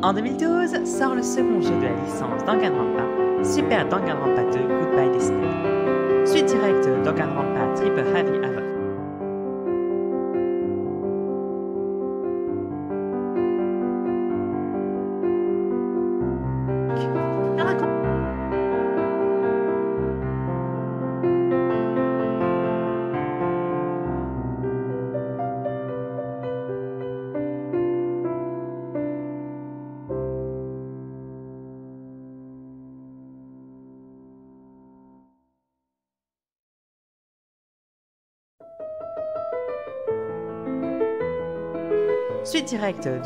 En 2012, sort le second jeu de la licence Danganronpa, Super Danganronpa 2 Goodbye Destiny. Suite directe de Danganronpa Triple Heavy Havoc. Suite directe de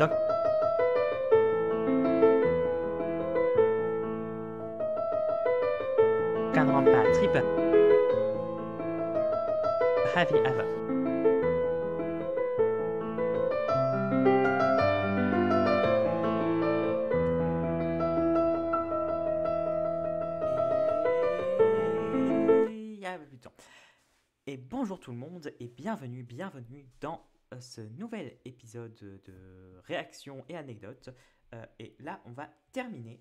Danganronpa Triple Heavy Havoc. Et bonjour tout le monde et bienvenue dans ce nouvel épisode de réaction et anecdotes. Et là, on va terminer.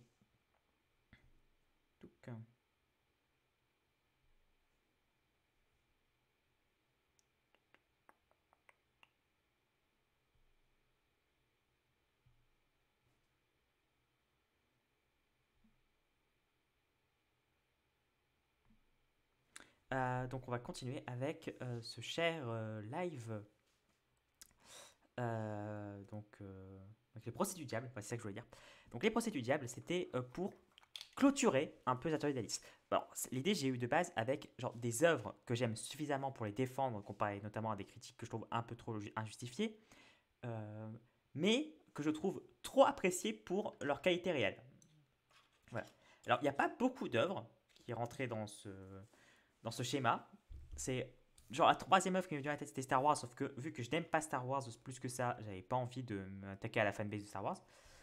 Donc on va continuer avec ce cher live. Donc les procès du diable, c'est ça que je voulais dire. Donc les procès du diable, c'était pour clôturer un peu les ateliers d'Alice. Alors, l'idée, j'ai eu de base avec genre des œuvres que j'aime suffisamment pour les défendre, comparé notamment à des critiques que je trouve un peu trop injustifiées, mais que je trouve trop appréciées pour leur qualité réelle. Voilà. Alors, il n'y a pas beaucoup d'œuvres qui rentraient dans ce schéma. C'est genre la troisième œuvre qui me vient à la tête, c'était Star Wars, sauf que vu que je n'aime pas Star Wars plus que ça, j'avais pas envie de m'attaquer à la fanbase de Star Wars.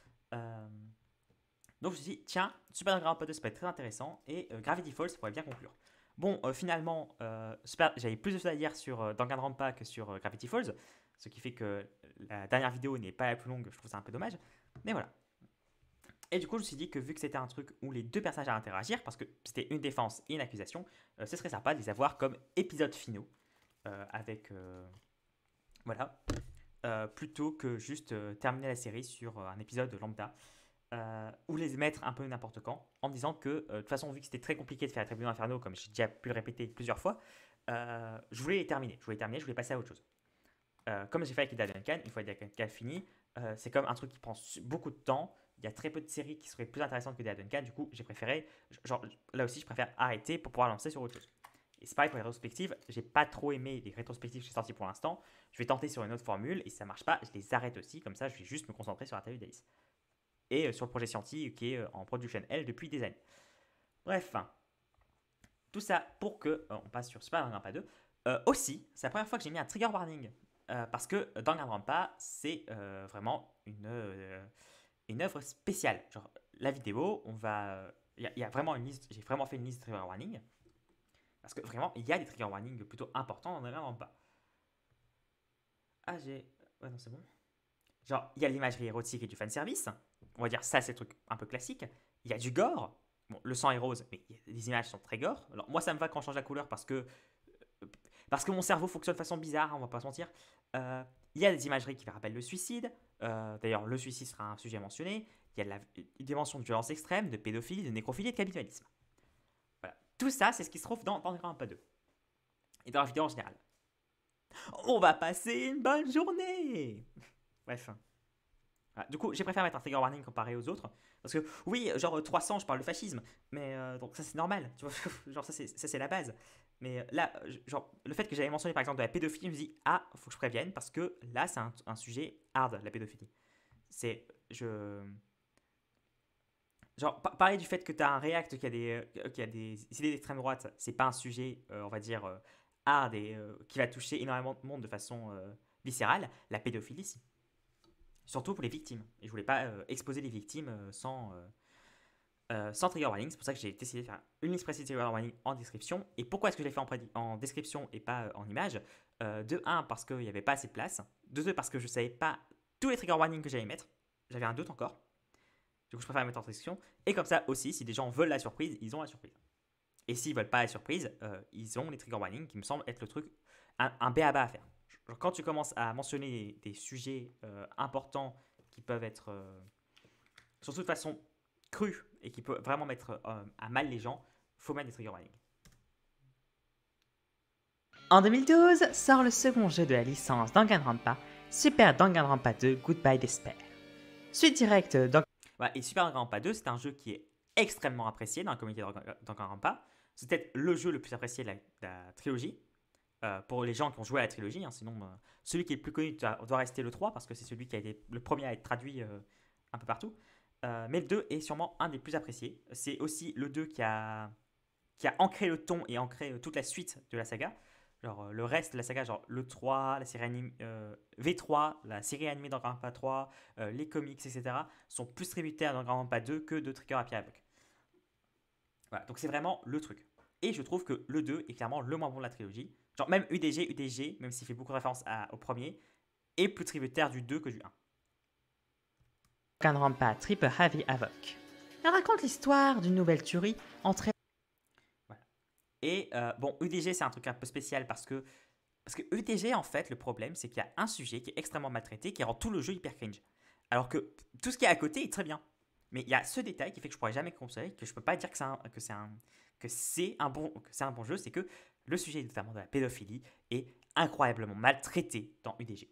Donc je me suis dit, tiens, Super Danganronpa 2, ça peut être très intéressant, et Gravity Falls, ça pourrait bien conclure. Bon, finalement, j'avais plus de choses à dire sur Danganronpa que sur Gravity Falls, ce qui fait que la dernière vidéo n'est pas la plus longue, je trouve ça un peu dommage, mais voilà. Et du coup, je me suis dit que vu que c'était un truc où les deux personnages allaient interagir, parce que c'était une défense et une accusation, ce serait sympa de les avoir comme épisodes finaux, avec... voilà. Plutôt que juste terminer la série sur un épisode lambda, ou les mettre un peu n'importe quand, en me disant que, de toute façon, vu que c'était très compliqué de faire la Tribunal Inferno, comme j'ai déjà pu le répéter plusieurs fois, je voulais les terminer. Je voulais passer à autre chose. Comme j'ai fait avec Ida Duncan, une fois Ida Duncan fini, c'est comme un truc qui prend beaucoup de temps. Il y a très peu de séries qui seraient plus intéressantes que Ida Duncan. Du coup, j'ai préféré, genre, là aussi, je préfère arrêter pour pouvoir lancer sur autre chose. Et c'est pareil pour les rétrospectives. J'ai pas trop aimé les rétrospectives que j'ai sorties pour l'instant. Je vais tenter sur une autre formule et si ça marche pas, je les arrête aussi. Comme ça, je vais juste me concentrer sur la télé d'Alice. Et sur le projet Scienti qui est en production L depuis des années. Bref, tout ça pour que on passe sur Super Danganronpa 2. Aussi, c'est la première fois que j'ai mis un trigger warning parce que Danganronpa c'est vraiment une œuvre spéciale. Genre la vidéo, on va, il y a vraiment une liste. J'ai vraiment fait une liste de trigger warning parce que vraiment il y a des trigger warnings plutôt importants dans Danganronpa. Ah ouais non c'est bon. Genre, il y a l'imagerie érotique et du fanservice. On va dire ça, c'est le truc un peu classique. Il y a du gore. Bon, le sang est rose, mais les images sont très gore. Alors, moi, ça me va quand on change la couleur parce que mon cerveau fonctionne de façon bizarre, on va pas se mentir. Il y a des imageries qui rappellent le suicide. D'ailleurs, le suicide sera un sujet mentionné. Il y a une dimension de violence extrême, de pédophilie, de nécrophilie et de cannibalisme. Voilà. Tout ça, c'est ce qui se trouve dans Danganronpa 2. Et dans la vidéo en général. On va passer une bonne journée. Bref. Voilà. Du coup, j'ai préféré mettre un trigger warning comparé aux autres. Parce que, oui, genre 300, je parle de fascisme. Mais donc, ça, c'est normal. Tu vois, genre, ça, c'est la base. Mais là, genre, le fait que j'avais mentionné par exemple de la pédophilie, je me dis, ah, faut que je prévienne. Parce que là, c'est un sujet hard, la pédophilie. C'est. Genre, parler du fait que tu as un React qui a des idées d'extrême droite, c'est pas un sujet, on va dire, hard et qui va toucher énormément de monde de façon viscérale. La pédophilie, si. Surtout pour les victimes. Et je voulais pas exposer les victimes sans trigger warning. C'est pour ça que j'ai décidé de faire une liste précise de trigger warning en description. Et pourquoi est-ce que je l'ai fait en description et pas en image? De 1, parce qu'il n'y avait pas assez de place. De 2, parce que je ne savais pas tous les trigger warnings que j'allais mettre. J'avais un doute encore. Du coup, je préfère la mettre en description. Et comme ça aussi, si des gens veulent la surprise, ils ont la surprise. Et s'ils veulent pas la surprise, ils ont les trigger warnings qui me semblent être le truc, un b.a.-ba à faire. Genre, quand tu commences à mentionner des sujets importants qui peuvent être, surtout de façon crue et qui peuvent vraiment mettre à mal les gens, faut mettre des trigger warnings. En 2012, sort le second jeu de la licence Danganronpa, Super Danganronpa 2 Goodbye Despair. Suite directe Et Super Danganronpa 2, c'est un jeu qui est extrêmement apprécié dans la communauté Danganronpa. C'est peut-être le jeu le plus apprécié de la trilogie. Pour les gens qui ont joué à la trilogie, sinon celui qui est le plus connu doit rester le 3 parce que c'est celui qui a été le premier à être traduit un peu partout. Mais le 2 est sûrement un des plus appréciés. C'est aussi le 2 qui a ancré le ton et ancré toute la suite de la saga. Genre le reste de la saga, genre le 3, la série animée V3, la série animée dans Danganronpa 3, les comics, etc. sont plus tributaires dans Danganronpa 2 que de Trigger Happy Havoc. Voilà, donc c'est vraiment le truc. Et je trouve que le 2 est clairement le moins bon de la trilogie. Genre même UDG, même s'il fait beaucoup de références au premier, est plus tributaire du 2 que du 1. Danganronpa Triple Heavy Havoc. Elle raconte l'histoire d'une nouvelle tuerie entre... Voilà. Et UDG c'est un truc un peu spécial parce que UDG en fait le problème c'est qu'il y a un sujet qui est extrêmement maltraité qui rend tout le jeu hyper cringe. Alors que tout ce qui est à côté est très bien. Mais il y a ce détail qui fait que je pourrais jamais conseiller, que je peux pas dire que c'est un bon jeu, c'est que le sujet notamment de la pédophilie est incroyablement maltraité dans UDG.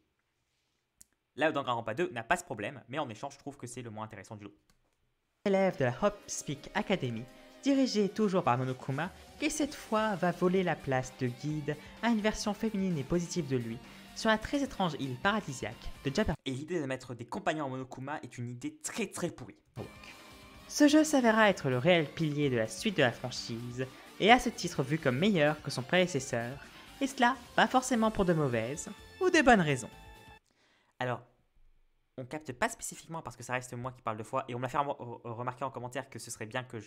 Là où Danganronpa 2 n'a pas ce problème, mais en échange je trouve que c'est le moins intéressant du lot. Élève de la Hopspeak Academy, dirigé toujours par Monokuma, qui cette fois va voler la place de guide à une version féminine et positive de lui, sur la très étrange île paradisiaque de Jabberwock. Et l'idée de mettre des compagnons en Monokuma est une idée très très pourrie. Ce jeu s'avéra être le réel pilier de la suite de la franchise, et à ce titre vu comme meilleur que son prédécesseur, et cela pas forcément pour de mauvaises ou de bonnes raisons. Alors, on capte pas spécifiquement parce que ça reste moi qui parle deux fois, et on m'a fait remarquer en commentaire que ce serait bien que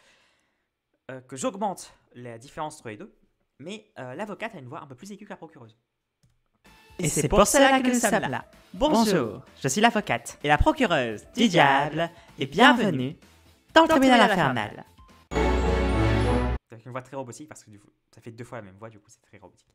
j'augmente la différence entre les deux, mais l'avocate a une voix un peu plus aiguë que la procureuse. Et c'est pour cela que nous sommes là. Bonjour, je suis l'avocate et la procureuse du diable, et bienvenue dans le tribunal infernal. Avec une voix très robotique parce que du coup, ça fait deux fois la même voix, du coup c'est très robotique.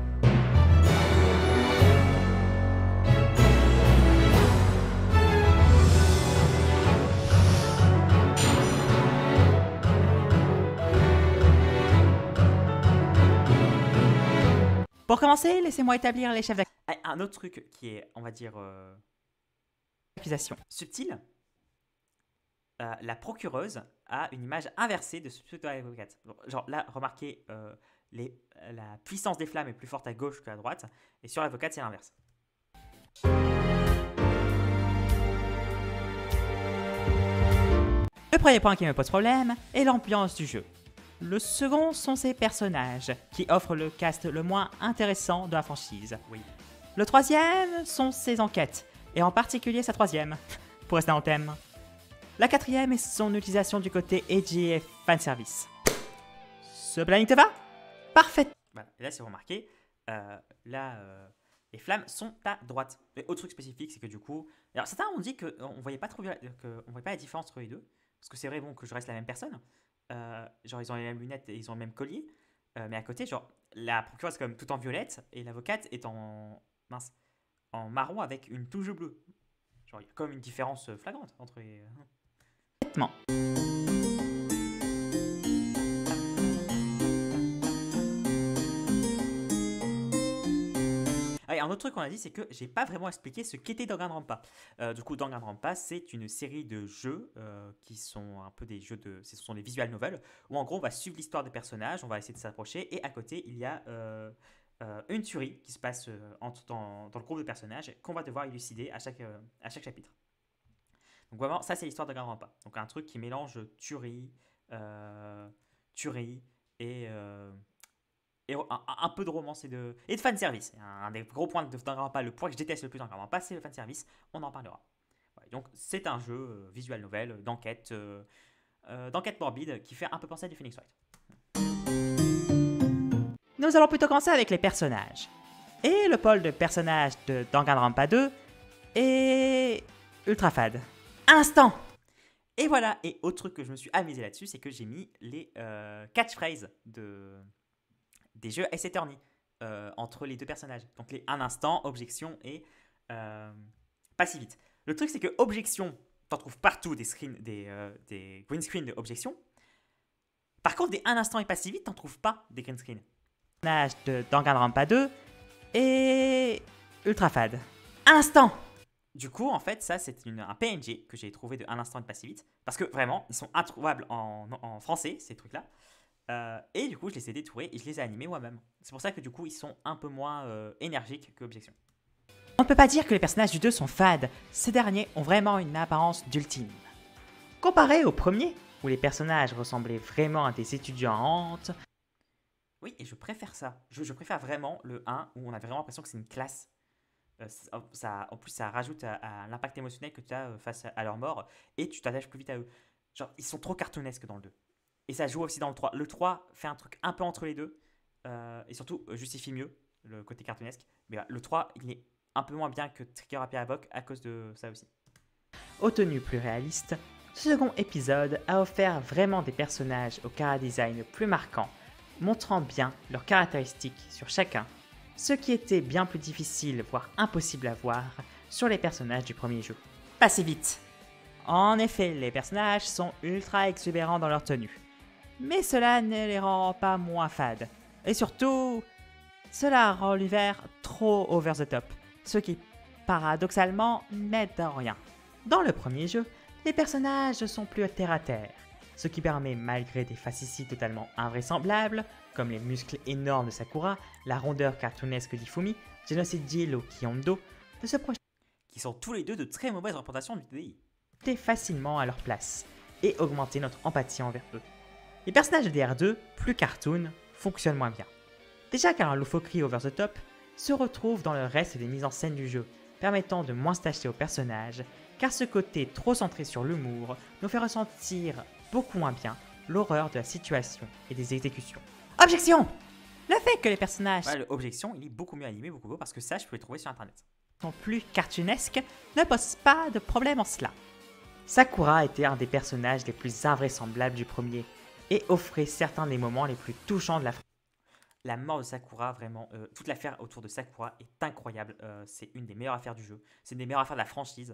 Pour commencer, laissez-moi établir les chefs Un autre truc qui est, on va dire, d'accusation subtil, la procureuse a une image inversée de ce de l'avocate. Genre là, remarquez, la puissance des flammes est plus forte à gauche qu'à droite, et sur l'avocate, c'est l'inverse. Le premier point qui me pose problème est l'ambiance du jeu. Le second sont ses personnages, qui offrent le cast le moins intéressant de la franchise. Oui. Le troisième sont ses enquêtes, et en particulier sa troisième, pour rester dans le thème. La quatrième est son utilisation du côté edgy et fanservice. Ce planning te va? Parfait. Voilà. Et là, si vous remarquez, les flammes sont à droite. Et autre truc spécifique, c'est que du coup... Alors certains ont dit qu'on ne voyait pas la différence entre les deux, parce que c'est vrai que je reste la même personne. Genre ils ont les mêmes lunettes et ils ont le même collier, mais à côté genre la procureuse est quand même tout en violette et l'avocate est en marron avec une touche bleue. Genre il y a quand même une différence flagrante entre les... Complètement. Et un autre truc qu'on a dit, c'est que j'ai pas vraiment expliqué ce qu'était Danganronpa. Du coup, Danganronpa, c'est une série de jeux qui sont un peu des jeux ce sont des visual novels où en gros on va suivre l'histoire des personnages, on va essayer de s'approcher et à côté il y a une tuerie qui se passe dans le groupe de personnages qu'on va devoir élucider à chaque chapitre. Donc vraiment, ça c'est l'histoire de Danganronpa. Donc un truc qui mélange tuerie et un peu de romance et de fanservice. Un des gros points de Danganronpa, le point que je déteste le plus dans Danganronpa, c'est le fanservice. On en parlera. Ouais, donc c'est un jeu visual novel d'enquête morbide qui fait un peu penser à du Phoenix Wright. Nous allons plutôt commencer avec les personnages. Et le pôle de personnages de Danganronpa 2 est ultra fade. Instant. Et voilà, et autre truc que je me suis amusé là-dessus, c'est que j'ai mis les catchphrases des jeux Ace Attorney entre les deux personnages. Donc les un instant, objection et passive it. Le truc, c'est que objection, t'en trouves partout des green screens de objection. Par contre, des un instant et passive it, t'en trouves pas des green screens. Personnage de Danganronpa 2 est ultra fade. Instant. Du coup, en fait, ça, c'est un PNG que j'ai trouvé de un instant et de passive it. Parce que vraiment, ils sont introuvables en français, ces trucs-là. Et du coup, je les ai détourés et je les ai animés moi-même. C'est pour ça que du coup, ils sont un peu moins énergiques que Objection. On ne peut pas dire que les personnages du 2 sont fades, ces derniers ont vraiment une apparence d'ultime. Comparé au premier, où les personnages ressemblaient vraiment à des étudiants en honte, oui, et je préfère ça. Je préfère vraiment le 1 où on a vraiment l'impression que c'est une classe. En plus, ça rajoute à l'impact émotionnel que tu as face à leur mort et tu t'attaches plus vite à eux. Genre, ils sont trop cartoonesques dans le 2. Et ça joue aussi dans le 3. Le 3 fait un truc un peu entre les deux et surtout justifie mieux le côté cartoonesque. Mais le 3, il est un peu moins bien que Trigger Happy Havoc à cause de ça aussi. aux tenues plus réalistes, ce second épisode a offert vraiment des personnages au chara-design plus marquants, montrant bien leurs caractéristiques sur chacun, ce qui était bien plus difficile, voire impossible à voir, sur les personnages du premier jeu. Passez vite. En effet, les personnages sont ultra exubérants dans leur tenue, mais cela ne les rend pas moins fades, et surtout, cela rend l'univers trop over the top, ce qui, paradoxalement, n'aide à rien. Dans le premier jeu, les personnages sont plus terre à terre, ce qui permet, malgré des facéties totalement invraisemblables, comme les muscles énormes de Sakura, la rondeur cartoonesque d'Ifumi, Génocide Jill ou Kyondo, de se projeter Qui sont tous les deux de très mauvaises représentations du TDI. facilement à leur place, et augmenter notre empathie envers eux. Les personnages de DR2, plus cartoon, fonctionnent moins bien. Déjà car leur loufoquerie over the top se retrouve dans le reste des mises en scène du jeu, permettant de moins s'attacher aux personnages, car ce côté trop centré sur l'humour nous fait ressentir beaucoup moins bien l'horreur de la situation et des exécutions. Objection! Le fait que les personnages Ouais, l'objection, il est beaucoup mieux animé, beaucoup beau, parce que ça, je peux le trouver sur internet. sont plus cartoonesques ne pose pas de problème en cela. Sakura était un des personnages les plus invraisemblables du premier, et offrait certains des moments les plus touchants de la La mort de Sakura, vraiment, toute l'affaire autour de Sakura est incroyable. C'est une des meilleures affaires du jeu. C'est une des meilleures affaires de la franchise.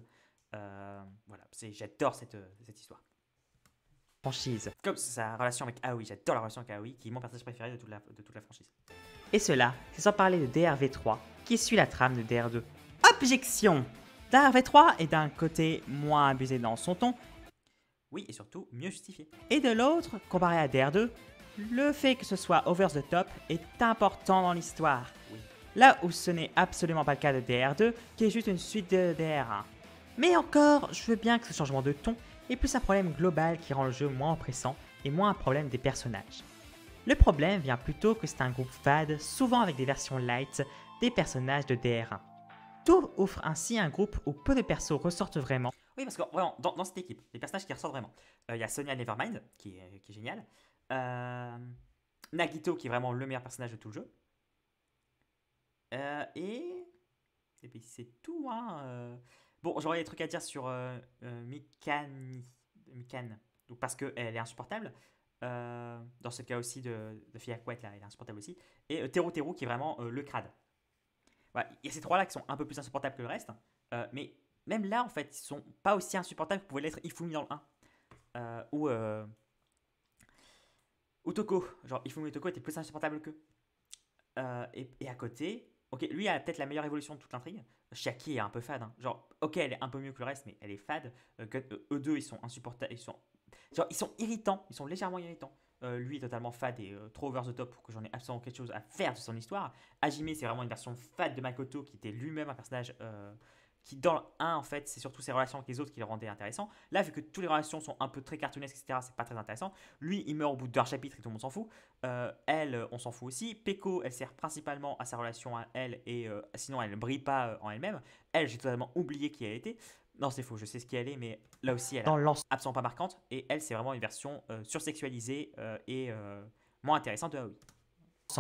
Voilà, j'adore cette histoire. franchise. Comme sa relation avec Aoi, j'adore la relation avec Aoi, qui est mon personnage préféré de toute la franchise. Et cela, c'est sans parler de DRV3, qui suit la trame de DR2. Objection! DRV3 est d'un côté moins abusé dans son ton, Oui, et surtout, mieux justifié. et de l'autre, comparé à DR2, le fait que ce soit over the top est important dans l'histoire. Oui. Là où ce n'est absolument pas le cas de DR2, qui est juste une suite de DR1. Mais encore, je veux bien que ce changement de ton est plus un problème global qui rend le jeu moins oppressant et moins un problème des personnages. Le problème vient plutôt que c'est un groupe fade, souvent avec des versions light des personnages de DR1. Tout offre ainsi un groupe où peu de persos ressortent vraiment, Oui, parce que vraiment, dans cette équipe, les personnages qui ressortent vraiment, il y a Sonia Nevermind, qui est géniale. Nagito, qui est vraiment le meilleur personnage de tout le jeu. Et puis c'est tout, hein. Bon, j'aurais des trucs à dire sur Mikan, donc parce qu'elle est insupportable. Dans ce cas aussi de Fiakwet, là, elle est insupportable aussi. Et Teru Teru, qui est vraiment le crade. Voilà, il y a ces trois-là qui sont un peu plus insupportables que le reste. Mais même là, en fait, ils sont pas aussi insupportables que pouvait l'être Ifumi dans le 1. Ou Toko. Genre, Ifumi et Toko étaient plus insupportables qu'eux. Et à côté, ok, lui a peut-être la meilleure évolution de toute l'intrigue. Chiaki est un peu fade. Hein. Genre, ok, elle est un peu mieux que le reste, mais elle est fade. Eux deux, ils sont insupportables. Ils sont irritants. Ils sont légèrement irritants. Lui est totalement fade et trop over the top pour que j'en ai absolument quelque chose à faire de son histoire. Hajime, c'est vraiment une version fade de Makoto qui était lui-même un personnage qui, dans le 1, en fait, c'est surtout ses relations avec les autres qui le rendaient intéressant. Là, vu que toutes les relations sont un peu très cartoonesques, etc., c'est pas très intéressant. Lui, il meurt au bout d'un chapitre et tout le monde s'en fout. Elle, on s'en fout aussi. Peko, elle sert principalement à sa relation à elle et sinon, elle ne brille pas en elle-même. Elle, j'ai totalement oublié qui elle était. Non, c'est faux, je sais ce qui elle est, mais là aussi, elle dans est l'ensemble. absolument pas marquante. Et elle, c'est vraiment une version sursexualisée et moins intéressante de Aoi.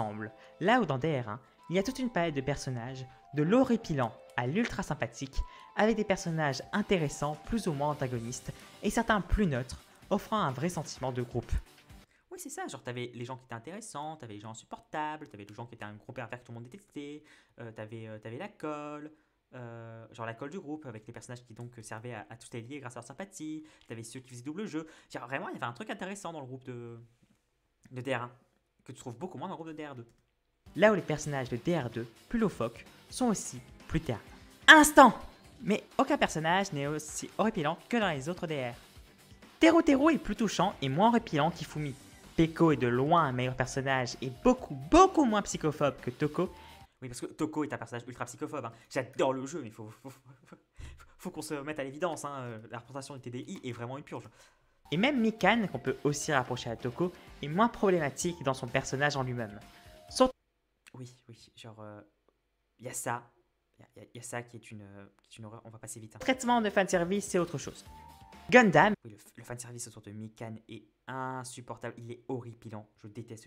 Là où dans DR1, il y a toute une palette de personnages, de l'horripilant à l'ultra sympathique, avec des personnages intéressants, plus ou moins antagonistes, et certains plus neutres, offrant un vrai sentiment de groupe. Oui, c'est ça. Genre, t'avais les gens qui étaient intéressants, t'avais les gens insupportables, t'avais les gens qui étaient un gros pervers que tout le monde détestait, t'avais la colle, genre la colle du groupe avec les personnages qui donc servaient à tous les lier grâce à leur sympathie, t'avais ceux qui faisaient double jeu. Genre, vraiment, il y avait un truc intéressant dans le groupe de DR1 que tu trouves beaucoup moins dans le groupe de DR2. Là où les personnages de DR2, plus loufoques, sont aussi plus ternes. Instant! Mais aucun personnage n'est aussi horripilant que dans les autres DR. Teru est plus touchant et moins horripilant qu'Ifumi. Peko est de loin un meilleur personnage et beaucoup moins psychophobe que Toko. Oui, parce que Toko est un personnage ultra psychophobe. Hein. J'adore le jeu, mais faut qu'on se mette à l'évidence. Hein. La représentation du TDI est vraiment une purge. Et même Mikan, qu'on peut aussi rapprocher à Toko, est moins problématique dans son personnage en lui-même. Oui, genre, il y a ça. Il y a ça qui est une horreur. On va passer vite. Hein. Traitement de fanservice, c'est autre chose. Gundam. Oui, le fanservice autour de Mikan est insupportable. Il est horripilant. Je déteste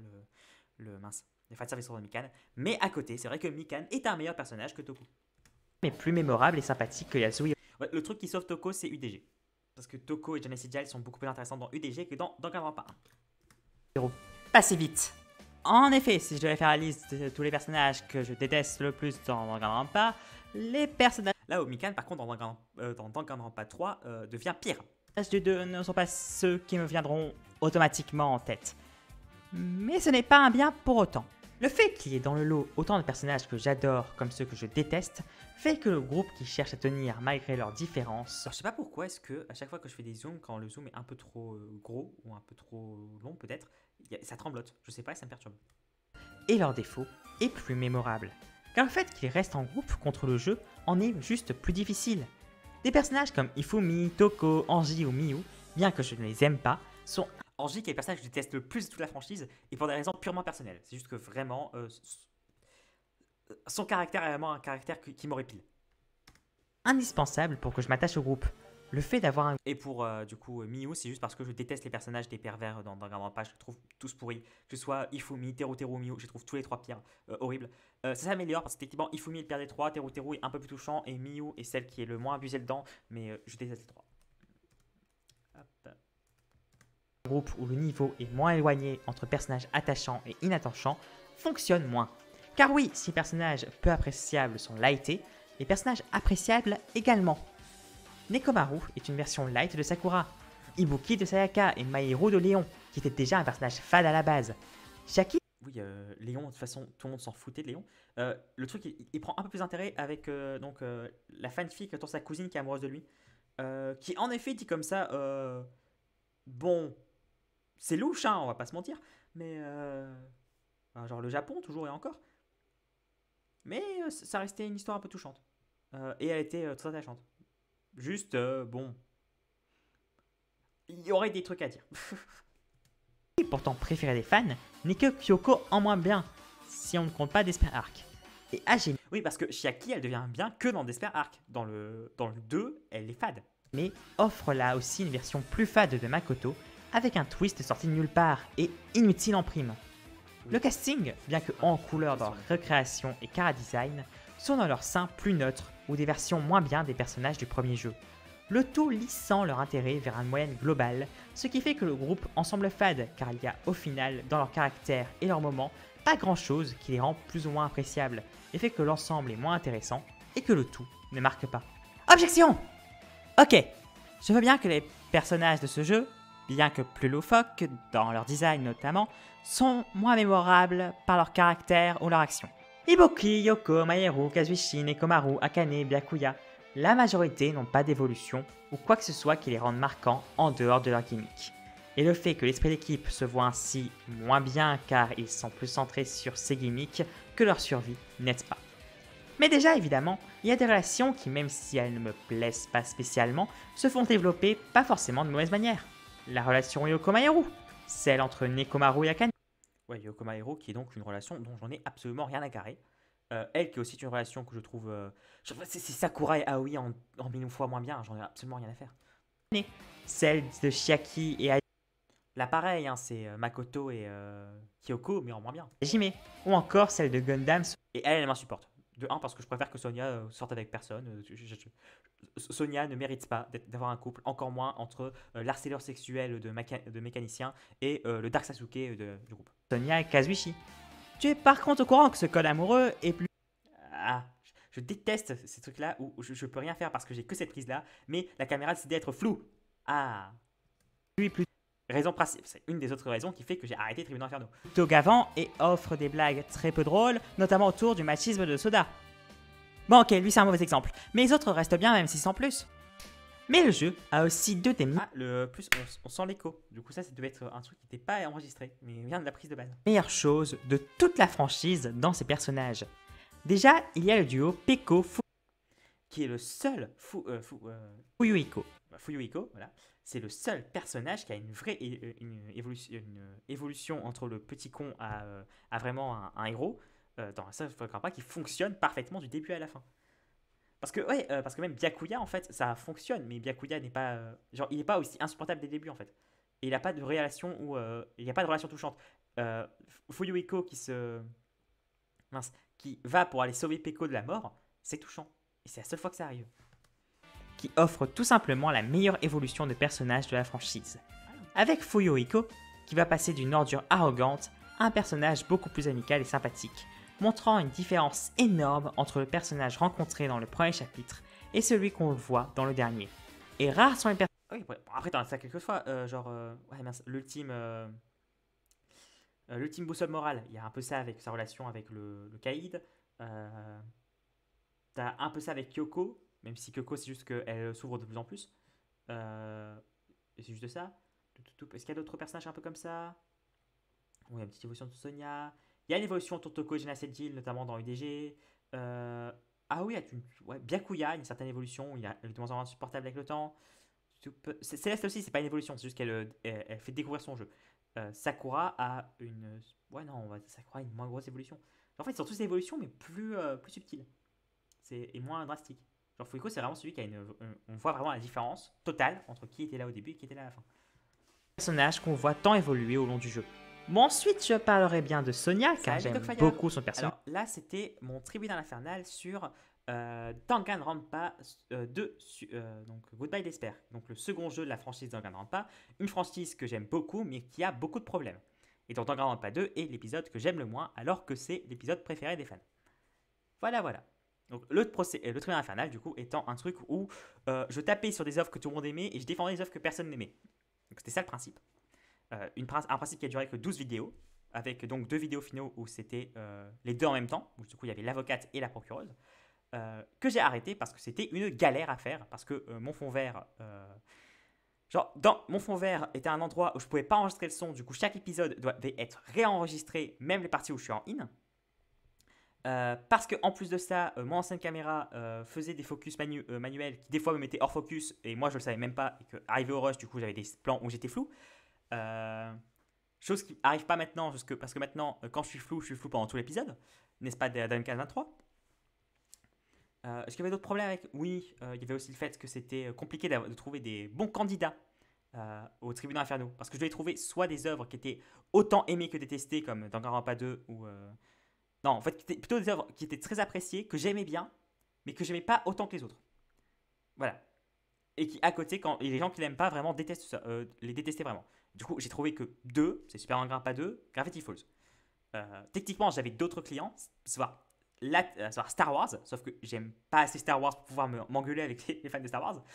le fanservice autour de Mikan. Mais à côté, c'est vrai que Mikan est un meilleur personnage que Toko. Mais plus mémorable et sympathique que Yasui. Ouais, le truc qui sauve Toko, c'est UDG. Parce que Toko et Genesis Giles sont beaucoup plus intéressants dans UDG que dans Danganronpa 1. Passez vite. En effet, si je devais faire la liste de tous les personnages que je déteste le plus dans Danganronpa, les personnages Là où Mikan, par contre, dans Danganronpa 3, devient pire. du 2 ne sont pas ceux qui me viendront automatiquement en tête. Mais ce n'est pas un bien pour autant. Le fait qu'il y ait dans le lot autant de personnages que j'adore comme ceux que je déteste fait que le groupe qui cherche à tenir malgré leurs différences. Alors, je sais pas pourquoi est-ce que à chaque fois que je fais des zooms, quand le zoom est un peu trop gros ou un peu trop long peut-être, ça tremblote. Je sais pas, ça me perturbe. Et leurs défauts est plus mémorable. Car le fait qu'ils restent en groupe contre le jeu en est juste plus difficile. Des personnages comme Ifumi, Toko, Anji ou Miyu, bien que je ne les aime pas, sont Anji qui est le personnage que je déteste le plus de toute la franchise et pour des raisons purement personnelles. C'est juste que vraiment, son caractère est vraiment un caractère qui m'horripile. indispensables pour que je m'attache au groupe. Le fait d'avoir un Et pour du coup Miyu, c'est juste parce que je déteste les personnages des pervers dans Danganronpa, je les trouve tous pourris. Que ce soit Ifumi, Teru ou Miyu, je les trouve tous les trois pires, horribles. Ça s'améliore parce que techniquement Ifumi est le pire des trois, Teru est un peu plus touchant et Miyu est celle qui est le moins abusée dedans, mais je déteste les trois. Hop. groupe où le niveau est moins éloigné entre personnages attachants et inattachants fonctionne moins. Car oui, si les personnages peu appréciables sont lightés, les personnages appréciables également. Nekomaru est une version light de Sakura, Ibuki de Sayaka et Mahiru de Léon, qui était déjà un personnage fade à la base. Shaki. Oui, Léon, de toute façon, tout le monde s'en foutait de Léon. Le truc, il prend un peu plus d'intérêt avec la fanfic sur sa cousine qui est amoureuse de lui. Qui en effet dit comme ça, bon, c'est louche, hein, on va pas se mentir, mais genre le Japon toujours et encore. Mais ça restait une histoire un peu touchante. Et elle était très attachante. Juste, bon, il y aurait des trucs à dire. Pourtant préféré des fans, n'est que Kyoko en moins bien, si on ne compte pas Despair Arc. Et Hajime, Oui, parce que Chiaki, elle devient bien que dans Despair Arc. Dans le 2, elle est fade. mais offre là aussi une version plus fade de Makoto, avec un twist sorti de nulle part et inutile en prime. Le casting, bien que haut en couleur dans leur recréation et chara-design, sont dans leur sein plus neutres ou des versions moins bien des personnages du premier jeu. Le tout lissant leur intérêt vers une moyenne globale, ce qui fait que le groupe en semble fade car il y a au final, dans leur caractère et leurs moments, pas grand chose qui les rend plus ou moins appréciables et fait que l'ensemble est moins intéressant et que le tout ne marque pas. Objection! Ok, je veux bien que les personnages de ce jeu, bien que plus loufoques, dans leur design notamment, sont moins mémorables par leur caractère ou leur action. Ibuki, Yoko, Mahiru, Kazuichi, Nekomaru, Akane, Byakuya, la majorité n'ont pas d'évolution ou quoi que ce soit qui les rende marquants en dehors de leur gimmick. Et le fait que l'esprit d'équipe se voit ainsi moins bien car ils sont plus centrés sur ces gimmicks que leur survie n'aide pas. Mais déjà évidemment, il y a des relations qui même si elles ne me plaisent pas spécialement, se font développer pas forcément de mauvaise manière. La relation Yoko-Mahiru, celle entre Nekomaru et Akane. Ouais, Yoko-Mahiru qui est donc une relation dont j'en ai absolument rien à carrer. Elle qui est aussi une relation que je trouve... c'est Sakura et Aoi en 1000 fois moins bien, j'en ai absolument rien à faire. Celle de Chiaki et Là pareil, hein, c'est Makoto et Kyoko, mais en moins bien. Hajime, ou encore celle de Gundam. Et elle m'insupporte. De un, parce que je préfère que Sonia sorte avec personne. Sonia ne mérite pas d'avoir un couple, encore moins entre l'harceleur sexuel de mécanicien et le Dark Sasuke du groupe. Sonia et Kazuichi. Tu es par contre au courant que ce code amoureux est plus... Ah, je déteste ces trucs-là où je peux rien faire parce que j'ai que cette prise-là, mais la caméra décide d'être floue. Ah, plus raison principale, c'est une des autres raisons qui fait que j'ai arrêté Tribunal Inferno. plutôt gavant et offre des blagues très peu drôles, notamment autour du machisme de Soda. Bon ok, lui c'est un mauvais exemple, mais les autres restent bien même si sans plus. Mais le jeu a aussi deux thèmes. Ah, le plus, on sent l'écho. Du coup, ça devait être un truc qui n'était pas enregistré, mais vient de la prise de base. Meilleure chose de toute la franchise dans ses personnages. Déjà, il y a le duo Peko Qui est le seul Fuyuhiko. Fuyuhiko, voilà. C'est le seul personnage qui a une vraie une évolution entre le petit con à vraiment un héros dans un seul pas qui fonctionne parfaitement du début à la fin. Parce que, ouais, parce que même Byakuya, en fait, ça fonctionne, mais Byakuya n'est pas. Genre, il n'est pas aussi insupportable dès le début, en fait. Et il n'a pas de relation où. Il n'y a pas de relation touchante. Euh, Fuyuhiko qui va pour aller sauver Peko de la mort, c'est touchant. Et c'est la seule fois que ça arrive. Qui offre tout simplement la meilleure évolution de personnage de la franchise. Avec Fuyuhiko, qui va passer d'une ordure arrogante à un personnage beaucoup plus amical et sympathique, montrant une différence énorme entre le personnage rencontré dans le premier chapitre et celui qu'on voit dans le dernier. Et rares sont les personnages... Oui, après, t'en as ça quelques fois. Ouais, mince, l'ultime boussole morale, il y a un peu ça avec sa relation avec le Kaïd. T'as un peu ça avec Kyoko, même si Kyoko, c'est juste qu'elle s'ouvre de plus en plus. Et c'est juste ça. Est-ce qu'il y a d'autres personnages un peu comme ça? Oui, il y a une petite évolution de Sonia. Il y a une évolution de Totoko et Gena Seijin, notamment dans UDG. Ah oui, ouais, Byakuya, une certaine évolution. Il est de moins en moins insupportable avec le temps. Céleste aussi, c'est pas une évolution, c'est juste qu'elle fait découvrir son jeu. Sakura a une. Ouais, non, Sakura a une moins grosse évolution. En fait, ils sont tous des évolutions, mais plus subtiles. Et moins drastiques. Genre, Fuyuko, c'est vraiment celui qui a on voit vraiment la différence totale entre qui était là au début et qui était là à la fin. Personnages qu'on voit tant évoluer au long du jeu. Bon, ensuite, je parlerai bien de Sonia, car j'aime beaucoup son personnage. Alors là, c'était mon tribunal infernal sur Danganronpa 2, donc Goodbye Despair. Donc le second jeu de la franchise Danganronpa, une franchise que j'aime beaucoup, mais qui a beaucoup de problèmes. Et donc Danganronpa 2 est l'épisode que j'aime le moins, alors que c'est l'épisode préféré des fans. Voilà. Donc le tribunal infernal, du coup, étant un truc où je tapais sur des offres que tout le monde aimait et je défendais des offres que personne n'aimait. Donc c'était ça le principe. Un principe qui a duré que 12 vidéos, avec donc 2 vidéos finaux où c'était les deux en même temps, où du coup il y avait l'avocate et la procureuse, que j'ai arrêté parce que c'était une galère à faire, parce que mon fond vert... mon fond vert était un endroit où je pouvais pas enregistrer le son, du coup chaque épisode devait être réenregistré, même les parties où je suis en in. Parce que en plus de ça, mon ancienne caméra faisait des focus manuels qui des fois me mettaient hors focus et moi je le savais même pas, et que arrivé au rush, du coup j'avais des plans où j'étais flou. Chose qui n'arrive pas maintenant, parce que maintenant, quand je suis flou pendant tout l'épisode, n'est-ce pas, Duncan 23. Est-ce qu'il y avait d'autres problèmes avec... Oui, il y avait aussi le fait que c'était compliqué de trouver des bons candidats au tribunal infernal, parce que je devais trouver soit des œuvres qui étaient autant aimées que détestées, comme Danganronpa 2, ou... Non, en fait, plutôt des œuvres qui étaient très appréciées, que j'aimais bien, mais que j'aimais pas autant que les autres. Voilà. Et qui, à côté, quand les gens qui l'aiment pas vraiment détestent ça, les détestaient vraiment. Du coup, j'ai trouvé que 2, c'est Super Danganronpa 2, Gravity Falls. Techniquement, j'avais d'autres clients, soit Star Wars, sauf que j'aime pas assez Star Wars pour pouvoir m'engueuler avec les fans de Star Wars.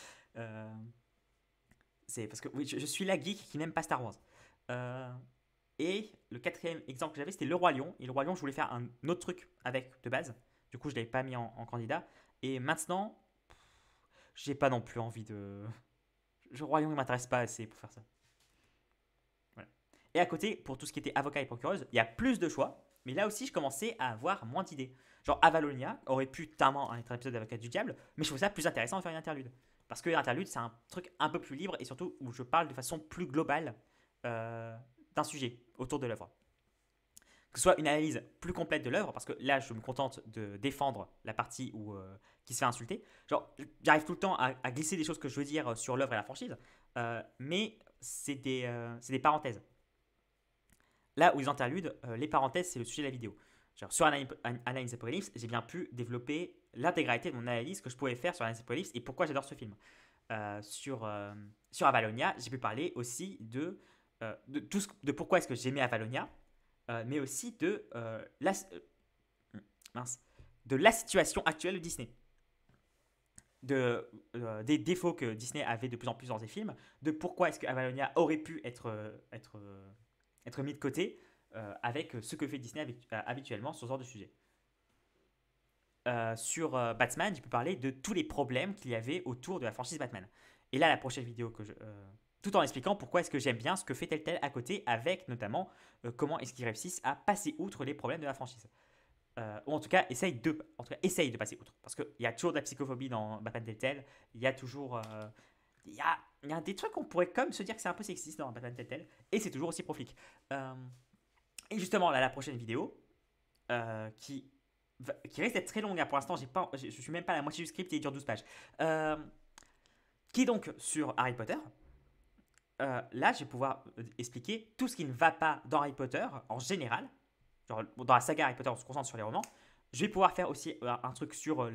C'est parce que oui, je suis la geek qui n'aime pas Star Wars. Et le quatrième exemple que j'avais, c'était Le Roi Lion. Et Le Roi Lion, je voulais faire un autre truc avec de base. Du coup, je ne l'avais pas mis en candidat. Et maintenant, j'ai pas non plus envie de... Le Roi Lion ne m'intéresse pas assez pour faire ça. Voilà. Et à côté, pour tout ce qui était avocat et procureuse, il y a plus de choix. Mais là aussi, je commençais à avoir moins d'idées. Genre, Avalonia aurait pu tellement être un épisode d'Avocat du Diable, mais je trouve ça plus intéressant de faire une interlude. Parce que l'interlude, c'est un truc un peu plus libre et surtout où je parle de façon plus globale d'un sujet autour de l'œuvre. Que ce soit une analyse plus complète de l'œuvre, parce que là, je me contente de défendre la partie qui se fait insulter. Genre, j'arrive tout le temps à glisser des choses que je veux dire sur l'œuvre et la franchise, mais c'est des parenthèses. Là où les interludes, les parenthèses, c'est le sujet de la vidéo. Genre, sur Analyse Apocalypse, j'ai bien pu développer l'intégralité de mon analyse que je pouvais faire sur Analyse Apocalypse et pourquoi j'adore ce film. Sur Avalonia, j'ai pu parler aussi de pourquoi est-ce que j'aimais Avalonia, mais aussi mince, de la situation actuelle de Disney. Des défauts que Disney avait de plus en plus dans ses films, de pourquoi est-ce que Avalonia aurait pu être mis de côté avec ce que fait Disney habituellement sur ce genre de sujet. Sur Batman, j'ai pu parler de tous les problèmes qu'il y avait autour de la franchise Batman. Et là, la prochaine vidéo, tout en expliquant pourquoi est-ce que j'aime bien ce que fait tel à côté, avec notamment comment est-ce qu'ils réussissent à passer outre les problèmes de la franchise. Ou en tout cas, essaye de passer outre. Parce qu'il y a toujours de la psychophobie dans Batman Telltale. Il y a toujours... il y a des trucs qu'on pourrait comme se dire que c'est un peu sexiste dans Batman Telltale. Et c'est toujours aussi proflique. Et justement, là, la prochaine vidéo, qui risque d'être très longue. Hein. Pour l'instant, je suis même pas à la moitié du script et il dure 12 pages. Qui est donc sur Harry Potter. Là, je vais pouvoir expliquer tout ce qui ne va pas dans Harry Potter en général. Genre, dans la saga Harry Potter, on se concentre sur les romans. Je vais pouvoir faire aussi un truc sur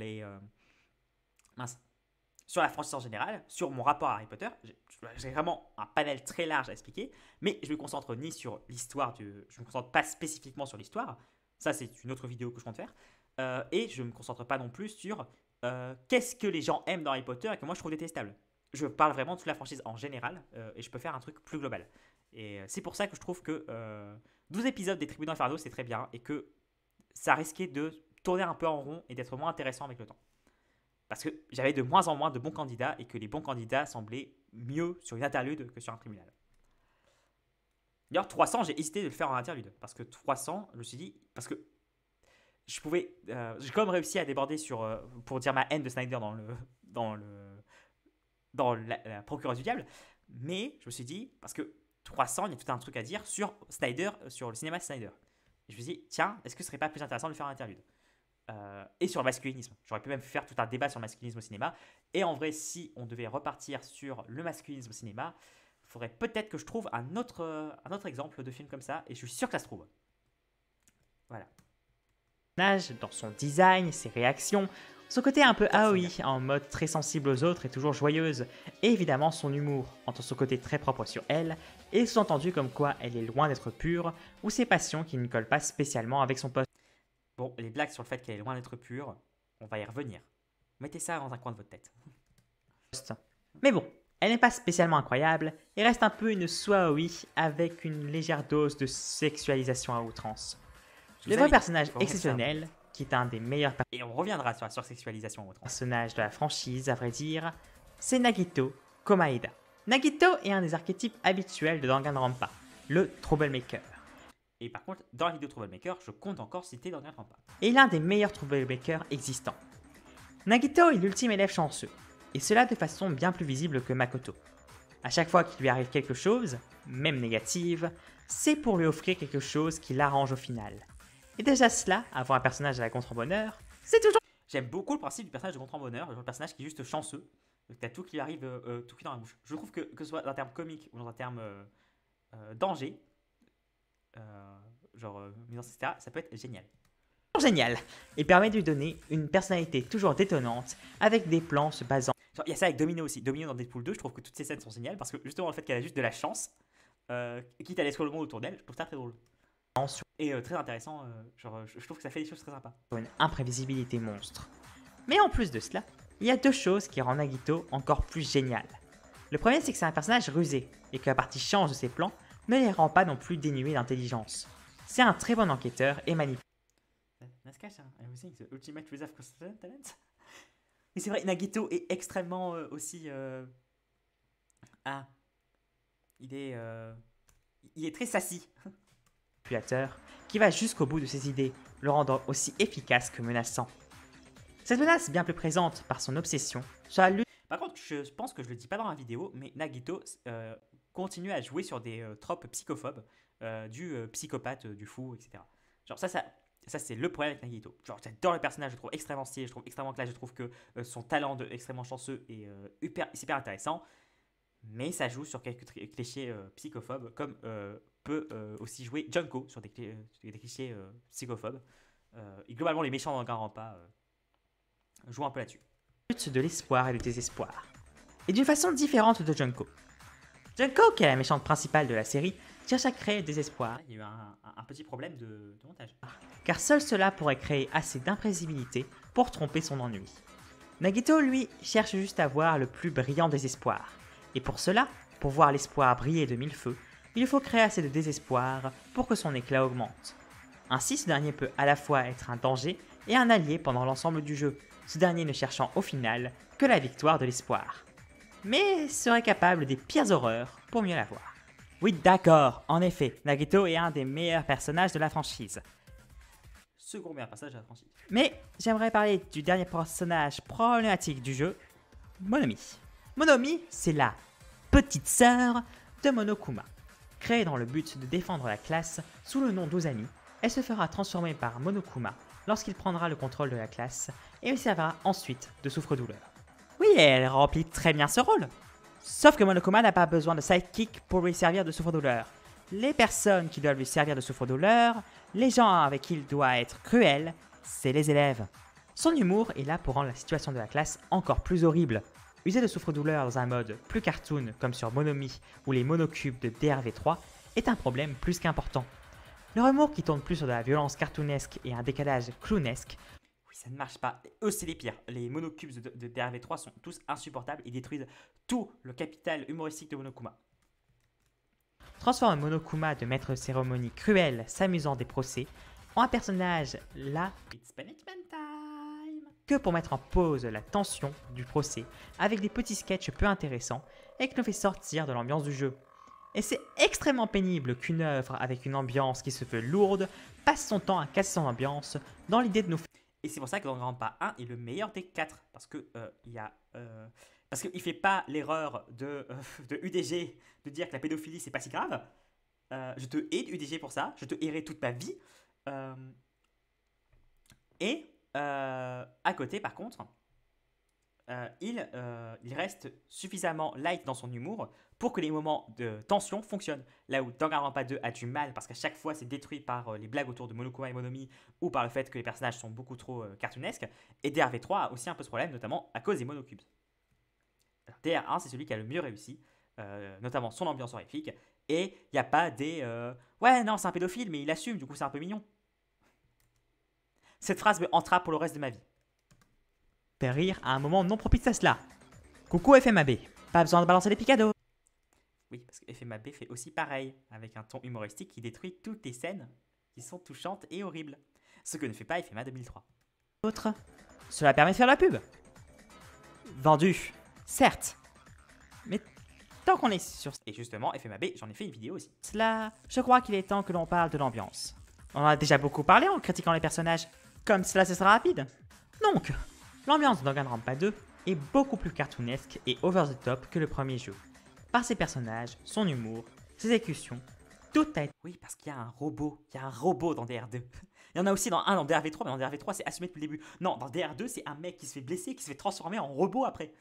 sur la franchise en général, sur mon rapport à Harry Potter. J'ai vraiment un panel très large à expliquer, mais je me concentre ni sur l'histoire, je me concentre pas spécifiquement sur l'histoire. Ça, c'est une autre vidéo que je compte faire. Et je me concentre pas non plus sur qu'est-ce que les gens aiment dans Harry Potter et que moi je trouve détestable. Je parle vraiment de toute la franchise en général et je peux faire un truc plus global. Et c'est pour ça que je trouve que 12 épisodes des Tribunaux Infernaux, c'est très bien et que ça risquait de tourner un peu en rond et d'être moins intéressant avec le temps. Parce que j'avais de moins en moins de bons candidats et que les bons candidats semblaient mieux sur une interlude que sur un tribunal. D'ailleurs, 300, j'ai hésité de le faire en interlude. Parce que 300, je me suis dit, parce que j'ai quand même réussi à déborder pour dire ma haine de Snyder dans la procureuse du diable. Mais je me suis dit, parce que 300, il y a tout un truc à dire sur Snyder, sur le cinéma de Snyder. Et je me suis dit, tiens, est-ce que ce serait pas plus intéressant de faire un interlude et sur le masculinisme. J'aurais pu même faire tout un débat sur le masculinisme au cinéma. Et en vrai, si on devait repartir sur le masculinisme au cinéma, il faudrait peut-être que je trouve un autre exemple de film comme ça. Et je suis sûr que ça se trouve. Voilà. Dans son design, ses réactions, son côté un peu aoi, en mode très sensible aux autres et toujours joyeuse, et évidemment son humour, entre son côté très propre sur elle, et sous-entendu comme quoi elle est loin d'être pure, ou ses passions qui ne collent pas spécialement avec son poste. Bon, les blagues sur le fait qu'elle est loin d'être pure, on va y revenir. Mettez ça dans un coin de votre tête. Mais bon, elle n'est pas spécialement incroyable, et reste un peu une Swaoi avec une légère dose de sexualisation à outrance. Le vrai personnage exceptionnel, qui est un des meilleurs et on reviendra sur la sursexualisation personnage de la franchise, à vrai dire, c'est Nagito Komaeda. Nagito est un des archétypes habituels de Danganronpa, le troublemaker. Et par contre, dans la vidéo Troublemaker, je compte encore citer Danganronpa. Et l'un des meilleurs troublemakers existants. Nagito est l'ultime élève chanceux, et cela de façon bien plus visible que Makoto. À chaque fois qu'il lui arrive quelque chose, même négative, c'est pour lui offrir quelque chose qui l'arrange au final. Et déjà cela, avoir un personnage à la contre-bonheur, c'est toujours... J'aime beaucoup le principe du personnage de contre-bonheur, le personnage qui est juste chanceux, t'as tout qui lui arrive, tout qui dans la bouche. Je trouve que ce soit dans un terme comique ou dans un terme danger, etc., ça peut être génial. Génial, et permet de lui donner une personnalité toujours détonnante, avec des plans se basant... Il y a ça avec Domino aussi. Domino dans Deadpool 2, je trouve que toutes ces scènes sont géniales, parce que justement le fait qu'elle a juste de la chance, quitte à détruire le monde autour d'elle, je trouve ça très drôle. Et très intéressant, je trouve que ça fait des choses très sympas. Une imprévisibilité monstre. Mais en plus de cela, il y a deux choses qui rendent Nagito encore plus génial. Le premier, c'est que c'est un personnage rusé, et que la partie change de ses plans ne les rend pas non plus dénués d'intelligence. C'est un très bon enquêteur et manipulateur. Mais c'est vrai, Nagito est extrêmement aussi... il est très sassy. Qui va jusqu'au bout de ses idées, le rendant aussi efficace que menaçant. Cette menace bien plus présente par son obsession sur la lutte... Par contre, je pense que je le dis pas dans la vidéo, mais Nagito continue à jouer sur des tropes psychophobes, du psychopathe, du fou, etc. Genre ça c'est le problème avec Nagito. Genre j'adore le personnage, je le trouve extrêmement stylé, je trouve extrêmement classe, je trouve que son talent de extrêmement chanceux est super intéressant, mais ça joue sur quelques clichés psychophobes, comme peut aussi jouer Junko sur des clichés psychophobes. Et globalement, les méchants dans Danganronpa jouent un peu là-dessus. But de l'espoir et du désespoir. Et d'une façon différente de Junko. Junko, qui est la méchante principale de la série, cherche à créer le désespoir, Il y a eu un petit problème de montage. car seul cela pourrait créer assez d'imprévisibilité pour tromper son ennui. Nagito, lui, cherche juste à voir le plus brillant désespoir. Et pour cela, pour voir l'espoir briller de mille feux, il faut créer assez de désespoir pour que son éclat augmente. Ainsi, ce dernier peut à la fois être un danger et un allié pendant l'ensemble du jeu, ce dernier ne cherchant au final que la victoire de l'espoir. Mais serait capable des pires horreurs pour mieux la voir. Oui, d'accord, en effet, Nagito est un des meilleurs personnages de la franchise. Second meilleur passage de la franchise. Mais j'aimerais parler du dernier personnage problématique du jeu, Monomi. Monomi, c'est la petite sœur de Monokuma. Créée dans le but de défendre la classe sous le nom d'Ozani, elle se fera transformer par Monokuma lorsqu'il prendra le contrôle de la classe et lui servira ensuite de souffre-douleur. Oui, elle remplit très bien ce rôle. Sauf que Monokuma n'a pas besoin de sidekick pour lui servir de souffre-douleur. Les personnes qui doivent lui servir de souffre-douleur, les gens avec qui il doit être cruel, c'est les élèves. Son humour est là pour rendre la situation de la classe encore plus horrible. User de souffre-douleur dans un mode plus cartoon comme sur Monomi ou les monocubes de DRV3 est un problème plus qu'important. Leur humour qui tourne plus sur de la violence cartoonesque et un décalage clownesque. Oui, ça ne marche pas. Eux, c'est les pires. Les monocubes de DRV3 sont tous insupportables et détruisent tout le capital humoristique de Monokuma. Transforme Monokuma de maître de cérémonie cruel s'amusant des procès en un personnage là It's punishment time. que pour mettre en pause la tension du procès avec des petits sketchs peu intéressants et qui nous fait sortir de l'ambiance du jeu. Et c'est extrêmement pénible qu'une œuvre avec une ambiance qui se veut lourde passe son temps à casser son ambiance dans l'idée de nous faire. Et c'est pour ça que Danganronpa 1 est le meilleur des 4. Parce que parce qu'il fait pas l'erreur de UDG de dire que la pédophilie c'est pas si grave. Je te hais UDG pour ça. Je te hairai toute ma vie. À côté, par contre, il reste suffisamment light dans son humour pour que les moments de tension fonctionnent. Là où Danganronpa 2 a du mal parce qu'à chaque fois c'est détruit par les blagues autour de Monokuma et Monomi ou par le fait que les personnages sont beaucoup trop cartoonesques. Et DRV3 a aussi un peu ce problème, notamment à cause des monocubes. Alors, DR1 c'est celui qui a le mieux réussi, notamment son ambiance horrifique. Et il n'y a pas des ouais, non, c'est un pédophile, mais il assume, du coup c'est un peu mignon. Cette phrase me hantera pour le reste de ma vie. Faire rire à un moment non propice à cela. Coucou FMAB, pas besoin de balancer les picados. Oui, parce que FMAB fait aussi pareil, avec un ton humoristique qui détruit toutes les scènes qui sont touchantes et horribles. Ce que ne fait pas FMA 2003. Autre, cela permet de faire la pub. Vendu, certes. Mais tant qu'on est sur Et justement, FMAB, j'en ai fait une vidéo aussi. cela, je crois qu'il est temps que l'on parle de l'ambiance. On en a déjà beaucoup parlé en critiquant les personnages. Comme cela, ce sera rapide. Donc, l'ambiance de Danganronpa 2 est beaucoup plus cartoonesque et over the top que le premier jeu. Par ses personnages, son humour, ses exécutions, tout a été... Oui, parce qu'il y a un robot. Il y a un robot dans DR2. Il y en a aussi dans DRV3, mais dans DRV3, c'est assumé depuis le début. Non, dans DR2, c'est un mec qui se fait blesser, qui se fait transformer en robot après.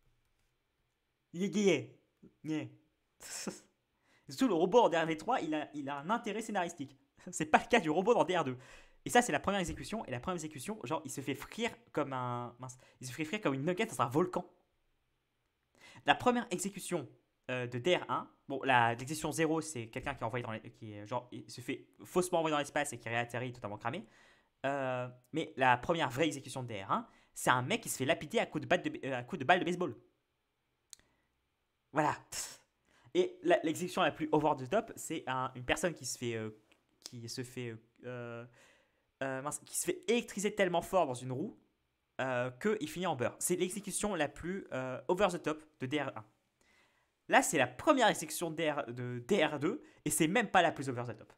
Surtout le robot en DRV3, il a un intérêt scénaristique. C'est pas le cas du robot dans DR2. Et ça, c'est la première exécution. Et la première exécution, genre, il se fait frire comme un... Mince. Il se fait frire comme une nugget dans un volcan. La première exécution de DR1, bon, l'exécution 0, c'est quelqu'un qui est envoyé il se fait faussement envoyer dans l'espace et qui réatterrit totalement cramé. Mais la première vraie exécution de DR1, c'est un mec qui se fait lapider à coups de balle de baseball. Voilà. Et l'exécution la plus over the top, c'est une personne qui se fait électriser tellement fort dans une roue qu'il finit en beurre. C'est l'exécution la plus over the top de DR1. Là, c'est la première exécution de DR2 et c'est même pas la plus over the top.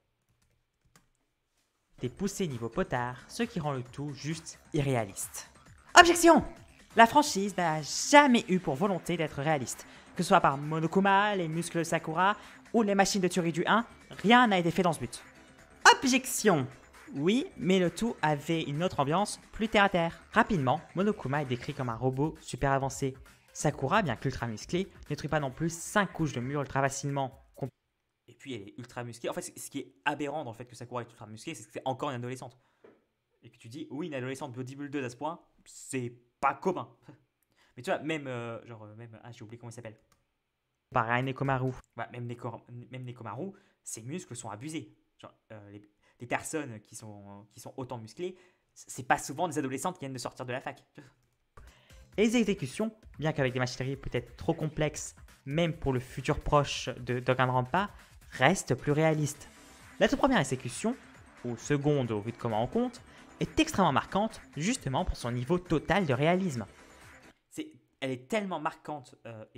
poussé niveau potard, ce qui rend le tout juste irréaliste. Objection! La franchise n'a jamais eu pour volonté d'être réaliste. Que ce soit par Monokuma, les muscles de Sakura ou les machines de tuerie du 1, rien n'a été fait dans ce but. Objection! Oui, mais le tout avait une autre ambiance, plus terre à terre. Rapidement, Monokuma est décrit comme un robot super avancé. Sakura, bien qu'ultra musclée, ne détruit pas non plus 5 couches de mur ultra facilement. Et puis elle est ultra musclée. En fait, ce qui est aberrant dans le fait que Sakura est ultra musclée, c'est que c'est encore une adolescente. et que tu dis, oui, une adolescente bodybuildeuse à ce point, c'est pas commun. Mais tu vois, même, j'ai oublié comment il s'appelle. Pareil, Nekomaru. Bah, même Nekomaru, ses muscles sont abusés. Genre, les personnes qui sont autant musclées, c'est pas souvent des adolescentes qui viennent de sortir de la fac. Et les exécutions, bien qu'avec des machineries peut-être trop complexes, même pour le futur proche de Danganronpa, restent plus réalistes. La toute première exécution, ou seconde au vu de comment on compte, est extrêmement marquante justement pour son niveau total de réalisme. Elle est tellement marquante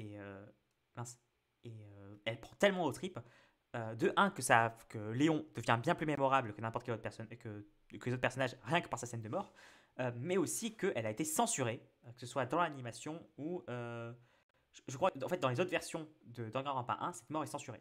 elle prend tellement aux tripes. De un, que Léon devient bien plus mémorable que n'importe quelle autre personne, que les autres personnages, rien que par sa scène de mort, mais aussi qu'elle a été censurée, que ce soit dans l'animation ou. Je crois en fait, dans les autres versions de Danganronpa 1, cette mort est censurée.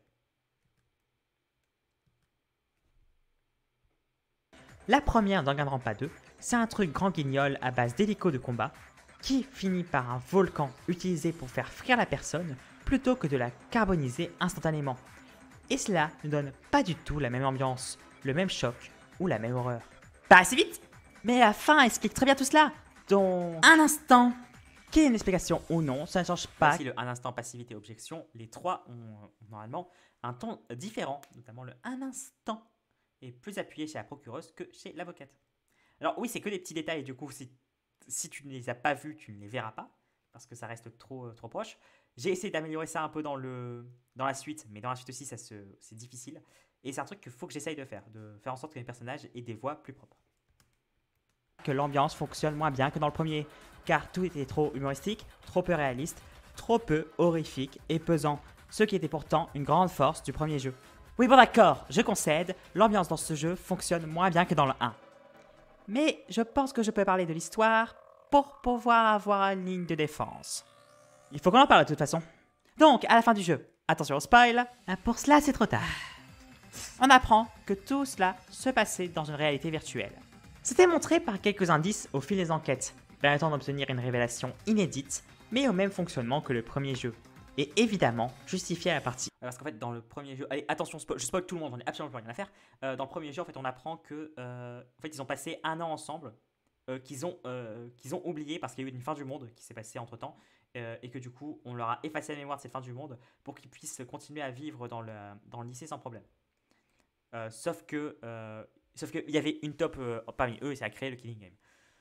La première Danganronpa 2, c'est un truc grand guignol à base d'hélico de combat qui finit par un volcan utilisé pour faire frire la personne plutôt que de la carboniser instantanément. Et cela ne donne pas du tout la même ambiance, le même choc ou la même horreur. Pas assez vite, mais la fin explique très bien tout cela. Donc, un instant. Qu'il y ait une explication ou non, ça ne change pas. Si le un instant passivité objection, les trois ont normalement un ton différent, notamment le un instant est plus appuyé chez la procureuse que chez l'avocate. Alors oui, c'est que des petits détails, et du coup, si tu ne les as pas vus, tu ne les verras pas, parce que ça reste trop proche. J'ai essayé d'améliorer ça un peu dans la suite, mais dans la suite aussi, c'est difficile. Et c'est un truc qu'il faut que j'essaye de faire en sorte que les personnages aient des voix plus propres. Que l'ambiance fonctionne moins bien que dans le premier, car tout était trop humoristique, trop peu réaliste, trop peu horrifique et pesant, ce qui était pourtant une grande force du premier jeu. Oui bon d'accord, je concède, l'ambiance dans ce jeu fonctionne moins bien que dans le 1. Mais je pense que je peux parler de l'histoire pour pouvoir avoir une ligne de défense. Il faut qu'on en parle de toute façon. Donc, à la fin du jeu, attention au spoil, pour cela c'est trop tard. On apprend que tout cela se passait dans une réalité virtuelle. C'était montré par quelques indices au fil des enquêtes, permettant d'obtenir une révélation inédite, mais au même fonctionnement que le premier jeu. Et évidemment, justifié à la partie. Parce qu'en fait, dans le premier jeu, allez, attention, je spoil tout le monde, j'en ai absolument plus rien à faire. Dans le premier jeu, en fait, on apprend que, en fait, ils ont passé un an ensemble, qu'ils ont oublié parce qu'il y a eu une fin du monde qui s'est passée entre temps, et que du coup, on leur a effacé la mémoire de cette fin du monde pour qu'ils puissent continuer à vivre dans le lycée sans problème. Sauf qu'il y avait une top parmi eux, et ça a créé le Killing Game.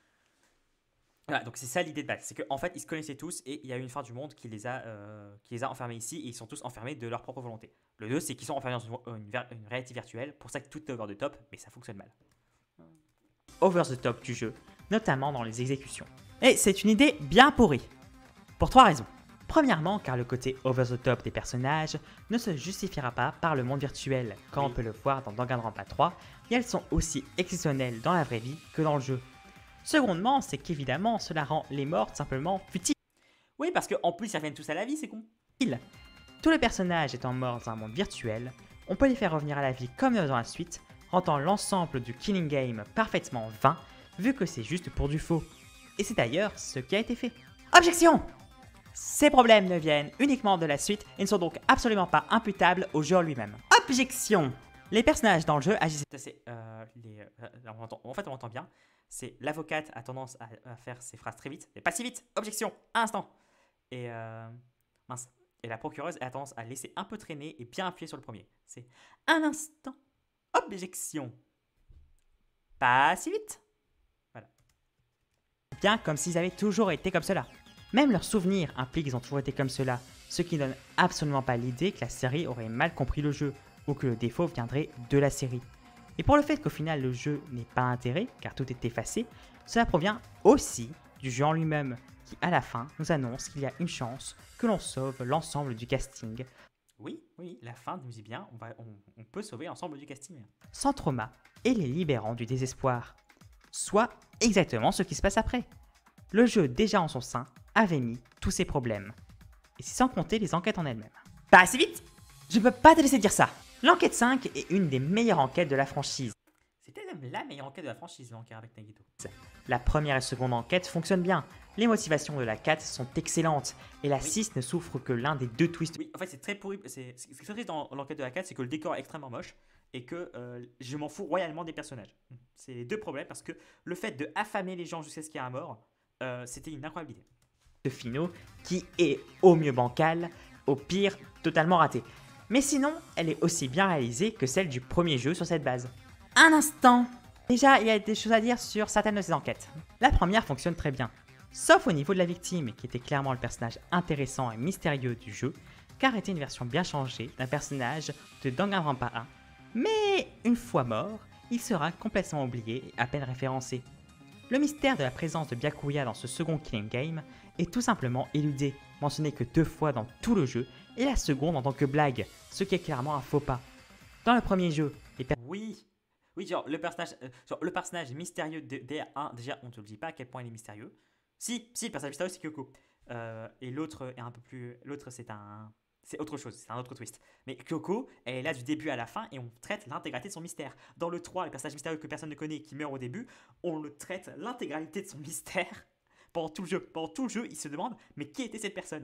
Voilà, donc c'est ça l'idée de base, c'est qu'en fait ils se connaissaient tous et il y a eu une fin du monde qui les a enfermés ici et ils sont tous enfermés de leur propre volonté. Le 2, c'est qu'ils sont enfermés dans une réalité virtuelle, pour ça que tout est over the top, mais ça fonctionne mal. Over the top du jeu, notamment dans les exécutions. Et c'est une idée bien pourrie. Pour 3 raisons. Premièrement, car le côté over the top des personnages ne se justifiera pas par le monde virtuel, comme on peut le voir dans Danganronpa 3, et elles sont aussi exceptionnelles dans la vraie vie que dans le jeu. Secondement, c'est qu'évidemment, cela rend les morts simplement futiles. Oui, parce qu'en plus, ils reviennent tous à la vie, c'est con. Tous les personnages étant morts dans un monde virtuel, on peut les faire revenir à la vie comme dans la suite, rendant l'ensemble du Killing Game parfaitement vain, vu que c'est juste pour du faux. Et c'est d'ailleurs ce qui a été fait. Objection! Ces problèmes ne viennent uniquement de la suite et ne sont donc absolument pas imputables au jeu lui-même. Objection! Les personnages dans le jeu agissent... En fait, on entend bien. C'est l'avocate a tendance à faire ses phrases très vite. Mais pas si vite. Objection. Un instant. Et la procureuse a tendance à laisser un peu traîner et bien appuyer sur le premier. C'est un instant. Objection. Pas si vite. Voilà. Bien comme s'ils avaient toujours été comme cela. Même leurs souvenirs impliquent qu'ils ont toujours été comme cela, ce qui ne donne absolument pas l'idée que la série aurait mal compris le jeu, ou que le défaut viendrait de la série. Et pour le fait qu'au final le jeu n'ait pas intérêt, car tout est effacé, cela provient aussi du jeu en lui-même, qui à la fin nous annonce qu'il y a une chance que l'on sauve l'ensemble du casting. Oui, la fin nous dit bien, on peut sauver l'ensemble du casting. Sans trauma, et les libérant du désespoir. Soit exactement ce qui se passe après. Le jeu déjà en son sein avait mis tous ses problèmes. Et c'est sans compter les enquêtes en elles-mêmes. Pas assez vite! Je peux pas te laisser dire ça! L'enquête 5 est une des meilleures enquêtes de la franchise. C'était même la meilleure enquête de la franchise, l'enquête avec Nagito. La première et seconde enquête fonctionnent bien. Les motivations de la 4 sont excellentes. Et la 6 ne souffre que l'un des deux twists. Oui, en fait, c'est très pourri. Ce qui est très triste dans l'enquête de la 4, c'est que le décor est extrêmement moche. et que je m'en fous royalement des personnages. C'est les deux problèmes parce que le fait de affamer les gens jusqu'à ce qu'il y ait un mort, c'était une incroyable idée. De finaux qui est au mieux bancale, au pire totalement ratée. Mais sinon, elle est aussi bien réalisée que celle du premier jeu sur cette base. Un instant. Déjà, il y a des choses à dire sur certaines de ces enquêtes. La première fonctionne très bien, sauf au niveau de la victime, qui était clairement le personnage intéressant et mystérieux du jeu, car était une version bien changée d'un personnage de Danganronpa 1. Mais une fois mort, il sera complètement oublié et à peine référencé. Le mystère de la présence de Byakuya dans ce second Killing Game est tout simplement éludé, mentionné que 2 fois dans tout le jeu, et la seconde en tant que blague, ce qui est clairement un faux pas. Dans le premier jeu, Oui, oui, genre le personnage mystérieux de DR1, déjà on te le dit pas à quel point il est mystérieux. Si, le personnage mystérieux c'est Kyoko. Et l'autre est un peu plus, l'autre c'est autre chose, c'est un autre twist. Mais Kyoko, elle est là du début à la fin et on traite l'intégralité de son mystère. Dans le 3, le personnage mystérieux que personne ne connaît et qui meurt au début, on le traite l'intégralité de son mystère pendant tout le jeu. Pendant tout le jeu, il se demande mais qui était cette personne.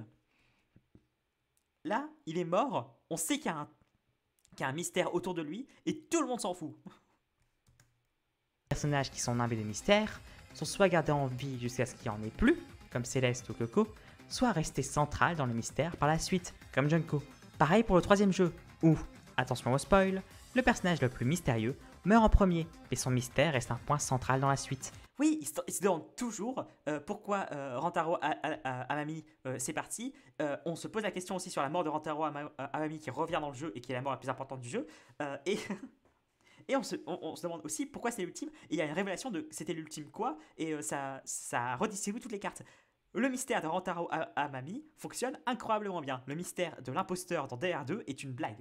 Là, il est mort, on sait qu'il y a un mystère autour de lui et tout le monde s'en fout. personnages qui sont imbés de mystère sont soit gardés en vie jusqu'à ce qu'il n'y en ait plus, comme Céleste ou Coco, soit restés centrales dans le mystère par la suite, comme Junko. Pareil pour le troisième jeu, où, attention au spoil, le personnage le plus mystérieux meurt en premier, et son mystère reste un point central dans la suite. Oui, il se demande toujours pourquoi Rantaro Amami c'est parti. On se pose la question aussi sur la mort de Rantaro Amami qui revient dans le jeu et qui est la mort la plus importante du jeu. Et et on se demande aussi pourquoi c'est l'ultime. Et il y a une révélation de c'était l'ultime quoi. Et ça redistribue toutes les cartes. Le mystère de Rantaro Amami fonctionne incroyablement bien. Le mystère de l'imposteur dans DR2 est une blague.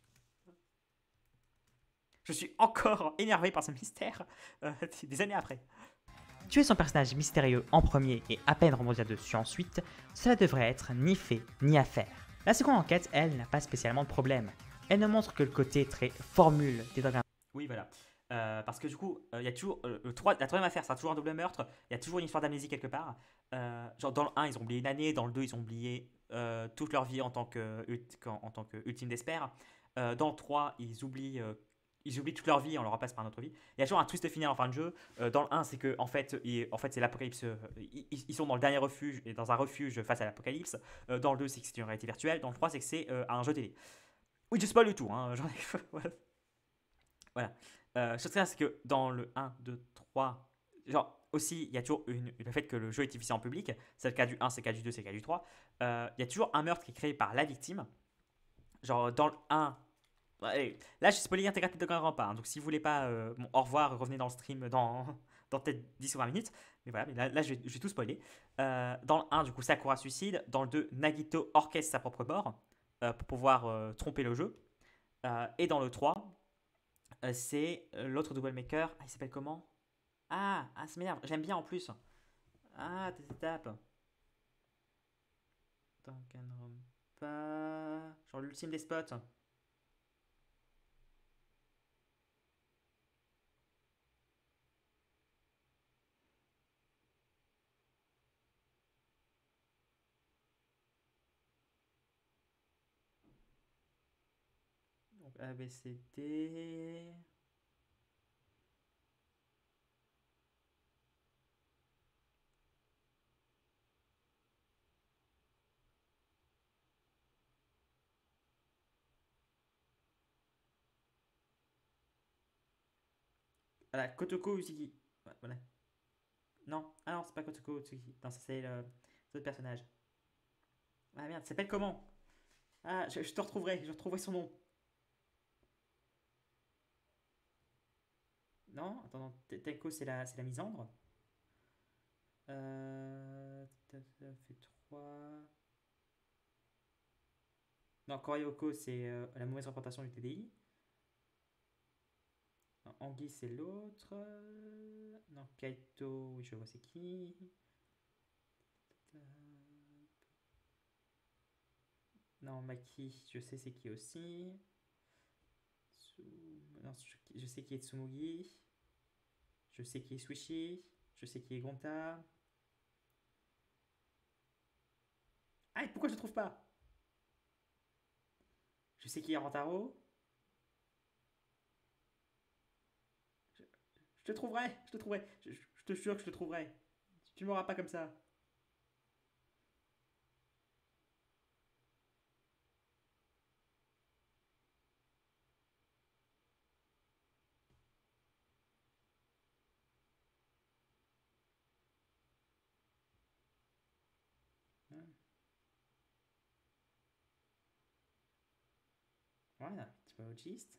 Je suis encore énervé par ce mystère des années après. Tuer son personnage mystérieux en premier et à peine rebondir dessus ensuite, cela devrait être ni fait ni à faire. La seconde enquête, elle, n'a pas spécialement de problème. Elle ne montre que le côté très formule des Danganronpa. Oui, voilà. Parce que du coup, il y a toujours la troisième affaire, c'est toujours un double meurtre. Il y a toujours une histoire d'amnésie quelque part. Genre dans le 1, ils ont oublié une année. Dans le 2, ils ont oublié toute leur vie en tant que ultime d'espère. Dans le 3, ils oublient toute leur vie, on leur repasse par notre vie. Il y a toujours un twist final en fin de jeu. Dans le 1, c'est que en fait c'est l'apocalypse. Ils sont dans le dernier refuge et dans un refuge face à l'apocalypse. Dans le 2, c'est que c'est une réalité virtuelle. Dans le 3, c'est que c'est un jeu télé. Oui, je spoil le tout. Hein, voilà. Chose c'est que dans le 1, 2, 3, genre aussi, il y a toujours le fait que le jeu est diffusé en public. C'est le cas du 1, c'est le cas du 2, c'est le cas du 3. Il y a toujours un meurtre qui est créé par la victime. Genre dans le 1, allez, là, je suis spoilé l'intégralité de Danganronpa. Hein, donc, si vous voulez pas, bon, au revoir, revenez dans le stream dans peut-être 10 ou 20 minutes. Mais voilà, mais là je vais tout spoiler. Dans le 1, du coup, Sakura suicide. Dans le 2, Nagito orchestre sa propre mort pour pouvoir tromper le jeu. Et dans le 3, c'est l'autre double maker. Ah, il s'appelle comment? Ça m'énerve. J'aime bien en plus. Ah, tes étapes. Danganronpa. Genre l'ultime des spots. Donc A, B, C, D. Voilà, Kotoko Uzuki. Ouais, voilà. Non, non, c'est pas Kotoko Uzuki. Non, ça c'est l'autre personnage. Ah merde, ça s'appelle comment? Ah, je te retrouverai, je retrouverai son nom. Non, attends, non, Tenko c'est la misandre. Ça fait 3. Non, Korayoko c'est la mauvaise représentation du TDI. Non, Anguille c'est l'autre. Non, Kaito, oui, je vois c'est qui. Non, Maki, je sais c'est qui aussi. Non, je sais qui est Tsumugi. Je sais qui est Swishi. Je sais qui est Gonta. Ah, et pourquoi je ne trouve pas? Je sais qui est Rantaro. Je te trouverai, je te trouverai. Je te jure que je te trouverai. Tu m'auras pas comme ça. Voilà, petit peu autiste.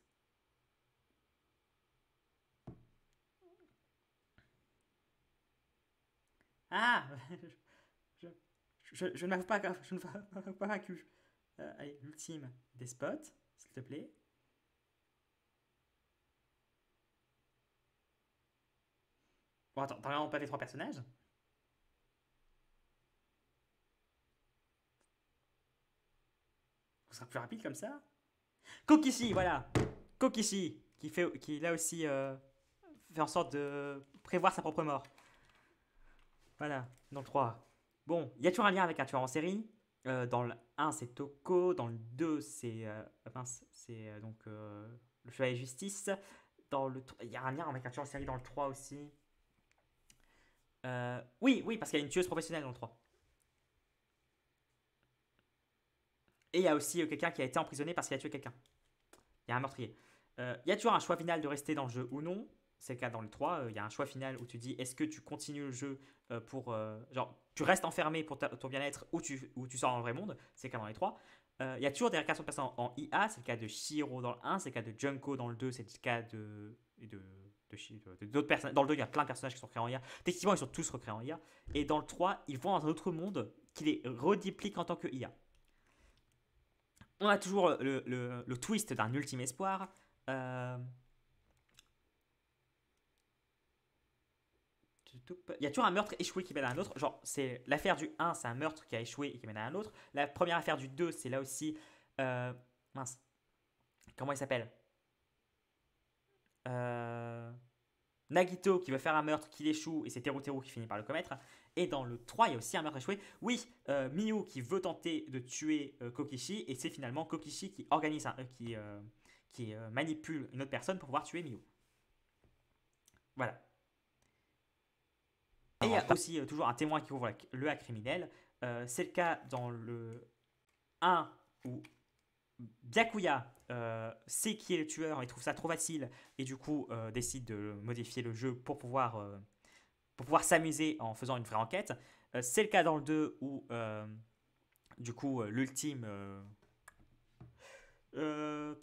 Ah je, je ne m'avoue pas, je ne m'avoue pas vaincu. Allez, l'ultime despote, s'il te plaît. Bon, attends, t'as vraiment pas les trois personnages? On sera plus rapide comme ça? Kokishi, voilà. Kokishi, qui là aussi fait en sorte de prévoir sa propre mort. Voilà, dans le 3. Bon, il y a toujours un lien avec un tueur en série. Dans le un, c'est Toko. Dans le 2, c'est le Chevalier Justice. Il y a un lien avec un tueur en série dans le 3 aussi. Oui, oui, parce qu'il y a une tueuse professionnelle dans le 3. Et il y a aussi quelqu'un qui a été emprisonné parce qu'il a tué quelqu'un. Il y a un meurtrier. Il y a toujours un choix final de rester dans le jeu ou non. C'est le cas dans le 3. Il y a un choix final où tu dis est-ce que tu continues le jeu pour. Genre, tu restes enfermé pour ton bien-être ou tu sors dans le vrai monde. C'est le cas dans les 3. Il y a toujours des récréations de personnes en IA. C'est le cas de Shiro dans le 1. C'est le cas de Junko dans le 2. C'est le cas d'autres personnes. Dans le 2, il y a plein de personnages qui sont créés en IA. Techniquement, ils sont tous recréés en IA. Et dans le 3, ils vont dans un autre monde qui les redéplique en tant que IA. On a toujours le twist d'un ultime espoir. Euh, Il y a toujours un meurtre échoué qui mène à un autre. Genre, c'est l'affaire du 1, c'est un meurtre qui a échoué et qui mène à un autre. La première affaire du 2, c'est là aussi. euh, mince. Comment il s'appelle? Euh, Nagito qui veut faire un meurtre qui échoue et c'est Teru qui finit par le commettre. Et dans le 3, il y a aussi un meurtre échoué. Oui, Miyu qui veut tenter de tuer Kokishi et c'est finalement Kokishi qui organise qui manipule une autre personne pour pouvoir tuer Miyu. Voilà. Et il y a aussi toujours un témoin qui ouvre le acte criminel. C'est le cas dans le 1 où Byakuya sait qui est le tueur et trouve ça trop facile et du coup décide de modifier le jeu pour pouvoir s'amuser en faisant une vraie enquête. C'est le cas dans le 2 où du coup l'ultime euh,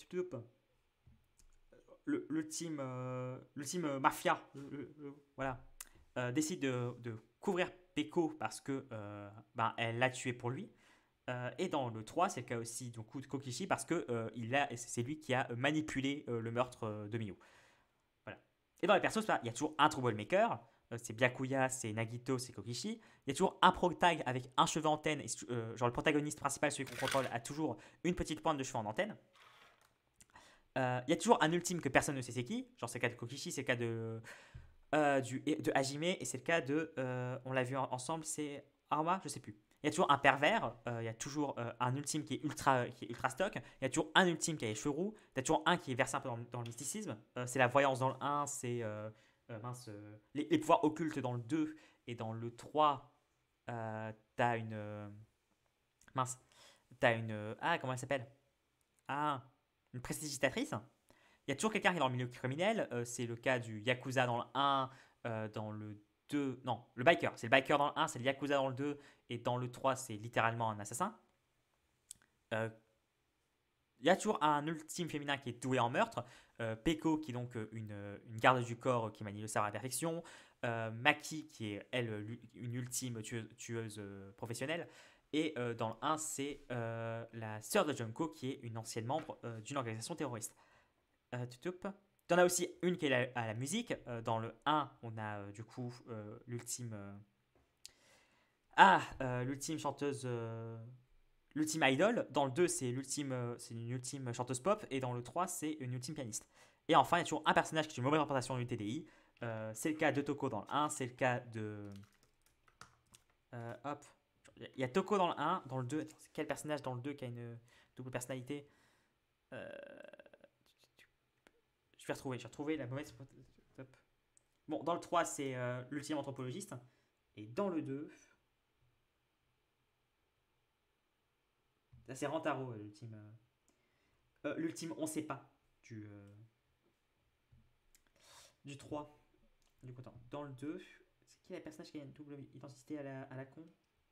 l'ultime mafia voilà décide de couvrir Peko parce que elle l'a tué pour lui. Et dans le 3, c'est le cas aussi du coup, de Kokishi parce que c'est lui qui a manipulé le meurtre de Miyu. Voilà. Et dans les persos, il y a toujours un troublemaker. C'est Byakuya, c'est Nagito, c'est Kokishi. Il y a toujours un protag avec un cheveu antenne. Genre le protagoniste principal, celui qu'on contrôle, a toujours une petite pointe de cheveux en antenne. Il y a toujours un ultime que personne ne sait c'est qui. Genre c'est le cas de Kokishi, c'est le cas de Hajime et c'est le cas de. On l'a vu ensemble, c'est Arma, je sais plus. Il y a toujours un pervers, il y a toujours un ultime qui est ultra stock, il y a toujours un ultime qui a les cheveux roux, il y a toujours un qui est versé un peu dans le mysticisme. C'est la voyance dans le 1, c'est les pouvoirs occultes dans le 2 et dans le 3, t'as une. Mince, t'as une. Ah, comment elle s'appelle? Ah, une prestidigitatrice. Il y a toujours quelqu'un qui est dans le milieu criminel. C'est le cas du Yakuza dans le 1, dans le 2. Non, le biker. C'est le biker dans le 1, c'est le Yakuza dans le 2. Et dans le 3, c'est littéralement un assassin. Euh, Il y a toujours un ultime féminin qui est doué en meurtre. Peko, qui est donc une garde du corps qui manie le sabre à la perfection. Maki, qui est, elle, une ultime tueuse professionnelle. Et dans le 1, c'est la sœur de Junko, qui est une ancienne membre d'une organisation terroriste. T'en as aussi une qui est à la musique. Dans le 1, on a du coup l'ultime. L'ultime chanteuse. L'ultime idol. Dans le 2, c'est une ultime chanteuse pop. Et dans le 3, c'est une ultime pianiste. Et enfin, il y a toujours un personnage qui est une mauvaise représentation du TDI. C'est le cas de Toko dans le 1. C'est le cas de. Hop. Il y a Toko dans le 1. Dans le 2, quel personnage dans le 2 qui a une double personnalité Je vais retrouver la mauvaise. Hop. Bon, dans le 3, c'est l'ultime anthropologiste. Et dans le 2, là, c'est Rantaro, l'ultime. L'ultime, on sait pas. Du 3. Du coup, attends, dans le 2, c'est qui le personnage qui a une double identité à la con?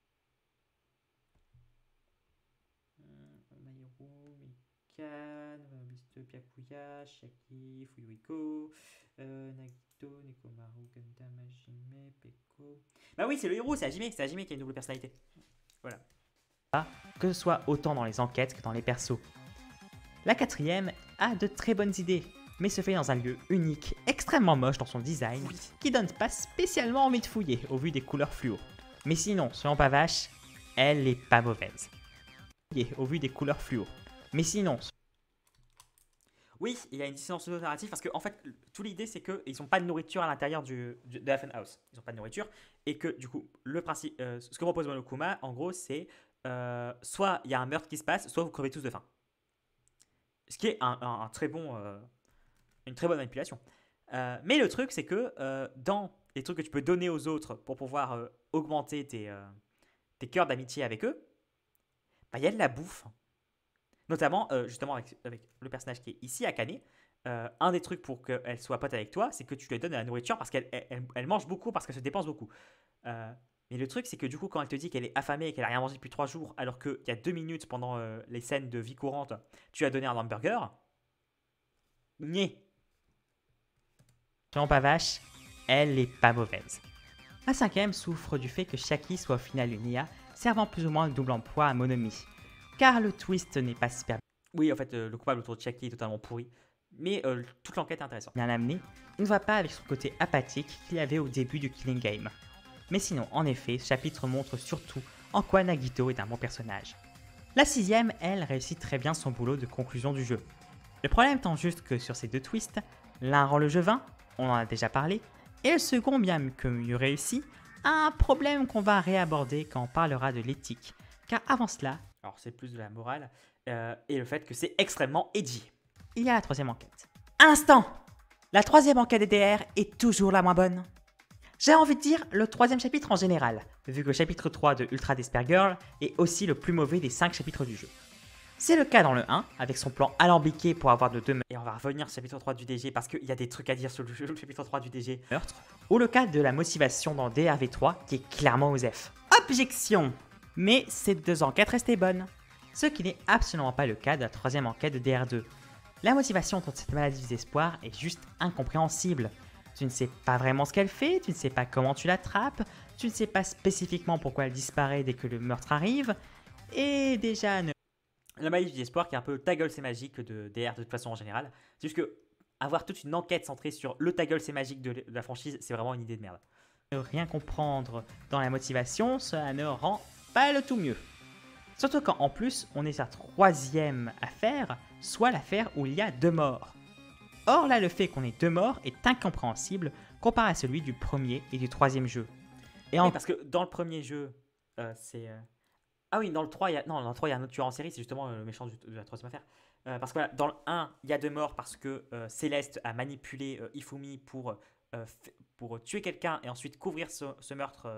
Maïro, Mikan, Mr. Pyakuya, Shaki, Fuyuhiko, Nagito, Nekomaru, Gundam, Hajime, Peko. Bah oui, c'est le héros, c'est Hajime qui a une double personnalité. Voilà. Que ce soit autant dans les enquêtes que dans les persos. La quatrième a de très bonnes idées, mais se fait dans un lieu unique, extrêmement moche dans son design, qui donne pas spécialement envie de fouiller au vu des couleurs fluo. Mais sinon, soyons pas vaches, elle est pas mauvaise. Au vu des couleurs fluo. Mais sinon... Oui, il y a une dissonance narrative parce que en fait, toute l'idée c'est qu'ils n'ont pas de nourriture à l'intérieur de la funhouse. Ils n'ont pas de nourriture et que du coup, le principe, ce que propose Monokuma, en gros, c'est soit il y a un meurtre qui se passe, soit vous crevez tous de faim. Ce qui est un très bon, une très bonne manipulation. Mais le truc, c'est que dans les trucs que tu peux donner aux autres pour pouvoir augmenter tes cœurs d'amitié avec eux, bah, il y a de la bouffe. Notamment, justement, avec le personnage qui est ici, Akane, un des trucs pour qu'elle soit pote avec toi, c'est que tu lui donnes de la nourriture parce qu'elle mange beaucoup, parce qu'elle se dépense beaucoup. Mais le truc, c'est que du coup, quand elle te dit qu'elle est affamée et qu'elle a rien mangé depuis 3 jours, alors qu'il y a 2 minutes pendant les scènes de vie courante, tu lui as donné un hamburger, niais. Soyons pas vaches, elle est pas mauvaise. La cinquième souffre du fait que Shaki soit au final une IA, servant plus ou moins le double emploi à Monomi. Car le twist n'est pas super Oui, en fait, le coupable autour de Shaki est totalement pourri. Mais toute l'enquête est intéressante. bien amené, il ne va pas avec son côté apathique qu'il avait au début du Killing Game. Mais sinon, en effet, ce chapitre montre surtout en quoi Nagito est un bon personnage. La sixième, elle, réussit très bien son boulot de conclusion du jeu. Le problème étant juste que sur ces deux twists, l'un rend le jeu vain, on en a déjà parlé, et le second, bien que mieux réussi, a un problème qu'on va réaborder quand on parlera de l'éthique. Car avant cela, Alors, c'est plus de la morale et le fait que c'est extrêmement edgy. il y a la troisième enquête. Instant! La troisième enquête DDR est toujours la moins bonne. J'ai envie de dire le troisième chapitre en général, vu que le chapitre 3 de Ultra Despair Girl est aussi le plus mauvais des 5 chapitres du jeu. C'est le cas dans le 1, avec son plan alambiqué pour avoir de 2 Et on va revenir sur le chapitre 3 du DG parce qu'il y a des trucs à dire sur le chapitre 3 du DG. meurtres, ou le cas de la motivation dans DRV3 qui est clairement OSEF. Objection! Mais ces deux enquêtes restaient bonnes. Ce qui n'est absolument pas le cas de la troisième enquête de DR2. La motivation contre cette maladie du désespoir est juste incompréhensible. Tu ne sais pas vraiment ce qu'elle fait, tu ne sais pas comment tu l'attrapes, tu ne sais pas spécifiquement pourquoi elle disparaît dès que le meurtre arrive, et déjà ne... La magie du espoir qui est un peu ta gueule c'est magique de DR de toute façon en général. C'est juste que avoir toute une enquête centrée sur le ta gueule c'est magique de la franchise, c'est vraiment une idée de merde. ne rien comprendre dans la motivation, cela ne rend pas le tout mieux. Surtout quand en plus on est sa troisième affaire, soit l'affaire où il y a 2 morts. Or là le fait qu'on ait 2 morts est incompréhensible comparé à celui du premier et du troisième jeu. Et Oui, parce que dans le premier jeu, c'est... Ah oui, dans le 3, il y a... Non, dans le 3, il y a un autre tueur en série, c'est justement le méchant de la troisième affaire. Parce que voilà, dans le 1, il y a 2 morts parce que Céleste a manipulé Ifumi pour tuer quelqu'un et ensuite couvrir ce meurtre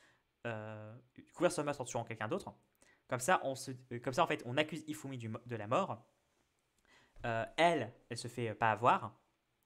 en tuant quelqu'un d'autre. Comme ça, en fait, on accuse Ifumi de la mort. Elle se fait pas avoir.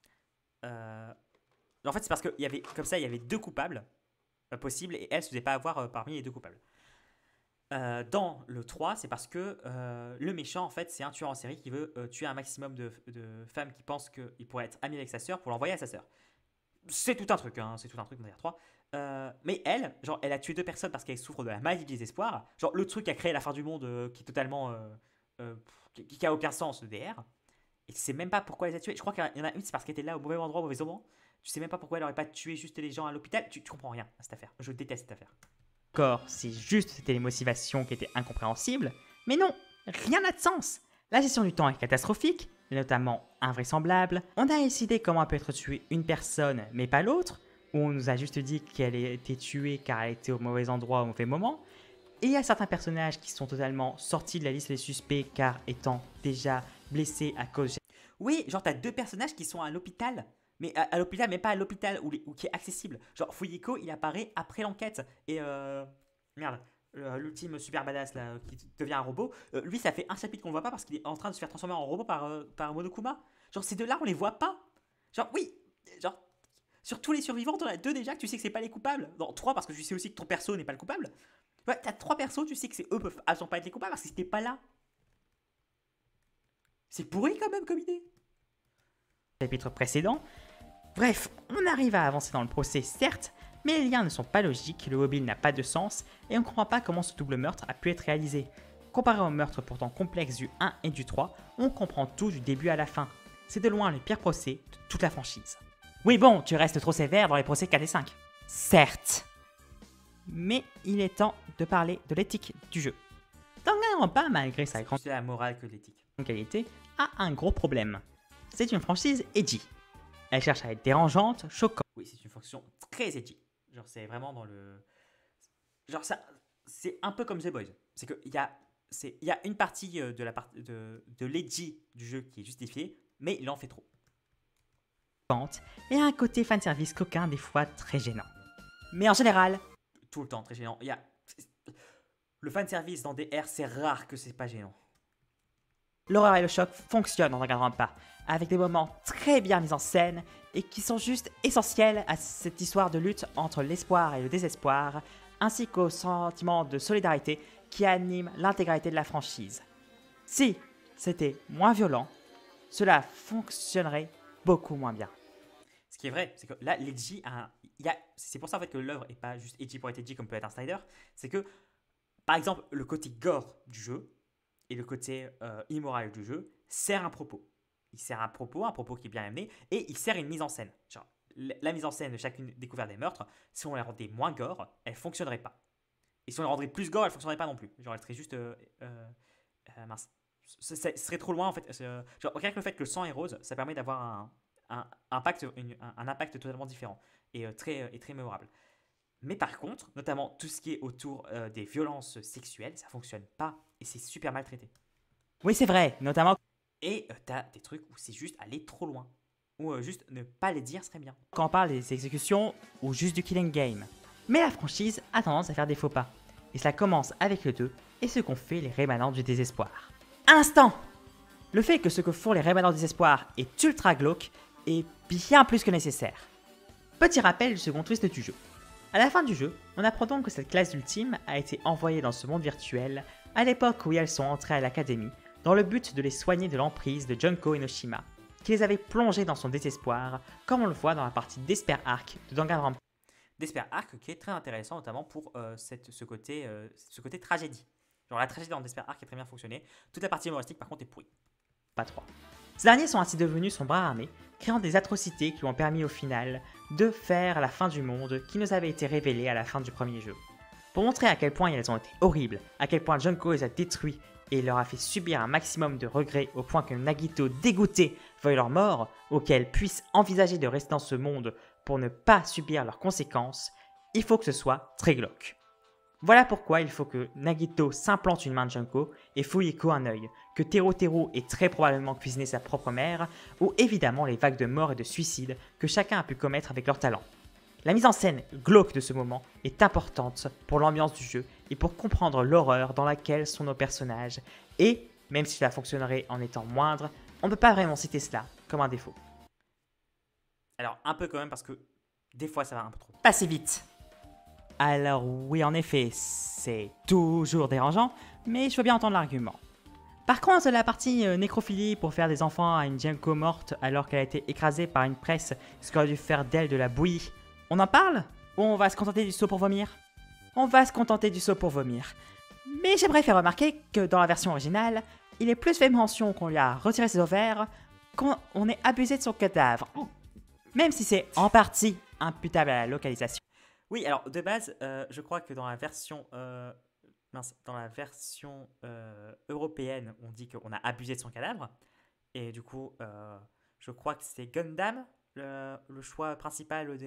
En fait, c'est parce qu'il y avait, comme ça, il y avait 2 coupables possibles et elle se faisait pas avoir parmi les 2 coupables. Dans le 3, c'est parce que le méchant, en fait, c'est un tueur en série qui veut tuer un maximum de femmes qui pensent qu'il pourrait être ami avec sa sœur pour l'envoyer à sa sœur. C'est tout un truc, hein, c'est tout un truc, on va dire 3. Mais elle, genre, elle a tué 2 personnes parce qu'elle souffre de la maladie du désespoir. Genre, le truc qui a créé la fin du monde qui est totalement. Qui a aucun sens, le DR. Et tu sais même pas pourquoi elle les a tués. Je crois qu'il y en a une, c'est parce qu'elle était là au mauvais endroit, au mauvais moment. Tu sais même pas pourquoi elle aurait pas tué juste les gens à l'hôpital. Tu comprends rien à cette affaire. Je déteste cette affaire. encore si juste c'était les motivations qui étaient incompréhensibles, mais non, rien n'a de sens. La gestion du temps est catastrophique, notamment invraisemblable. On a décidé comment peut être tuée une personne mais pas l'autre, où on nous a juste dit qu'elle a été tuée car elle était au mauvais endroit au mauvais moment. Et il y a certains personnages qui sont totalement sortis de la liste des suspects car étant déjà blessés à cause... Oui, genre t'as 2 personnages qui sont à l'hôpital Mais à l'hôpital, mais pas à l'hôpital ou qui est accessible. Genre, Fuyiko, il apparaît après l'enquête. Et merde, l'ultime super badass là, qui devient un robot, lui, ça fait un chapitre qu'on ne voit pas parce qu'il est en train de se faire transformer en robot par Monokuma. Genre, ces deux-là, on les voit pas. Genre, oui, genre, sur tous les survivants, t'en as deux déjà que tu sais que c'est pas les coupables. Non, trois parce que tu sais aussi que ton perso n'est pas le coupable. Ouais, t'as trois persos, tu sais que c'est eux peuvent absolument pas être les coupables parce qu'ils étaient pas là. C'est pourri quand même comme idée. Chapitre précédent. Bref, on arrive à avancer dans le procès, certes, mais les liens ne sont pas logiques, le mobile n'a pas de sens, et on ne comprend pas comment ce double meurtre a pu être réalisé. Comparé au meurtre pourtant complexe du 1 et du 3, on comprend tout du début à la fin. C'est de loin le pire procès de toute la franchise. Oui bon, tu restes trop sévère dans les procès 4 et 5. Certes. Mais il est temps de parler de l'éthique du jeu. Danganronpa, malgré sa grande C'est la morale que l'éthique. qualité, a un gros problème. C'est une franchise edgy. Elle cherche à être dérangeante, choquante. Oui, c'est une fonction très edgy. Genre, c'est vraiment dans le. Genre, ça. C'est un peu comme The Boys. C'est qu'il y a. Il y a une partie de l'edgy du jeu qui est justifiée, mais il en fait trop. Et a un côté fanservice coquin des fois très gênant. Mais en général, Tout le temps, très gênant. Il y a. Le fanservice dans des R, c'est rare que c'est pas gênant. l'horreur et le choc fonctionnent dans Danganronpa, avec des moments très bien mis en scène et qui sont juste essentiels à cette histoire de lutte entre l'espoir et le désespoir, ainsi qu'au sentiment de solidarité qui anime l'intégralité de la franchise. Si c'était moins violent, cela fonctionnerait beaucoup moins bien. Ce qui est vrai, c'est que là, l'edgy c'est pour ça en fait que l'œuvre est pas juste edgy pour être edgy comme peut être un Snyder. C'est que, par exemple, le côté gore du jeu et le côté immoral du jeu sert un propos. Il sert un propos qui est bien amené, et il sert une mise en scène. Genre, la mise en scène de chacune découverte des meurtres, si on les rendait moins gore, elle fonctionnerait pas. Et si on les rendrait plus gore, elle fonctionnerait pas non plus. Genre, elle serait juste mince. Ce serait trop loin en fait. Genre, rien que le fait que le sang est rose, ça permet d'avoir un impact totalement différent et très mémorable. Mais par contre, notamment tout ce qui est autour des violences sexuelles, ça fonctionne pas et c'est super mal traité. Oui, c'est vrai, notamment Et t'as des trucs où c'est juste aller trop loin. Ou juste ne pas les dire serait bien. quand on parle des exécutions ou juste du killing game. Mais la franchise a tendance à faire des faux pas. Et cela commence avec le 2 et ce qu'ont fait les rémanents du désespoir. Instant. Le fait que ce que font les rémanents du désespoir est ultra glauque est bien plus que nécessaire. Petit rappel du second twist du jeu. À la fin du jeu, on apprend donc que cette classe ultime a été envoyée dans ce monde virtuel à l'époque où elles sont entrées à l'académie dans le but de les soigner de l'emprise de Junko Enoshima, qui les avait plongées dans son désespoir, comme on le voit dans la partie Despair Arc de Danganronpa. Despair Arc qui est très intéressant notamment pour ce côté tragédie. Genre la tragédie dans Despair Arc est très bien fonctionné. Toute la partie humoristique par contre est pourrie. Pas 3. Ces derniers sont ainsi devenus son bras armé, créant des atrocités qui lui ont permis au final de faire la fin du monde qui nous avait été révélée à la fin du premier jeu. Pour montrer à quel point elles ont été horribles, à quel point Junko les a détruits et leur a fait subir un maximum de regrets au point que Nagito, dégoûté, veuille leur mort, ou qu'elles puissent envisager de rester dans ce monde pour ne pas subir leurs conséquences, il faut que ce soit très glauque. Voilà pourquoi il faut que Nagito s'implante une main de Junko et Fuyiko un œil, que Teru ait très probablement cuisiné sa propre mère, ou évidemment les vagues de morts et de suicides que chacun a pu commettre avec leur talent. La mise en scène glauque de ce moment est importante pour l'ambiance du jeu et pour comprendre l'horreur dans laquelle sont nos personnages, et, même si cela fonctionnerait en étant moindre, on ne peut pas vraiment citer cela comme un défaut. Alors un peu quand même parce que des fois ça va un peu trop. Passez vite. Alors oui, en effet, c'est toujours dérangeant, mais je veux bien entendre l'argument. Par contre, la partie nécrophilie pour faire des enfants à une Junko morte alors qu'elle a été écrasée par une presse, ce qui aurait dû faire d'elle de la bouillie, on en parle? Ou on va se contenter du saut pour vomir? On va se contenter du saut pour vomir. Mais j'aimerais faire remarquer que dans la version originale, il est plus fait mention qu'on lui a retiré ses ovaires, qu'on ait abusé de son cadavre. Même si c'est en partie imputable à la localisation. Oui, alors de base, je crois que dans la version, européenne, on dit qu'on a abusé de son cadavre. Et du coup, je crois que c'est Gundam, le choix principal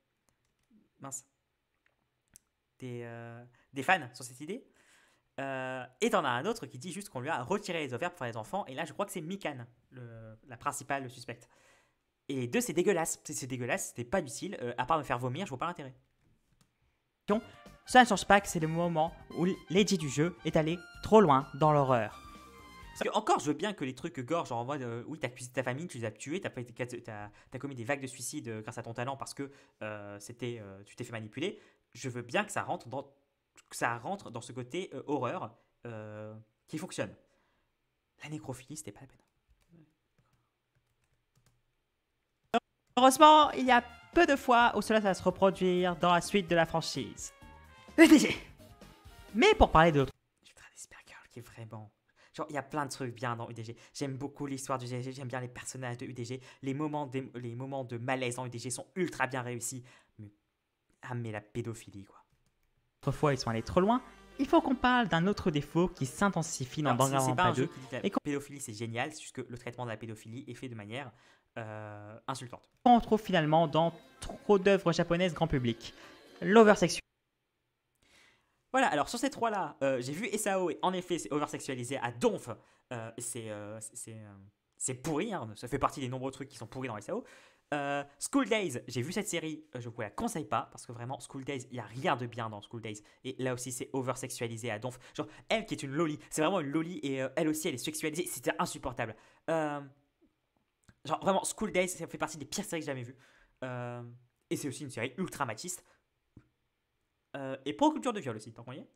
des fans sur cette idée. Et t'en as un autre qui dit juste qu'on lui a retiré les ovaires pour faire des enfants. Et là, je crois que c'est Mikan, la principale suspecte. Et les deux, c'est dégueulasse. C'est dégueulasse, c'était pas utile. À part me faire vomir, je vois pas l'intérêt. Ça ne change pas que c'est le moment où Lady du jeu est allée trop loin dans l'horreur. Parce que, encore, je veux bien que les trucs gore, genre en mode, oui, t'as cuisiné ta famille, tu les as tués, t'as commis des vagues de suicide grâce à ton talent parce que tu t'es fait manipuler. Je veux bien que ça rentre dans ce côté horreur qui fonctionne. La nécrophilie, c'était pas la peine. Heureusement, il y a peu de fois où cela va se reproduire dans la suite de la franchise. UDG. Mais pour parler de l'autre Ultra Despair Girl qui est vraiment... Genre, il y a plein de trucs bien dans UDG. J'aime beaucoup l'histoire d'UDG, j'aime bien les personnages de UDG. Les moments de malaise en UDG sont ultra bien réussis. Mais la pédophilie, quoi. fois, ils sont allés trop loin, il faut qu'on parle d'un autre défaut qui s'intensifie dans Alors, c'est pas Danganronpa un jeu 2 qui dit que la et pédophilie c'est génial, c'est juste que le traitement de la pédophilie est fait de manière insultante. qu'on retrouve finalement dans trop d'œuvres japonaises grand public. L'oversexualité. Voilà, alors sur ces trois-là, j'ai vu SAO et en effet c'est oversexualisé à donf. C'est pourri, hein, ça fait partie des nombreux trucs qui sont pourris dans SAO. School Days, j'ai vu cette série, je vous la conseille pas parce que vraiment School Days, il y a rien de bien dans School Days et là aussi c'est oversexualisé à donf. Genre elle qui est une loli, c'est vraiment une loli et elle aussi elle est sexualisée, c'était insupportable. Genre vraiment School Days, ça fait partie des pires séries que j'ai jamais vues. Et c'est aussi une série ultra machiste. Et pro-culture de viol aussi, tant qu'on y est.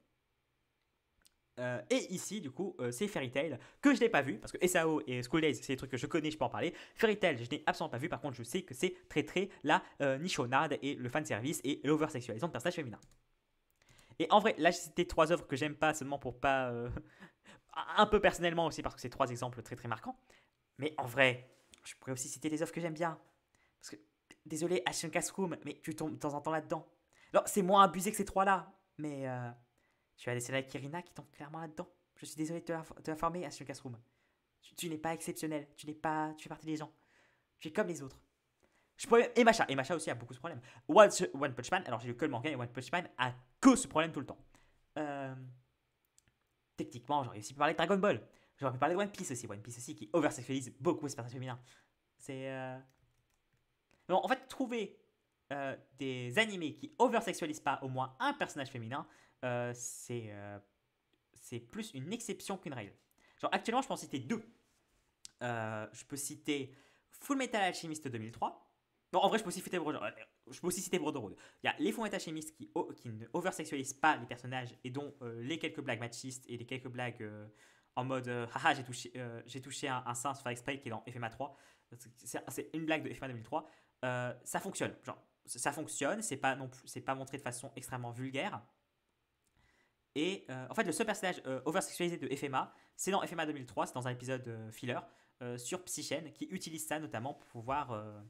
Et ici, du coup, c'est Fairy Tail, que je n'ai pas vu, parce que SAO et School Days, c'est des trucs que je connais, je peux en parler. Fairy Tail, je n'ai absolument pas vu, par contre, je sais que c'est très la nichonnade et le fanservice et l'oversexualisation de personnages féminins. Et en vrai, là, j'ai cité trois œuvres que j'aime pas, seulement pour pas... un peu personnellement aussi, parce que c'est trois exemples très marquants. Mais en vrai, je pourrais aussi citer des œuvres que j'aime bien. Parce que, désolé, Ashen Classroom, mais tu tombes de temps en temps là-dedans. Non, c'est moins abusé que ces trois-là, mais tu as des scènes avec Kirina qui tombent clairement là-dedans. Je suis désolé de te l'informer, Ashen Classroom. Tu n'es pas exceptionnel, tu fais partie des gens. Tu es comme les autres. Et Masha aussi a beaucoup ce problème. One Punch Man, alors j'ai lu que le manga et One Punch Man a que ce problème tout le temps. Techniquement, j'aurais aussi pu parler de Dragon Ball. J'aurais pu parler de One Piece aussi qui oversexualise beaucoup ces personnages féminins. C'est... Non, en fait, trouver des animés qui oversexualisent pas au moins un personnage féminin, c'est plus une exception qu'une règle. Genre actuellement, je peux en citer deux. Je peux citer Full Metal Alchemist 2003. Non, en vrai, je peux aussi citer Brotherhood. Il y a les Full Metal Alchemist qui ne oversexualisent pas les personnages et dont les quelques blagues machistes et les quelques blagues en mode haha, j'ai touché un sein sans faire exprès qui est dans FMA 3. C'est une blague de FMA 2003. Ça fonctionne. Genre, ça fonctionne, c'est pas montré de façon extrêmement vulgaire. Et en fait, le seul personnage oversexualisé de FMA, c'est dans FMA 2003, c'est dans un épisode filler sur Psychen, qui utilise ça notamment pour pouvoir.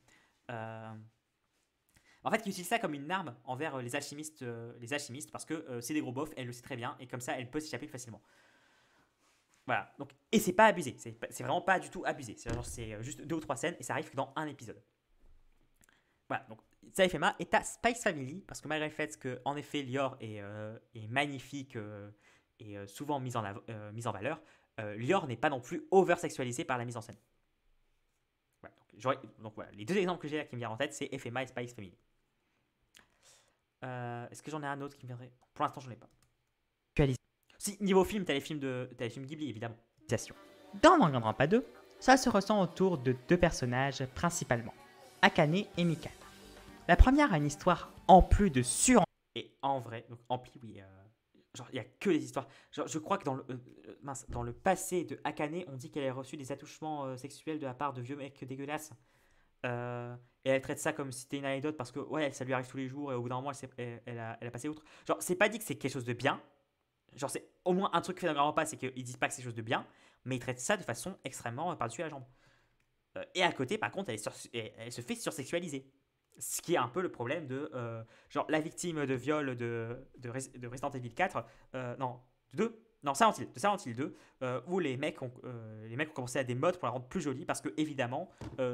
En fait, qui utilise ça comme une arme envers les alchimistes parce que c'est des gros bofs, elle le sait très bien, et comme ça, elle peut s'échapper facilement. Voilà, donc, et c'est pas abusé, c'est vraiment pas du tout abusé. C'est juste 2 ou 3 scènes et ça arrive que dans un épisode. Voilà, donc ça FMA est à Spice Family parce que malgré le fait que en effet Lior est magnifique et souvent mise en valeur, Lior n'est pas non plus oversexualisé par la mise en scène. Voilà, donc voilà, les deux exemples que j'ai là qui me viennent en tête, c'est FMA et Spice Family. Est-ce que j'en ai un autre qui me viendrait? Pour l'instant, j'en ai pas. Si, niveau film, t'as les films Ghibli, évidemment. Dans Danganronpa 2, ça se ressent autour de deux personnages principalement, Akane et Mikan. La première a une histoire en plus de Et en vrai, donc Ampli, oui, genre il y a que les histoires. Genre, je crois que dans le passé de Akane, on dit qu'elle a reçu des attouchements sexuels de la part de vieux mecs dégueulasses. Et elle traite ça comme si c'était une anecdote parce que ouais, ça lui arrive tous les jours et au bout d'un moment, elle a passé outre. Genre, c'est pas dit que c'est quelque chose de bien. Genre, c'est au moins un truc fait dans Danganronpa, c'est qu'ils disent pas que c'est quelque chose de bien, mais ils traitent ça de façon extrêmement par-dessus la jambe. Et à côté, par contre, elle se fait sursexualiser. Ce qui est un peu le problème de genre la victime de viol de Resident Evil 4, de Silent Hill 2, où les mecs ont commencé à des mods pour la rendre plus jolie parce que évidemment,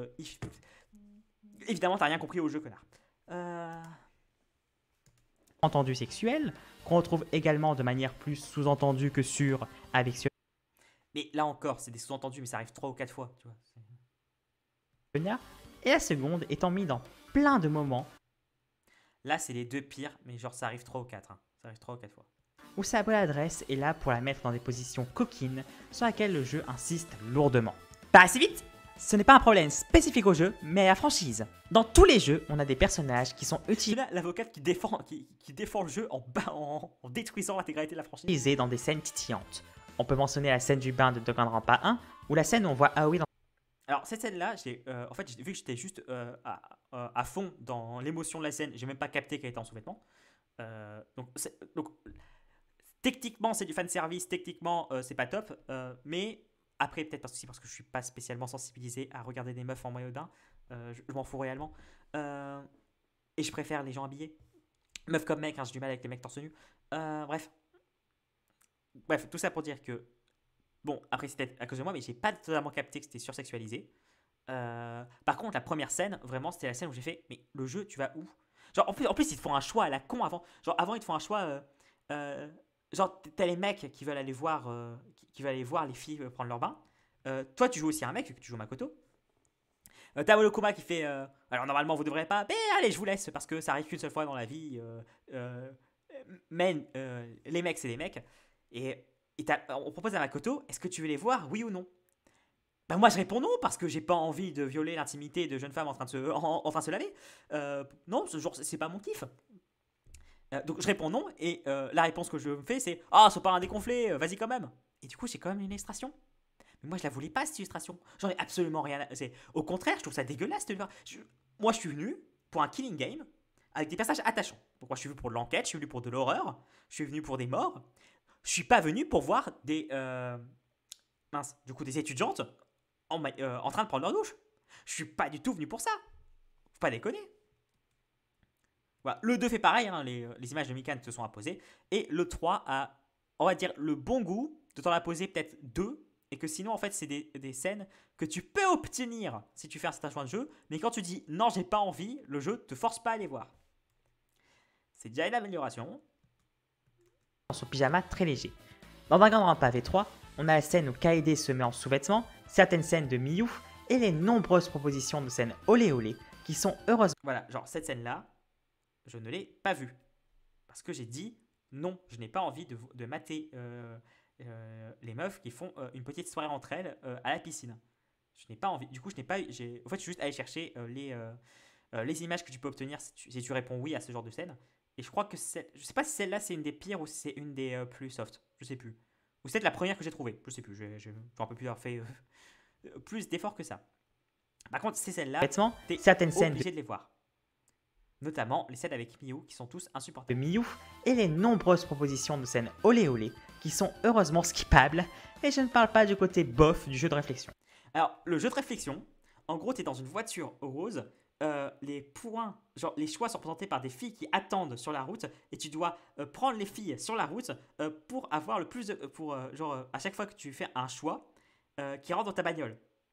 t'as rien compris au jeu, connard. Entendu sexuel, qu'on retrouve également de manière plus sous-entendue que sûre avec Mais là encore, c'est des sous-entendus, mais ça arrive 3 ou 4 fois, tu vois. Sonia, Et la seconde étant mise dans plein de moments Là, c'est les deux pires, mais genre ça arrive 3 ou 4. Hein. Ça arrive 3 ou 4 fois. où sa bonne adresse est là pour la mettre dans des positions coquines sur lesquelles le jeu insiste lourdement. Pas assez vite? Ce n'est pas un problème spécifique au jeu, mais à la franchise. Dans tous les jeux, on a des personnages qui sont C'est là l'avocate qui défend le jeu en détruisant l'intégralité de la franchise. utilisés dans des scènes titillantes. On peut mentionner la scène du bain de Danganronpa 1, ou la scène où on voit Aoi dans Alors cette scène-là, en fait, vu que j'étais juste à fond dans l'émotion de la scène, j'ai même pas capté qu'elle était en sous-vêtements. Donc, techniquement, c'est du fanservice, techniquement, c'est pas top, mais après, peut-être parce que je suis pas spécialement sensibilisé à regarder des meufs en maillot de bain, je m'en fous réellement. Euh, et je préfère les gens habillés. Meuf comme mec, hein, j'ai du mal avec les mecs torse nu. Bref, tout ça pour dire que, bon, après c'était à cause de moi, mais j'ai pas totalement capté que c'était sursexualisé. Par contre, la première scène, vraiment, c'était la scène où j'ai fait, mais le jeu, tu vas où? Genre, en plus, ils te font un choix à la con avant. Genre, avant, ils te font un choix. Genre, t'as les mecs qui veulent aller voir, qui veulent aller voir les filles prendre leur bain. Toi, tu joues aussi à un mec, vu que tu joues Makoto. T'as Molokuma qui fait. Alors, normalement, vous devrez pas. Mais allez, je vous laisse, parce que ça arrive qu'une seule fois dans la vie. Mais les mecs, c'est des mecs. Et on propose à Makoto, est-ce que tu veux les voir, oui ou non? Bah moi je réponds non parce que j'ai pas envie de violer l'intimité de jeunes femmes en train de se laver. Non, ce genre c'est pas mon kiff. Donc je réponds non et la réponse que je me fais c'est ah c'est pas un déconflé, vas-y quand même. Et du coup j'ai quand même une illustration. Mais moi je la voulais pas cette illustration. J'en ai absolument rien. Au contraire je trouve ça dégueulasse de le voir. Moi je suis venu pour un killing game avec des personnages attachants. Donc moi je suis venu pour de l'enquête, je suis venu pour de l'horreur, je suis venu pour des morts. Je suis pas venu pour voir des des étudiantes en train de prendre leur douche. Je suis pas du tout venu pour ça. Faut pas déconner. Voilà. Le 2 fait pareil, hein, les images de Mikan se sont imposées. Et le 3 a, on va dire, le bon goût de t'en imposer peut-être deux. Et que sinon, en fait, c'est des scènes que tu peux obtenir si tu fais un certain choix de jeu. Mais quand tu dis non, j'ai pas envie, le jeu te force pas à les voir. C'est déjà une amélioration. dans son pyjama très léger. Dans Danganronpa V3, on a la scène où Kaede se met en sous-vêtements, certaines scènes de Miyu et les nombreuses propositions de scènes olé olé qui sont heureuses. Voilà, genre cette scène-là, je ne l'ai pas vue. Parce que j'ai dit non, je n'ai pas envie de mater les meufs qui font une petite soirée entre elles à la piscine. Je n'ai pas envie. Du coup, je n'ai pas. En fait, je suis juste allé chercher les images que tu peux obtenir si tu réponds oui à ce genre de scène. Et je crois que je sais pas si celle-là c'est une des pires ou si c'est une des plus soft. Je sais plus. Ou c'est la première que j'ai trouvée. Je sais plus. Je un peu plus avoir fait plus d'efforts que ça. Par contre, c'est celle-là. Vêtements, T'es certaines scènes obligé de les voir. Notamment les scènes avec Miyu qui sont tous de insupportables. Miyu et les nombreuses propositions de scènes olé olé qui sont heureusement skippables. Et je ne parle pas du côté bof du jeu de réflexion. Alors, le jeu de réflexion, en gros, tu es dans une voiture rose. Les points, genre les choix sont présentés par des filles qui attendent sur la route et tu dois prendre les filles sur la route pour avoir le plus de. À chaque fois que tu fais un choix qui rentre dans ta bagnole.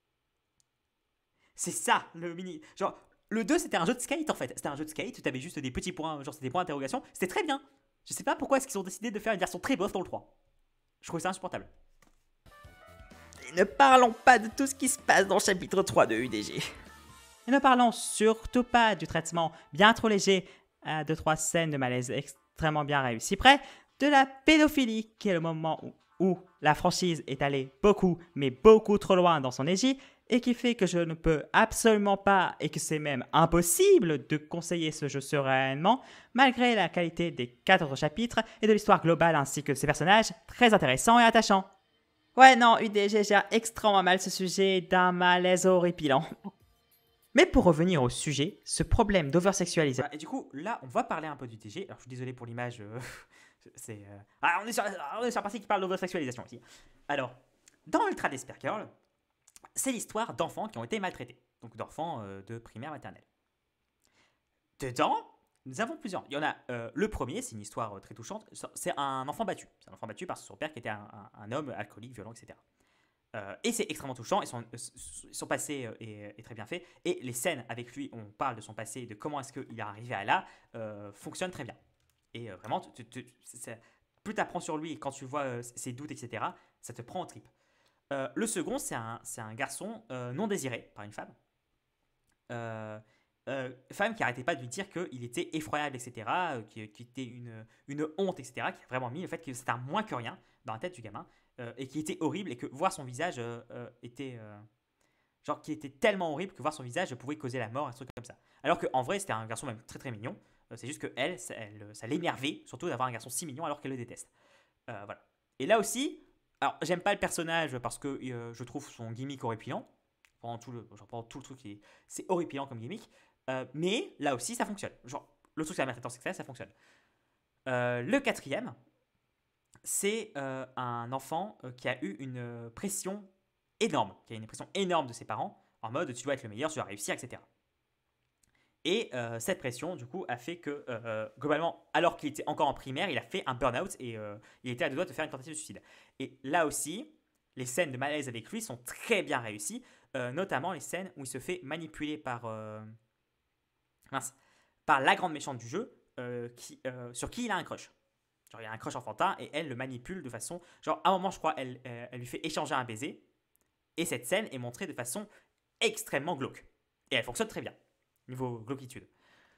C'est ça le mini. Genre, le 2 c'était un jeu de skate en fait. C'était un jeu de skate où tu avais juste des petits points, genre c'était des points d'interrogation. C'était très bien. Je sais pas pourquoi est-ce qu'ils ont décidé de faire une version très bof dans le 3. Je trouvais ça insupportable. Et ne parlons pas de tout ce qui se passe dans le chapitre 3 de UDG. Et ne parlons surtout pas du traitement bien trop léger à 2-3 scènes de malaise extrêmement bien réussies près de la pédophilie qui est le moment où la franchise est allée beaucoup mais beaucoup trop loin dans son égie et qui fait que je ne peux absolument pas et que c'est même impossible de conseiller ce jeu sereinement malgré la qualité des 4 autres chapitres et de l'histoire globale ainsi que de ses personnages très intéressants et attachants. Ouais non, UDG gère extrêmement mal ce sujet d'un malaise horripilant. Mais pour revenir au sujet, ce problème d'oversexualisation. Voilà, et du coup, là, on va parler un peu du TG. Alors, je suis désolé pour l'image. On est sur la partie qui parle d'oversexualisation ici. Alors, dans Ultra Despair Girl, c'est l'histoire d'enfants qui ont été maltraités. Donc, d'enfants de primaire maternelle. Dedans, nous avons plusieurs. Il y en a le premier, c'est une histoire très touchante. C'est un enfant battu. C'est un enfant battu par son père qui était un homme alcoolique, violent, etc. Et c'est extrêmement touchant, et son passé est très bien fait. Et les scènes avec lui, on parle de son passé, et de comment est-ce qu'il est arrivé à là, fonctionnent très bien. Et vraiment, plus tu apprends sur lui, et quand tu vois ses doutes, etc., ça te prend au trip. Le second, c'est un garçon non désiré par une femme. femme qui arrêtait pas de lui dire qu'il était effroyable, etc., qu'il était une honte, etc., qui a vraiment mis le fait que c'était un moins que rien dans la tête du gamin, et qui était horrible, et que voir son visage était... genre, qui était tellement horrible que voir son visage pouvait causer la mort, un truc comme ça. Alors qu'en vrai, c'était un garçon même très très mignon. C'est juste que elle, ça l'énervait, surtout d'avoir un garçon si mignon alors qu'elle le déteste. Voilà. Et là aussi, alors j'aime pas le personnage parce que je trouve son gimmick horripilant. Pendant tout le truc, c'est horripilant comme gimmick. Mais là aussi, ça fonctionne. Genre, le truc, c'est la maltraitance sexuelle, ça fonctionne. Le quatrième, c'est un enfant qui a eu une pression énorme, qui a une pression énorme de ses parents, en mode tu dois être le meilleur, tu dois réussir, etc. Et cette pression, du coup, a fait que, globalement, alors qu'il était encore en primaire, il a fait un burn-out et il était à deux doigts de faire une tentative de suicide. Et là aussi, les scènes de malaise avec lui sont très bien réussies, notamment les scènes où il se fait manipuler mince, par la grande méchante du jeu, sur qui il a un crush. Genre, il a un crush enfantin et elle le manipule de façon. Genre, à un moment, je crois, elle lui fait échanger un baiser. Et cette scène est montrée de façon extrêmement glauque. Et elle fonctionne très bien, niveau glauquitude.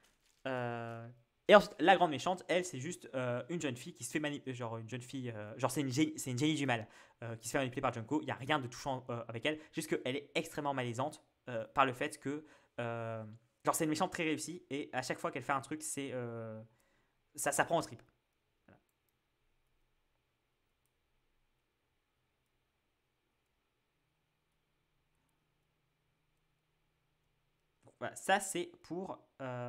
Et ensuite, la grande méchante, elle, c'est juste une jeune fille qui se fait manipuler. Genre, une jeune fille. Genre, c'est une génie du mal qui se fait manipuler par Junko. Il n'y a rien de touchant avec elle. Juste qu'elle est extrêmement malaisante par le fait que. Genre, c'est une méchante très réussie. Et à chaque fois qu'elle fait un truc, ça prend au trip. Voilà. Voilà, ça c'est pour.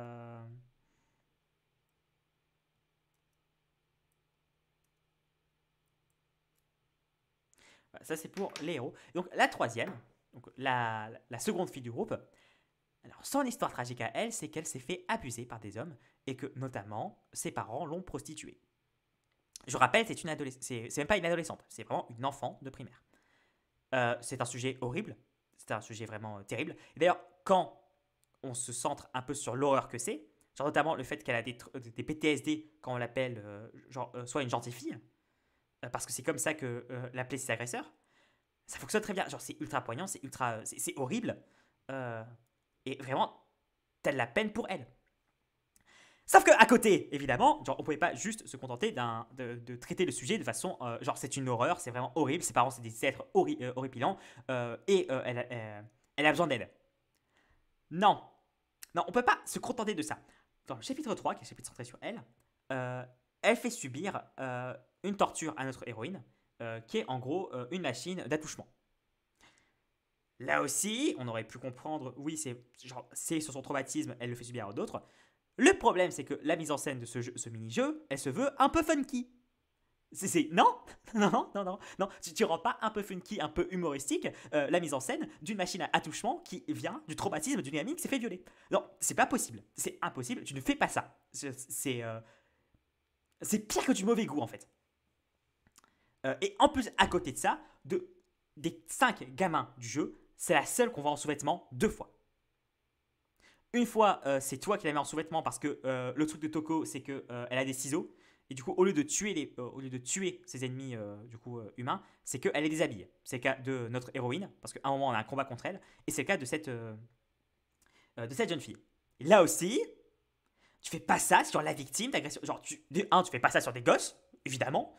Voilà, ça c'est pour les héros. Donc la troisième, donc la seconde fille du groupe. Alors son histoire tragique à elle, c'est qu'elle s'est fait abuser par des hommes et que notamment ses parents l'ont prostituée. Je rappelle, c'est même pas une adolescente, c'est vraiment une enfant de primaire. C'est un sujet horrible, c'est un sujet vraiment terrible. Et d'ailleurs, quand on se centre un peu sur l'horreur que c'est, genre notamment le fait qu'elle a des PTSD quand on l'appelle soit une gentille fille, parce que c'est comme ça que l'appelaient ses agresseurs, ça fonctionne très bien. Genre c'est ultra poignant, c'est horrible, euh, et vraiment t'as de la peine pour elle. Sauf qu'à côté, évidemment, genre, on pouvait pas juste se contenter de traiter le sujet de façon. Genre, c'est une horreur, c'est vraiment horrible, ses parents, c'est des êtres horripilants, et elle a besoin d'aide. Non, non, on peut pas se contenter de ça. Dans le chapitre 3, qui est le chapitre centré sur elle, euh, elle fait subir une torture à notre héroïne, qui est en gros une machine d'attouchement. Là aussi, on aurait pu comprendre, oui, c'est sur son traumatisme, elle le fait subir à d'autres. Le problème, c'est que la mise en scène de ce mini-jeu, elle se veut un peu funky. Non, non, non, non, non, non. Tu rends pas un peu funky, un peu humoristique la mise en scène d'une machine à attouchement qui vient du traumatisme d'une gamine qui s'est fait violer. Non, c'est pas possible. C'est impossible. Tu ne fais pas ça. C'est pire que du mauvais goût en fait. Et en plus, à côté de ça, des 5 gamins du jeu, c'est la seule qu'on voit en sous-vêtements 2 fois. Une fois, c'est toi qui la mets en sous-vêtements parce que le truc de Toko, c'est que elle a des ciseaux. Et du coup, au lieu de tuer ses ennemis humains, c'est qu'elle les déshabille. C'est le cas de notre héroïne, parce qu'à un moment, on a un combat contre elle. Et c'est le cas de cette jeune fille. Et là aussi, tu fais pas ça sur la victime d'agression. Genre, tu fais pas ça sur des gosses, évidemment.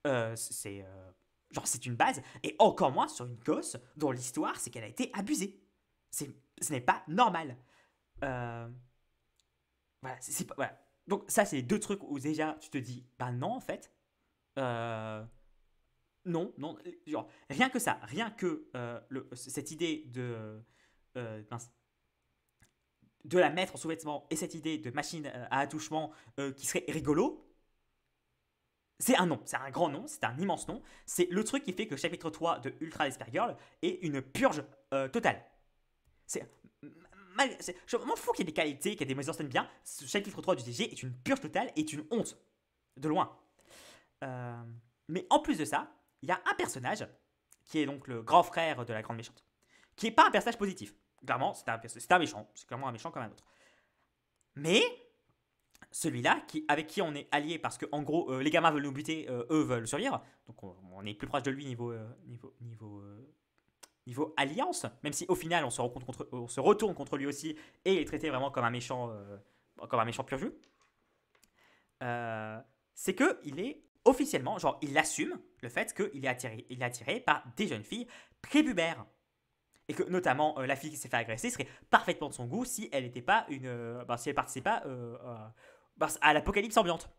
C'est une base. Et encore moins sur une gosse dont l'histoire, c'est qu'elle a été abusée. Ce n'est pas normal. Euh, voilà, voilà. Donc ça, c'est 2 trucs où déjà tu te dis, bah non en fait, Euh, non, non, genre, rien que ça, rien que cette idée mince, de la mettre en sous-vêtements et cette idée de machine à attouchement qui serait rigolo, c'est un non, c'est un grand non, c'est un immense non. C'est le truc qui fait que le chapitre 3 de Ultra Despair Girl est une purge totale. C'est je m'en fous qu'il y ait des qualités, qu'il y ait des mesures scènes bien. Ce chapitre 3 du TG est une purge totale, est une honte. De loin. Euh, mais en plus de ça, il y a un personnage qui est donc le grand frère de la grande méchante, qui est pas un personnage positif. Clairement, c'est un méchant. C'est clairement un méchant comme un autre. Mais celui-là, avec qui on est allié parce que en gros, les gamins veulent nous buter, eux veulent survivre. Donc on est plus proche de lui niveau niveau alliance, même si au final on se retourne contre lui aussi et il est traité vraiment comme un méchant pur jus, c'est qu'il est officiellement, genre il assume le fait qu'il est attiré par des jeunes filles prépubères. Et que notamment la fille qui s'est fait agresser serait parfaitement de son goût si elle n'était pas si elle participait pas à l'apocalypse ambiante.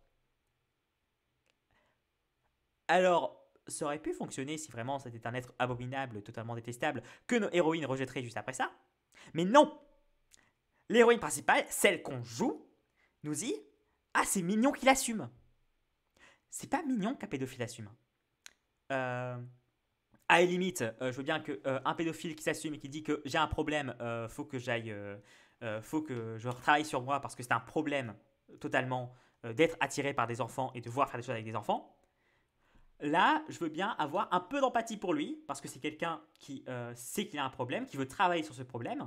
Alors, ça aurait pu fonctionner si vraiment c'était un être abominable, totalement détestable, que nos héroïnes rejetteraient juste après ça. Mais non! L'héroïne principale, celle qu'on joue, nous dit « Ah, c'est mignon qu'il assume !» C'est pas mignon qu'un pédophile assume. À la limite, je veux bien qu'un pédophile qui s'assume et qui dit que j'ai un problème, faut que je retravaille sur moi parce que c'est un problème totalement d'être attiré par des enfants et de voir faire des choses avec des enfants. Là, je veux bien avoir un peu d'empathie pour lui, parce que c'est quelqu'un qui sait qu'il a un problème, qui veut travailler sur ce problème,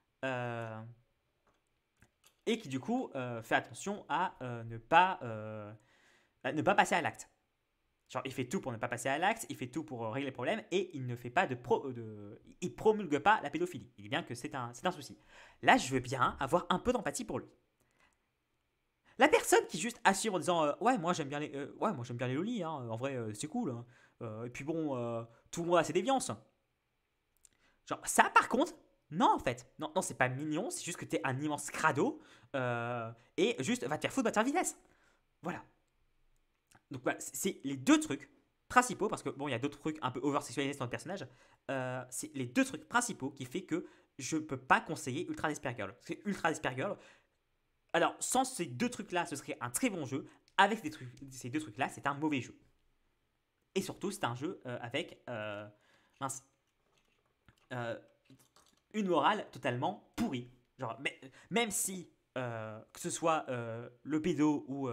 et qui du coup fait attention à ne pas passer à l'acte. Genre, il fait tout pour ne pas passer à l'acte, il fait tout pour régler le problème, et il ne fait pas il promulgue pas la pédophilie. Il dit bien que c'est un souci. Là, je veux bien avoir un peu d'empathie pour lui. La personne qui juste assure en disant ouais, moi j'aime bien les lolis, hein, en vrai c'est cool, hein. Et puis bon, tout le monde a ses déviances. Genre ça par contre, non en fait, non, c'est pas mignon, c'est juste que t'es un immense crado et juste va te faire foutre, va te faire vitesse. Voilà. Donc voilà, c'est les deux trucs principaux, parce que bon, il y a d'autres trucs un peu over-sexualisés dans le personnage, c'est les deux trucs principaux qui fait que je peux pas conseiller Ultra Despair Girl. Parce que Ultra Despair Girl, alors, sans ces deux trucs-là, ce serait un très bon jeu. Avec ces deux trucs-là, c'est un mauvais jeu. Et surtout, c'est un jeu avec une morale totalement pourrie. Genre, même si, que ce soit le pédo ou...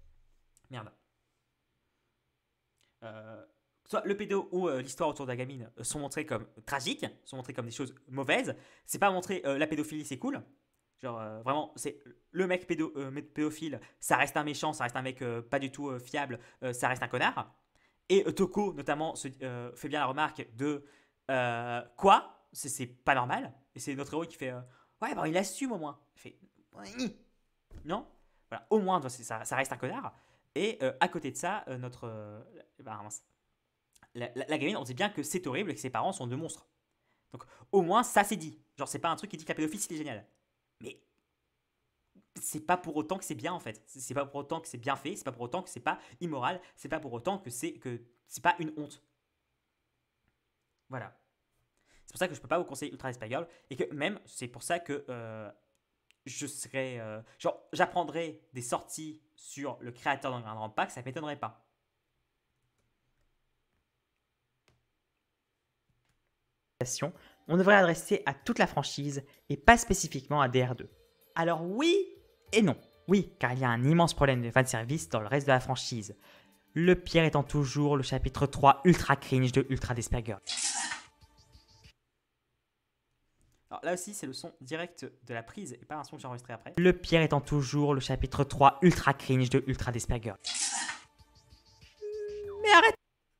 soit le pédo ou l'histoire autour de la gamine sont montrés comme tragiques, sont montrés comme des choses mauvaises. C'est pas montré la pédophilie, c'est cool. Genre vraiment, c'est le mec pédophile, ça reste un méchant, ça reste un mec pas du tout fiable, ça reste un connard. Et Toko, notamment, fait bien la remarque de quoi? C'est pas normal. Et c'est notre héros qui fait ouais, bon, il assume au moins. Il fait non? Voilà, au moins, ça reste un connard. Et à côté de ça, la gamine, on dit bien que c'est horrible et que ses parents sont deux monstres. Donc au moins, ça c'est dit. Genre, c'est pas un truc qui dit que la pédophilie c'est génial. Mais c'est pas pour autant que c'est bien en fait. C'est pas pour autant que c'est bien fait, c'est pas pour autant que c'est pas immoral, c'est pas pour autant que c'est pas une honte. Voilà. C'est pour ça que je peux pas vous conseiller Ultra Despair Girl et que même c'est pour ça que j'apprendrai des sorties sur le créateur d'un Grand Pack, ça m'étonnerait pas. On devrait l'adresser à toute la franchise et pas spécifiquement à DR2. Alors oui et non. Oui, car il y a un immense problème de fanservice dans le reste de la franchise. Le pire étant toujours le chapitre 3 ultra cringe de Ultra Despair Girl. Alors là aussi, c'est le son direct de la prise et pas un son que j'ai enregistré après. Le pire étant toujours le chapitre 3 ultra cringe de Ultra Despair Girl. Mais arrête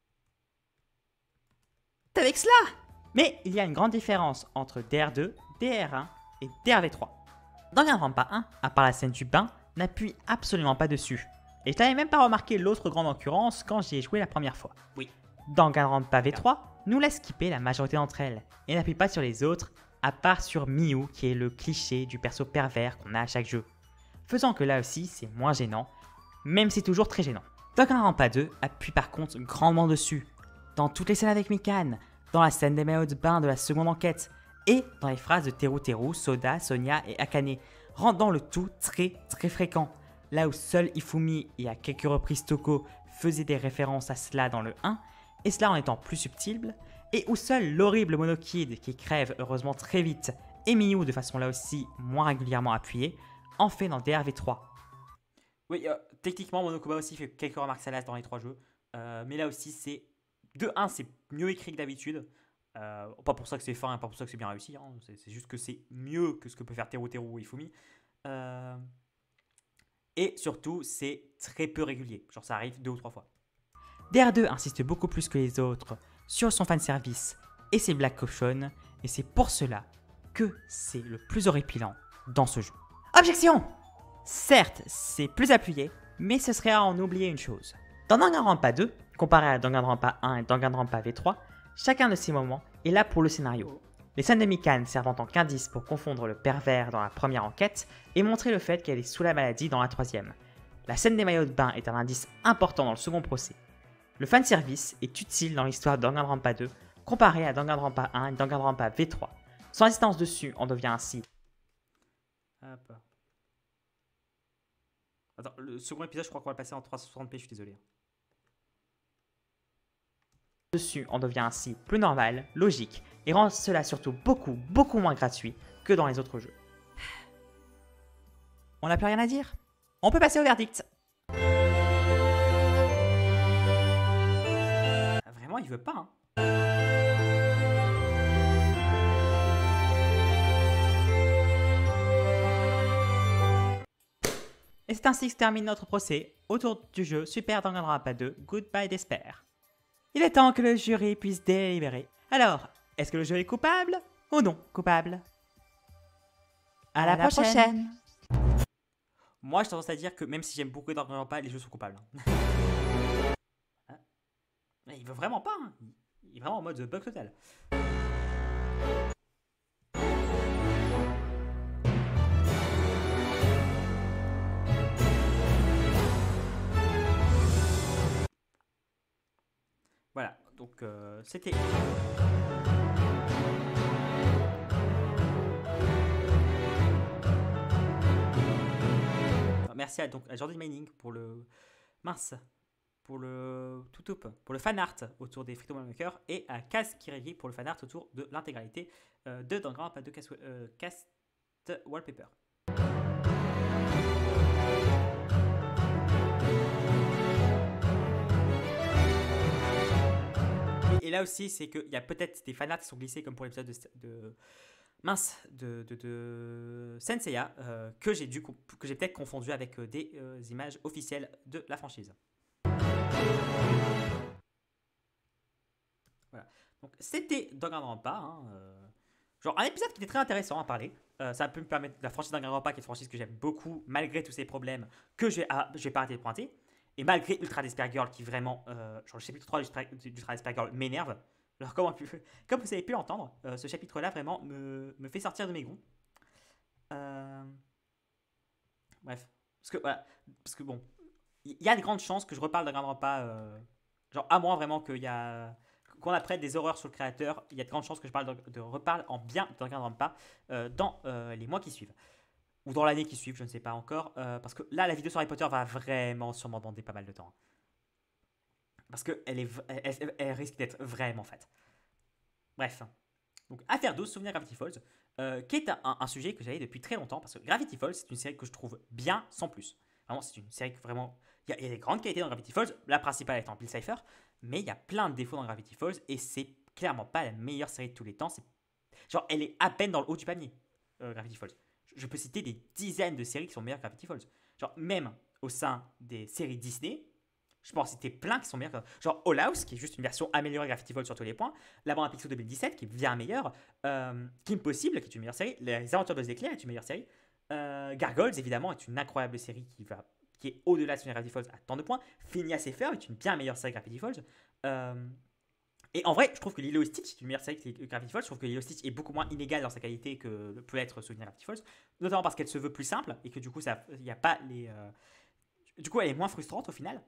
avec cela! Mais il y a une grande différence entre DR2, DR1 et DRV3. Danganronpa 1, à part la scène du bain, n'appuie absolument pas dessus. Et je n'avais même pas remarqué l'autre grande occurrence quand j'y ai joué la première fois. Oui. Danganronpa V3 nous laisse skipper la majorité d'entre elles et n'appuie pas sur les autres, à part sur Miyu qui est le cliché du perso pervers qu'on a à chaque jeu. Faisant que là aussi c'est moins gênant, même si toujours très gênant. Danganronpa 2 appuie par contre grandement dessus, dans toutes les scènes avec Mikan, dans la scène des maillots de bain de la seconde enquête, et dans les phrases de Teru Teru, Soda, Sonia et Akane, rendant le tout très très fréquent. Là où seul Ifumi et à quelques reprises Toko faisaient des références à cela dans le 1, et cela en étant plus subtil, et où seul l'horrible Monokid qui crève heureusement très vite, et Miyu de façon là aussi moins régulièrement appuyée, en fait dans DRV3. Oui, techniquement Monokoba aussi fait quelques remarques salaces dans les trois jeux, mais là aussi c'est... De 1, c'est mieux écrit que d'habitude. Pas pour ça que c'est fin, pas pour ça que c'est bien réussi. Hein. C'est juste que c'est mieux que ce que peut faire Teru Teru ou Ifumi. Et surtout, c'est très peu régulier. Genre, ça arrive 2 ou 3 fois. DR2 insiste beaucoup plus que les autres sur son fanservice, et ses blagues cochonnes, et c'est pour cela que c'est le plus horripilant dans ce jeu. Objection! Certes, c'est plus appuyé, mais ce serait à en oublier une chose. Dans Danganronpa 2, comparé à Danganronpa 1 et Danganronpa V3, chacun de ces moments est là pour le scénario. Les scènes de Mikan servant en qu'indice pour confondre le pervers dans la première enquête et montrer le fait qu'elle est sous la maladie dans la troisième. La scène des maillots de bain est un indice important dans le second procès. Le fanservice est utile dans l'histoire de Danganronpa 2 comparé à Danganronpa 1 et Danganronpa V3. Son insistance dessus en devient ainsi. Hop. Attends, le second épisode, je crois qu'on va le passer en 360p, je suis désolé. Dessus en devient ainsi plus normal, logique, et rend cela surtout beaucoup moins gratuit que dans les autres jeux. On n'a plus rien à dire? On peut passer au verdict. Vraiment, il veut pas, hein. Et c'est ainsi que se termine notre procès autour du jeu Super Danganronpa 2 Goodbye Despair. Il est temps que le jury puisse délibérer. Alors, est-ce que le jeu est coupable ou non coupable? À la prochaine. Moi, j'ai tendance à dire que même si j'aime beaucoup Danganronpa, les jeux sont coupables. Hein? Il veut vraiment pas, hein. Il est vraiment en mode bug total. Voilà, donc c'était... Merci à Jordi Mining pour le... Mince. Pour le pour le fan art autour des Frito Maker et à Kaz Kiregi pour le fan art autour de l'intégralité de Danganronpa 2 Cast Wallpaper. Et là aussi, c'est qu'il y a peut-être des fanarts qui sont glissés, comme pour l'épisode de Senseiya, que j'ai peut-être confondu avec des images officielles de la franchise. Voilà. Donc c'était Danganronpa, hein, genre un épisode qui était très intéressant à parler. Ça peut me permettre, la franchise Danganronpa, qui est une franchise que j'aime beaucoup, malgré tous ses problèmes, que je vais pas arrêter de pointer. Et malgré Ultra Despair Girl, qui vraiment, genre le chapitre 3 d'Ultra Despair Girl m'énerve. Alors comme vous avez pu l'entendre, ce chapitre-là vraiment me fait sortir de mes gonds. Bref, parce que bon, il y a de grandes chances que je reparle de Danganronpa, genre à moins vraiment qu'on apprenne des horreurs sur le créateur, il y a de grandes chances que je reparle en bien de Danganronpa dans les mois qui suivent. Ou dans l'année qui suit, je ne sais pas encore. Parce que là, la vidéo sur Harry Potter va vraiment sûrement demander pas mal de temps. Parce qu'elle risque d'être vraiment faite. Bref. Donc, Affaire 12, Souvenir Gravity Falls, qui est un sujet que j'avais depuis très longtemps. Parce que Gravity Falls, c'est une série que je trouve bien sans plus. Vraiment, c'est une série que vraiment... Il y a des grandes qualités dans Gravity Falls. La principale étant Bill Cipher. Mais il y a plein de défauts dans Gravity Falls. Et c'est clairement pas la meilleure série de tous les temps. Genre, elle est à peine dans le haut du panier, Gravity Falls. Je peux citer des dizaines de séries qui sont meilleures que Gravity Falls. Genre, même au sein des séries Disney, je peux en citer plein qui sont meilleures. Genre, All House, qui est juste une version améliorée de Gravity Falls sur tous les points. La bande à Pixel 2017, qui est bien meilleure. Kim Possible, qui est une meilleure série. Les Aventures de Éclairs est une meilleure série. Gargoyles, évidemment, est une incroyable série qui est au-delà de Gravity Falls à tant de points. Phineas et Ferb est une bien meilleure série que Gravity Falls. Et en vrai, je trouve que Lilo et Stitch est une meilleure série que Gravity Falls. Je trouve que Lilo et Stitch est beaucoup moins inégale dans sa qualité que peut être Souvenir Gravity Falls. Notamment parce qu'elle se veut plus simple et que du coup, il n'y a pas les... Du coup, elle est moins frustrante au final.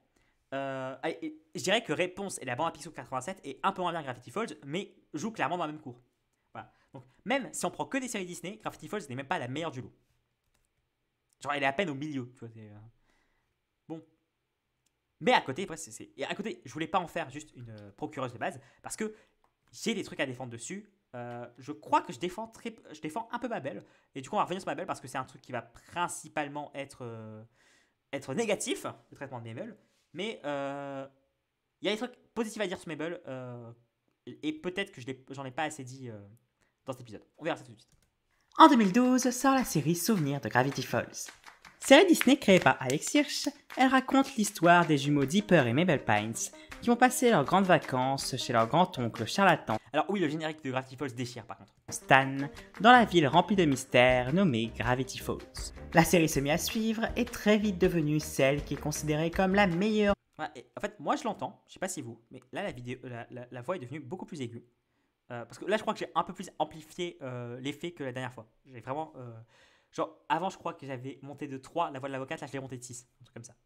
Je dirais que Réponse et la bande à Pixel 87 est un peu moins bien que Gravity Falls, mais joue clairement dans la même cour. Voilà. Donc, même si on prend que des séries Disney, Gravity Falls n'est même pas la meilleure du lot. Genre, elle est à peine au milieu. Tu vois, bon. Mais à côté, je voulais pas en faire juste une procureuse de base parce que j'ai des trucs à défendre dessus. Je crois que je défends un peu Babel. Et du coup, on va revenir sur Babel parce que c'est un truc qui va principalement être négatif, le traitement de Mabel. Mais il y a des trucs positifs à dire sur Mabel. Et peut-être que j'en ai pas assez dit dans cet épisode. On verra ça tout de suite. En 2012 sort la série Souvenir de Gravity Falls. Série Disney créée par Alex Hirsch, elle raconte l'histoire des jumeaux Dipper et Mabel Pines, qui vont passer leurs grandes vacances chez leur grand-oncle charlatan Alors oui, le générique de Gravity Falls déchire par contre. Stan, dans la ville remplie de mystères nommée Gravity Falls. La série se mit à suivre et très vite devenue celle qui est considérée comme la meilleure. Ouais, en fait, moi je l'entends, je sais pas si vous, mais là la voix est devenue beaucoup plus aiguë. Parce que là je crois que j'ai un peu plus amplifié l'effet que la dernière fois. J'ai vraiment... genre avant je crois que j'avais monté de 3 la voix de l'avocate, là je l'ai monté de 6, un truc comme ça.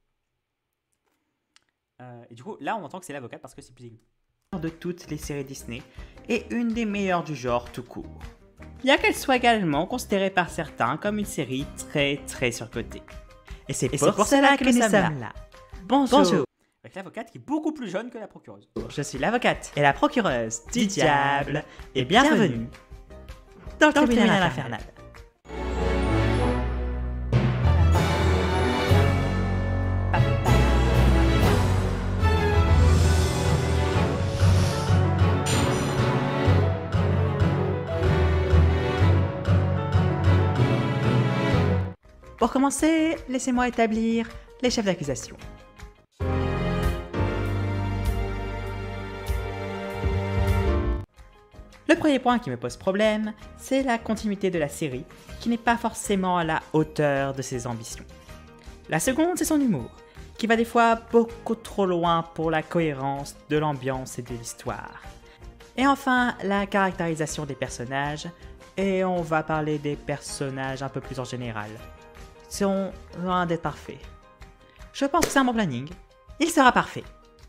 Et du coup là on entend que c'est l'avocate parce que c'est plus aigu. De toutes les séries Disney et une des meilleures du genre tout court. Bien qu'elle soit également considérée par certains comme une série très surcotée. Et c'est pour cela que nous sommes là. Bonjour. Avec l'avocate qui est beaucoup plus jeune que la procureuse. Je suis l'avocate et la procureuse du diable et bienvenue dans le tribunal infernal. Pour commencer, laissez-moi établir les chefs d'accusation. Le premier point qui me pose problème, c'est la continuité de la série, qui n'est pas forcément à la hauteur de ses ambitions. La seconde, c'est son humour, qui va des fois beaucoup trop loin pour la cohérence de l'ambiance et de l'histoire. Et enfin, la caractérisation des personnages, et on va parler des personnages un peu plus en général, sont loin d'être parfaits. Je pense que c'est un bon planning. Il sera parfait.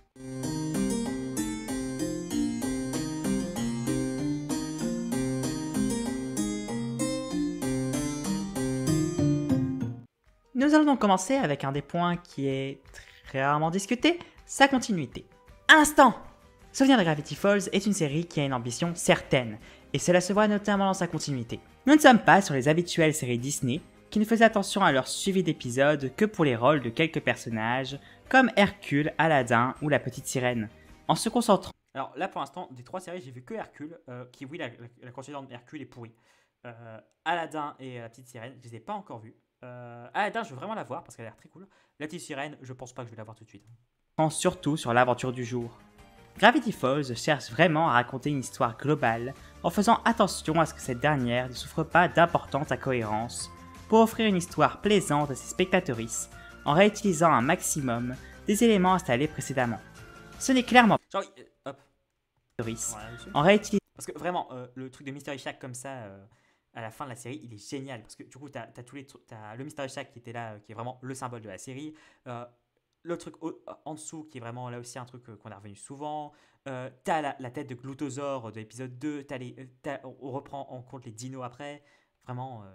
Nous allons donc commencer avec un des points qui est très rarement discuté, sa continuité. Un instant! Souvenir de Gravity Falls est une série qui a une ambition certaine, et cela se voit notamment dans sa continuité. Nous ne sommes pas sur les habituelles séries Disney, qui ne faisaient attention à leur suivi d'épisodes que pour les rôles de quelques personnages, comme Hercule, Aladdin ou la Petite Sirène, en se concentrant. Alors là pour l'instant, des 3 séries, j'ai vu que Hercule, qui oui, la continuité d'Hercule est pourrie. Aladdin et la Petite Sirène, je les ai pas encore vus. Aladdin, je veux vraiment la voir parce qu'elle a l'air très cool. La Petite Sirène, je pense pas que je vais la voir tout de suite. Surtout sur l'aventure du jour. Gravity Falls cherche vraiment à raconter une histoire globale en faisant attention à ce que cette dernière ne souffre pas d'importante incohérence pour offrir une histoire plaisante à ses spectatrices en réutilisant un maximum des éléments installés précédemment. Ce n'est clairement genre, hop. En réutilisant... Parce que vraiment, le truc de Mystery Shack comme ça, à la fin de la série, il est génial. Parce que du coup, t'as le Mystery Shack qui était là, qui est vraiment le symbole de la série. Le truc en dessous, qui est vraiment là aussi un truc qu'on a revenu souvent. T'as la tête de Gloutosaure de l'épisode 2. On reprend en compte les dinos après. Vraiment...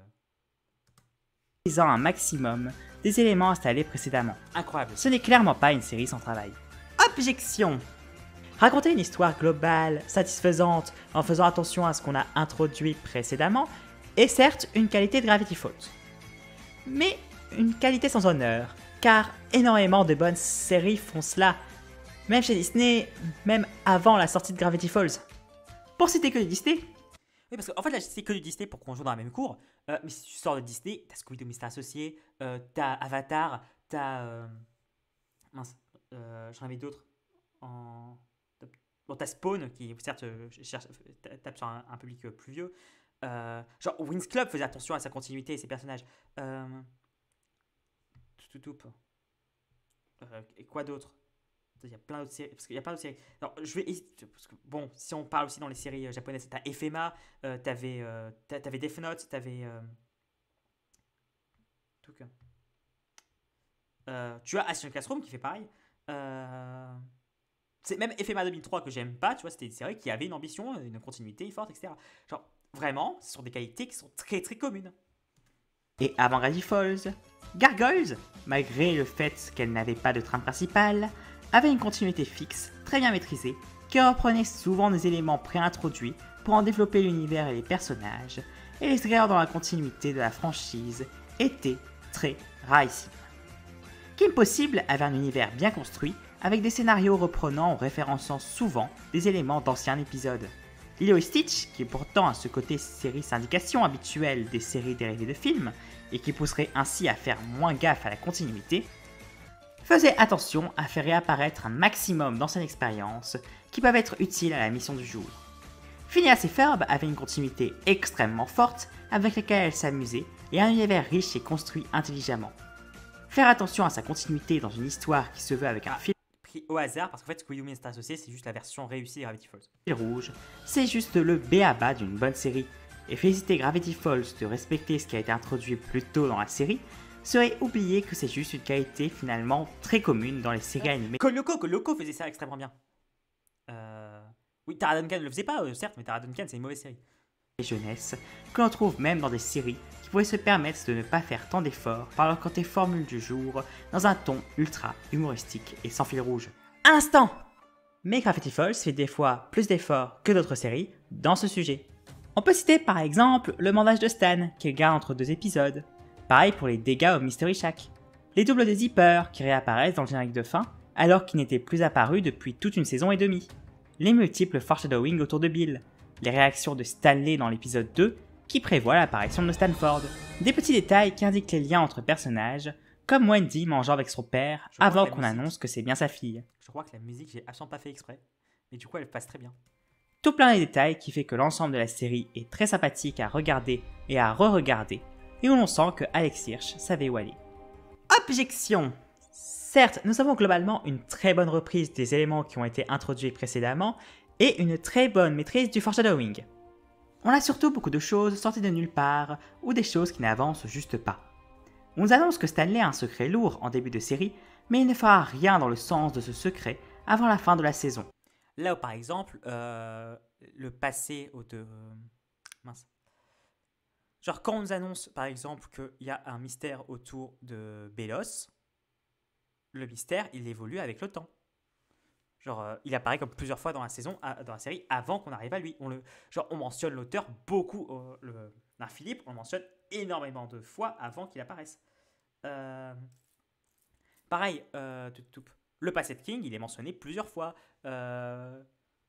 un maximum des éléments installés précédemment. Incroyable. Ce n'est clairement pas une série sans travail. Objection! Raconter une histoire globale, satisfaisante, en faisant attention à ce qu'on a introduit précédemment, est certes une qualité de Gravity Falls. Mais une qualité sans honneur, car énormément de bonnes séries font cela, même chez Disney, même avant la sortie de Gravity Falls. Pour citer que du Disney. Oui, parce qu'en fait, là, c'est que du Disney pour qu'on joue dans la même cour. Mais si tu sors de Disney, t'as Scooby-Doo Mystère Associé, t'as Avatar, t'as... mince, j'en avais d'autres. Bon, t'as Spawn, qui certes tape sur un public plus vieux. Genre, Winx Club faisait attention à sa continuité et ses personnages. Et quoi d'autre? Il y a plein d'autres séries. Parce qu'il y a plein d'autres séries. Alors, je vais. Parce que, bon, si on parle aussi dans les séries japonaises, t'as FMA, t'avais Death Note, t'avais. Tout cas. Tu as Assassin's Classroom qui fait pareil. C'est même FMA 2003 que j'aime pas, tu vois, c'était une série qui avait une ambition, une continuité forte, etc. Genre, vraiment, ce sont des qualités qui sont très communes. Et avant Gravity Falls, Gargoyles, malgré le fait qu'elle n'avait pas de trame principale, avait une continuité fixe, très bien maîtrisée, qui reprenait souvent des éléments préintroduits pour en développer l'univers et les personnages, et les erreurs dans la continuité de la franchise étaient très rarissimes. Kim Possible avait un univers bien construit, avec des scénarios reprenant ou référençant souvent des éléments d'anciens épisodes. Lilo et Stitch, qui est pourtant à ce côté série syndication habituelle des séries dérivées de films, et qui pousserait ainsi à faire moins gaffe à la continuité, faisait attention à faire réapparaître un maximum d'anciennes expériences qui peuvent être utiles à la mission du jour. Phineas et Ferb avaient une continuité extrêmement forte avec laquelle elles s'amusaient et un univers riche et construit intelligemment. Faire attention à sa continuité dans une histoire qui se veut avec un fil Pris au hasard, parce qu'en fait, Scooby-Doo Mystères Associés, c'est juste la version réussie de Gravity Falls. rouge, c'est juste le b.a.-ba d'une bonne série. Et féliciter Gravity Falls de respecter ce qui a été introduit plus tôt dans la série serait oublier que c'est juste une qualité finalement très commune dans les séries animées. Coloco faisait ça extrêmement bien. Oui, Tara Duncan ne le faisait pas, certes, mais Tara Duncan, c'est une mauvaise série. Et jeunesse, que l'on trouve même dans des séries qui pourraient se permettre de ne pas faire tant d'efforts par leur côté formule du jour dans un ton ultra humoristique et sans fil rouge. Instant. Mais Gravity Falls fait des fois plus d'efforts que d'autres séries dans ce sujet. On peut citer par exemple le mandage de Stan qui garde entre 2 épisodes. Pareil pour les dégâts au Mystery Shack. Les doubles de Zipper qui réapparaissent dans le générique de fin alors qu'ils n'étaient plus apparus depuis toute une saison et demie. Les multiples foreshadowing autour de Bill. Les réactions de Stanley dans l'épisode 2 qui prévoit l'apparition de Stanford. Des petits détails qui indiquent les liens entre personnages, comme Wendy mangeant avec son père avant qu'on annonce que c'est bien sa fille. Je crois que la musique, j'ai absolument pas fait exprès, mais du coup elle passe très bien. Tout plein de détails qui fait que l'ensemble de la série est très sympathique à regarder et à re-regarder, et où l'on sent que Alex Hirsch savait où aller. Objection! Certes, nous avons globalement une très bonne reprise des éléments qui ont été introduits précédemment, et une très bonne maîtrise du foreshadowing. On a surtout beaucoup de choses sorties de nulle part, ou des choses qui n'avancent juste pas. On nous annonce que Stanley a un secret lourd en début de série, mais il ne fera rien dans le sens de ce secret avant la fin de la saison. Là où par exemple, le passé de... mince. Genre quand on nous annonce par exemple qu'il y a un mystère autour de Bélos, le mystère il évolue avec le temps. Genre, il apparaît comme plusieurs fois dans la série, avant qu'on arrive à lui. On mentionne l'auteur beaucoup. Philippe, on le mentionne énormément de fois avant qu'il apparaisse. Pareil, le passé de King, il est mentionné plusieurs fois. Même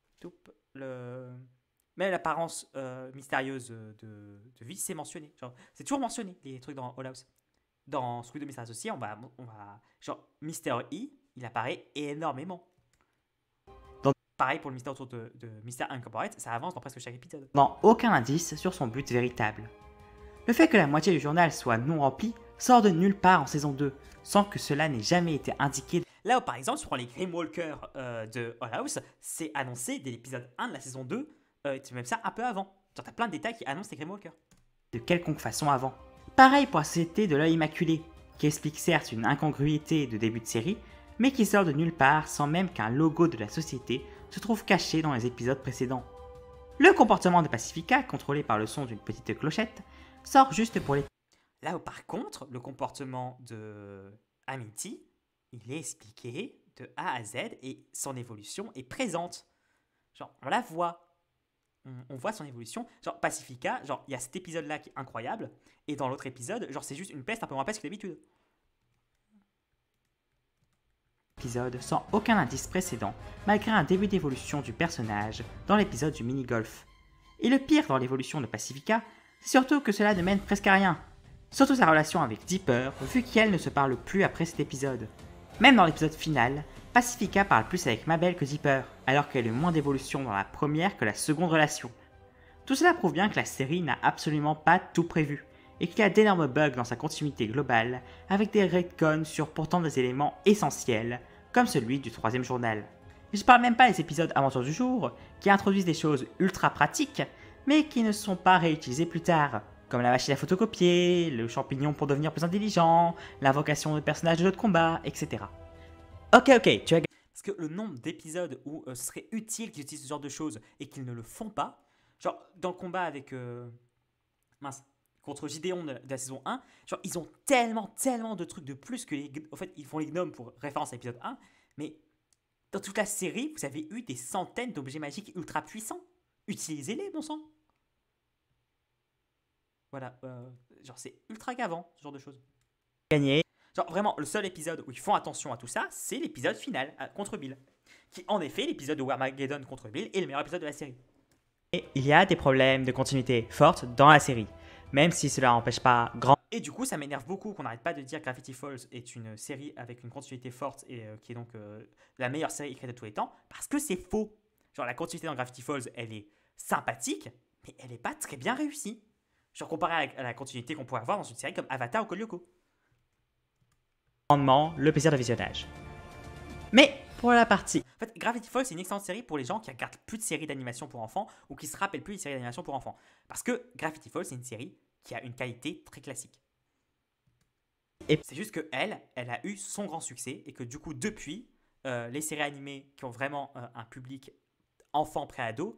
l'apparence mystérieuse de vie, c'est mentionné. Genre, c'est toujours mentionné, les trucs dans All House. Dans Scooby-Doo Mystères Associés, on va... Genre, Mr. E, il apparaît énormément. Pareil pour le mystère autour de Mystère Incorporate, ça avance dans presque chaque épisode. Dans aucun indice sur son but véritable. Le fait que la moitié du journal soit non rempli sort de nulle part en saison 2, sans que cela n'ait jamais été indiqué. Là où par exemple, si on prend les Grimwalker de All House, c'est annoncé dès l'épisode 1 de la saison 2, c'est même ça un peu avant. Genre t'as plein de détails qui annoncent les Grimwalker. De quelconque façon avant. Pareil pour la société de l'œil immaculé, qui explique certes une incongruité de début de série, mais qui sort de nulle part sans même qu'un logo de la société se trouve caché dans les épisodes précédents. Le comportement de Pacifica, contrôlé par le son d'une petite clochette, sort juste pour les... Là où par contre, le comportement de Amity, il est expliqué de A à Z et son évolution est présente. Genre, on la voit. On voit son évolution. Genre, Pacifica, genre, il y a cet épisode-là qui est incroyable, et dans l'autre épisode, genre, c'est juste une peste un peu moins peste que d'habitude. Sans aucun indice précédent, malgré un début d'évolution du personnage dans l'épisode du mini-golf. Et le pire dans l'évolution de Pacifica, c'est surtout que cela ne mène presque à rien. Surtout sa relation avec Dipper, vu qu'elle ne se parle plus après cet épisode. Même dans l'épisode final, Pacifica parle plus avec Mabel que Dipper, alors qu'elle a eu moins d'évolution dans la première que la seconde relation. Tout cela prouve bien que la série n'a absolument pas tout prévu, et qu'il y a d'énormes bugs dans sa continuité globale, avec des retcons sur pourtant des éléments essentiels, comme celui du 3e journal. Et je parle même pas des épisodes Aventures du jour, qui introduisent des choses ultra pratiques, mais qui ne sont pas réutilisées plus tard, comme la machine à photocopier, le champignon pour devenir plus intelligent, l'invocation de personnages de jeux de combat, etc. Ok, tu as... Parce que le nombre d'épisodes où ce serait utile qu'ils utilisent ce genre de choses et qu'ils ne le font pas, genre dans le combat avec... contre Gideon de la saison 1, genre ils ont tellement de trucs de plus que en fait ils font les gnomes pour référence à l'épisode 1, mais dans toute la série, vous avez eu des centaines d'objets magiques ultra puissants. Utilisez-les, bon sang. Voilà, genre c'est ultra gavant, ce genre de choses. Gagné. Genre vraiment, le seul épisode où ils font attention à tout ça, c'est l'épisode final contre Bill. Qui en effet, l'épisode de Warmageddon contre Bill est le meilleur épisode de la série. Et il y a des problèmes de continuité fortes dans la série, même si cela n'empêche pas grand... Et du coup, ça m'énerve beaucoup qu'on n'arrête pas de dire que Gravity Falls est une série avec une continuité forte et qui est donc la meilleure série écrite de tous les temps, parce que c'est faux. Genre, la continuité dans Gravity Falls, elle est sympathique, mais elle n'est pas très bien réussie. Genre, comparé à la continuité qu'on pourrait avoir dans une série comme Avatar ou Code Lyoko. Grandement le plaisir de visionnage. Mais pour la partie En fait, Gravity Falls, c'est une excellente série pour les gens qui regardent plus de séries d'animation pour enfants ou qui se rappellent plus des séries d'animation pour enfants. Parce que Gravity Falls, c'est une série qui a une qualité très classique. Et c'est juste que elle a eu son grand succès et que du coup, depuis, les séries animées qui ont vraiment un public enfant pré-ado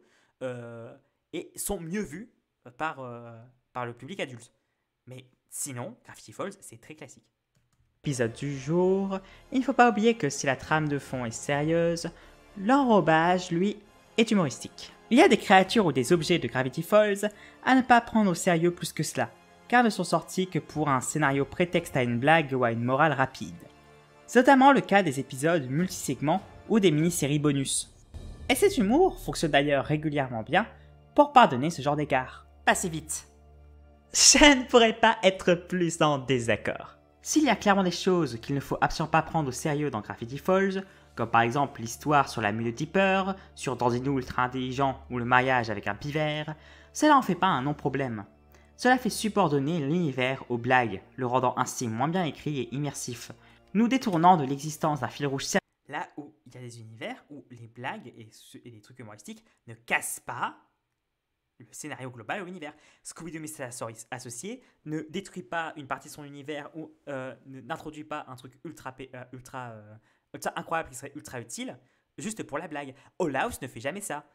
et sont mieux vues par le public adulte. Mais sinon, Gravity Falls, c'est très classique. Épisode du jour, il ne faut pas oublier que si la trame de fond est sérieuse, l'enrobage, lui, est humoristique. Il y a des créatures ou des objets de Gravity Falls à ne pas prendre au sérieux plus que cela, car ne sont sortis que pour un scénario prétexte à une blague ou à une morale rapide. C'est notamment le cas des épisodes multisegments ou des mini-séries bonus. Et cet humour fonctionne d'ailleurs régulièrement bien pour pardonner ce genre d'écart. Passez vite. Je ne pourrais pas être plus en désaccord. S'il y a clairement des choses qu'il ne faut absolument pas prendre au sérieux dans Gravity Falls, comme par exemple l'histoire sur la mue de Dipper, sur Dandino ultra intelligent ou le mariage avec un pivert, cela en fait pas un non-problème. Cela fait subordonner l'univers aux blagues, le rendant ainsi moins bien écrit et immersif, nous détournant de l'existence d'un fil rouge. Là où il y a des univers où les blagues et les trucs humoristiques ne cassent pas le scénario global ou l'univers. Scooby-Doo Mystery Associé ne détruit pas une partie de son univers ou n'introduit pas un truc ultra incroyable qui serait ultra utile juste pour la blague. All House ne fait jamais ça.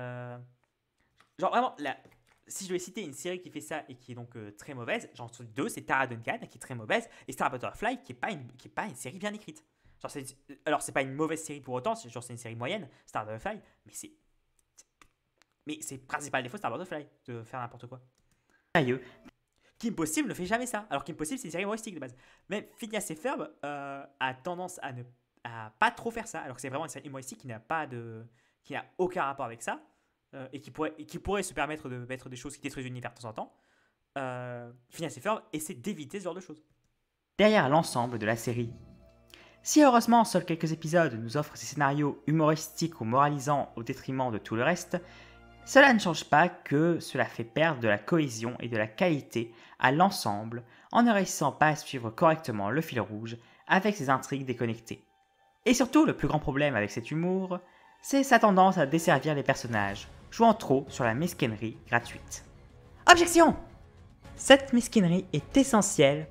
Genre vraiment, si je devais citer une série qui fait ça et qui est donc très mauvaise, j'en trouve deux, c'est Tara Duncan qui est très mauvaise et Star Butterfly qui est pas une série bien écrite. Genre alors c'est pas une mauvaise série pour autant, genre c'est une série moyenne, Star Butterfly, mais c'est le principal défaut de Star Butterfly, de faire n'importe quoi. Sérieux. Kim Possible ne fait jamais ça. Alors Kim Possible, c'est une série humoristique de base. Même Phineas et Ferb a tendance à pas trop faire ça, alors que c'est vraiment une série humoristique qui n'a aucun rapport avec ça, et qui pourrait se permettre de mettre des choses qui détruisent l'univers de temps en temps. Phineas et Ferb essaie d'éviter ce genre de choses. Derrière l'ensemble de la série. Si heureusement seuls quelques épisodes nous offrent ces scénarios humoristiques ou moralisants au détriment de tout le reste, cela ne change pas que cela fait perdre de la cohésion et de la qualité à l'ensemble en ne réussissant pas à suivre correctement le fil rouge avec ses intrigues déconnectées. Et surtout, le plus grand problème avec cet humour, c'est sa tendance à desservir les personnages, jouant trop sur la mesquinerie gratuite. Objection! Cette mesquinerie est essentielle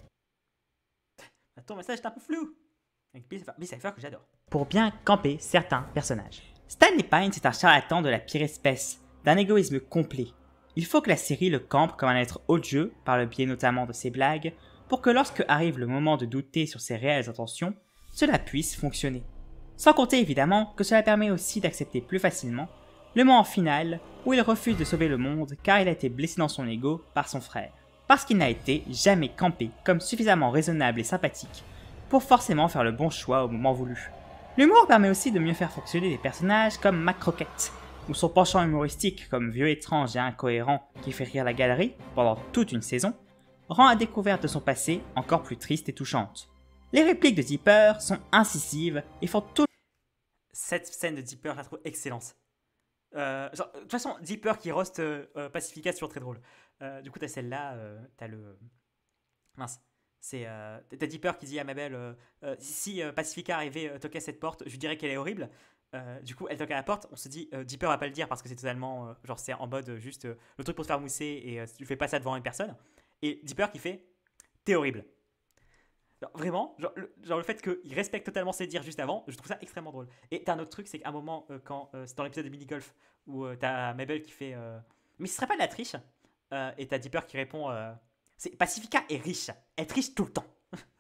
Ton message est un peu flou. Avec Bicypher que j'adore. Pour bien camper certains personnages. Stanley Pine, c'est un charlatan de la pire espèce, d'un égoïsme complet. Il faut que la série le campe comme un être haut de jeu, par le biais notamment de ses blagues, pour que lorsque arrive le moment de douter sur ses réelles intentions, cela puisse fonctionner. Sans compter évidemment que cela permet aussi d'accepter plus facilement le moment final où il refuse de sauver le monde car il a été blessé dans son ego par son frère. Parce qu'il n'a été jamais campé comme suffisamment raisonnable et sympathique pour forcément faire le bon choix au moment voulu. L'humour permet aussi de mieux faire fonctionner des personnages comme Mac Crockett, ou son penchant humoristique comme vieux étrange et incohérent qui fait rire la galerie pendant toute une saison, rend la découverte de son passé encore plus triste et touchante. Les répliques de Dipper sont incisives et font tout. Cette scène de Dipper, je la trouve excellente. De toute façon, Dipper qui roast Pacifica, c'est toujours très drôle. Du coup, t'as celle-là, t'as le... Mince. T'as Dipper qui dit à Mabel si Pacifica arrivait toquer à cette porte, je lui dirais qu'elle est horrible. Du coup, elle toque à la porte. On se dit Dipper va pas le dire parce que c'est totalement genre c'est en mode juste le truc pour se faire mousser et tu fais pas ça devant une personne. Et Dipper qui fait t'es horrible. Genre, vraiment, genre le fait qu'il respecte totalement ses dires juste avant, je trouve ça extrêmement drôle. Et t'as un autre truc, c'est qu'à un moment, quand c'est dans l'épisode de mini-golf où t'as Mabel qui fait mais ce serait pas de la triche et t'as Dipper qui répond c'est Pacifica est riche, elle triche tout le temps.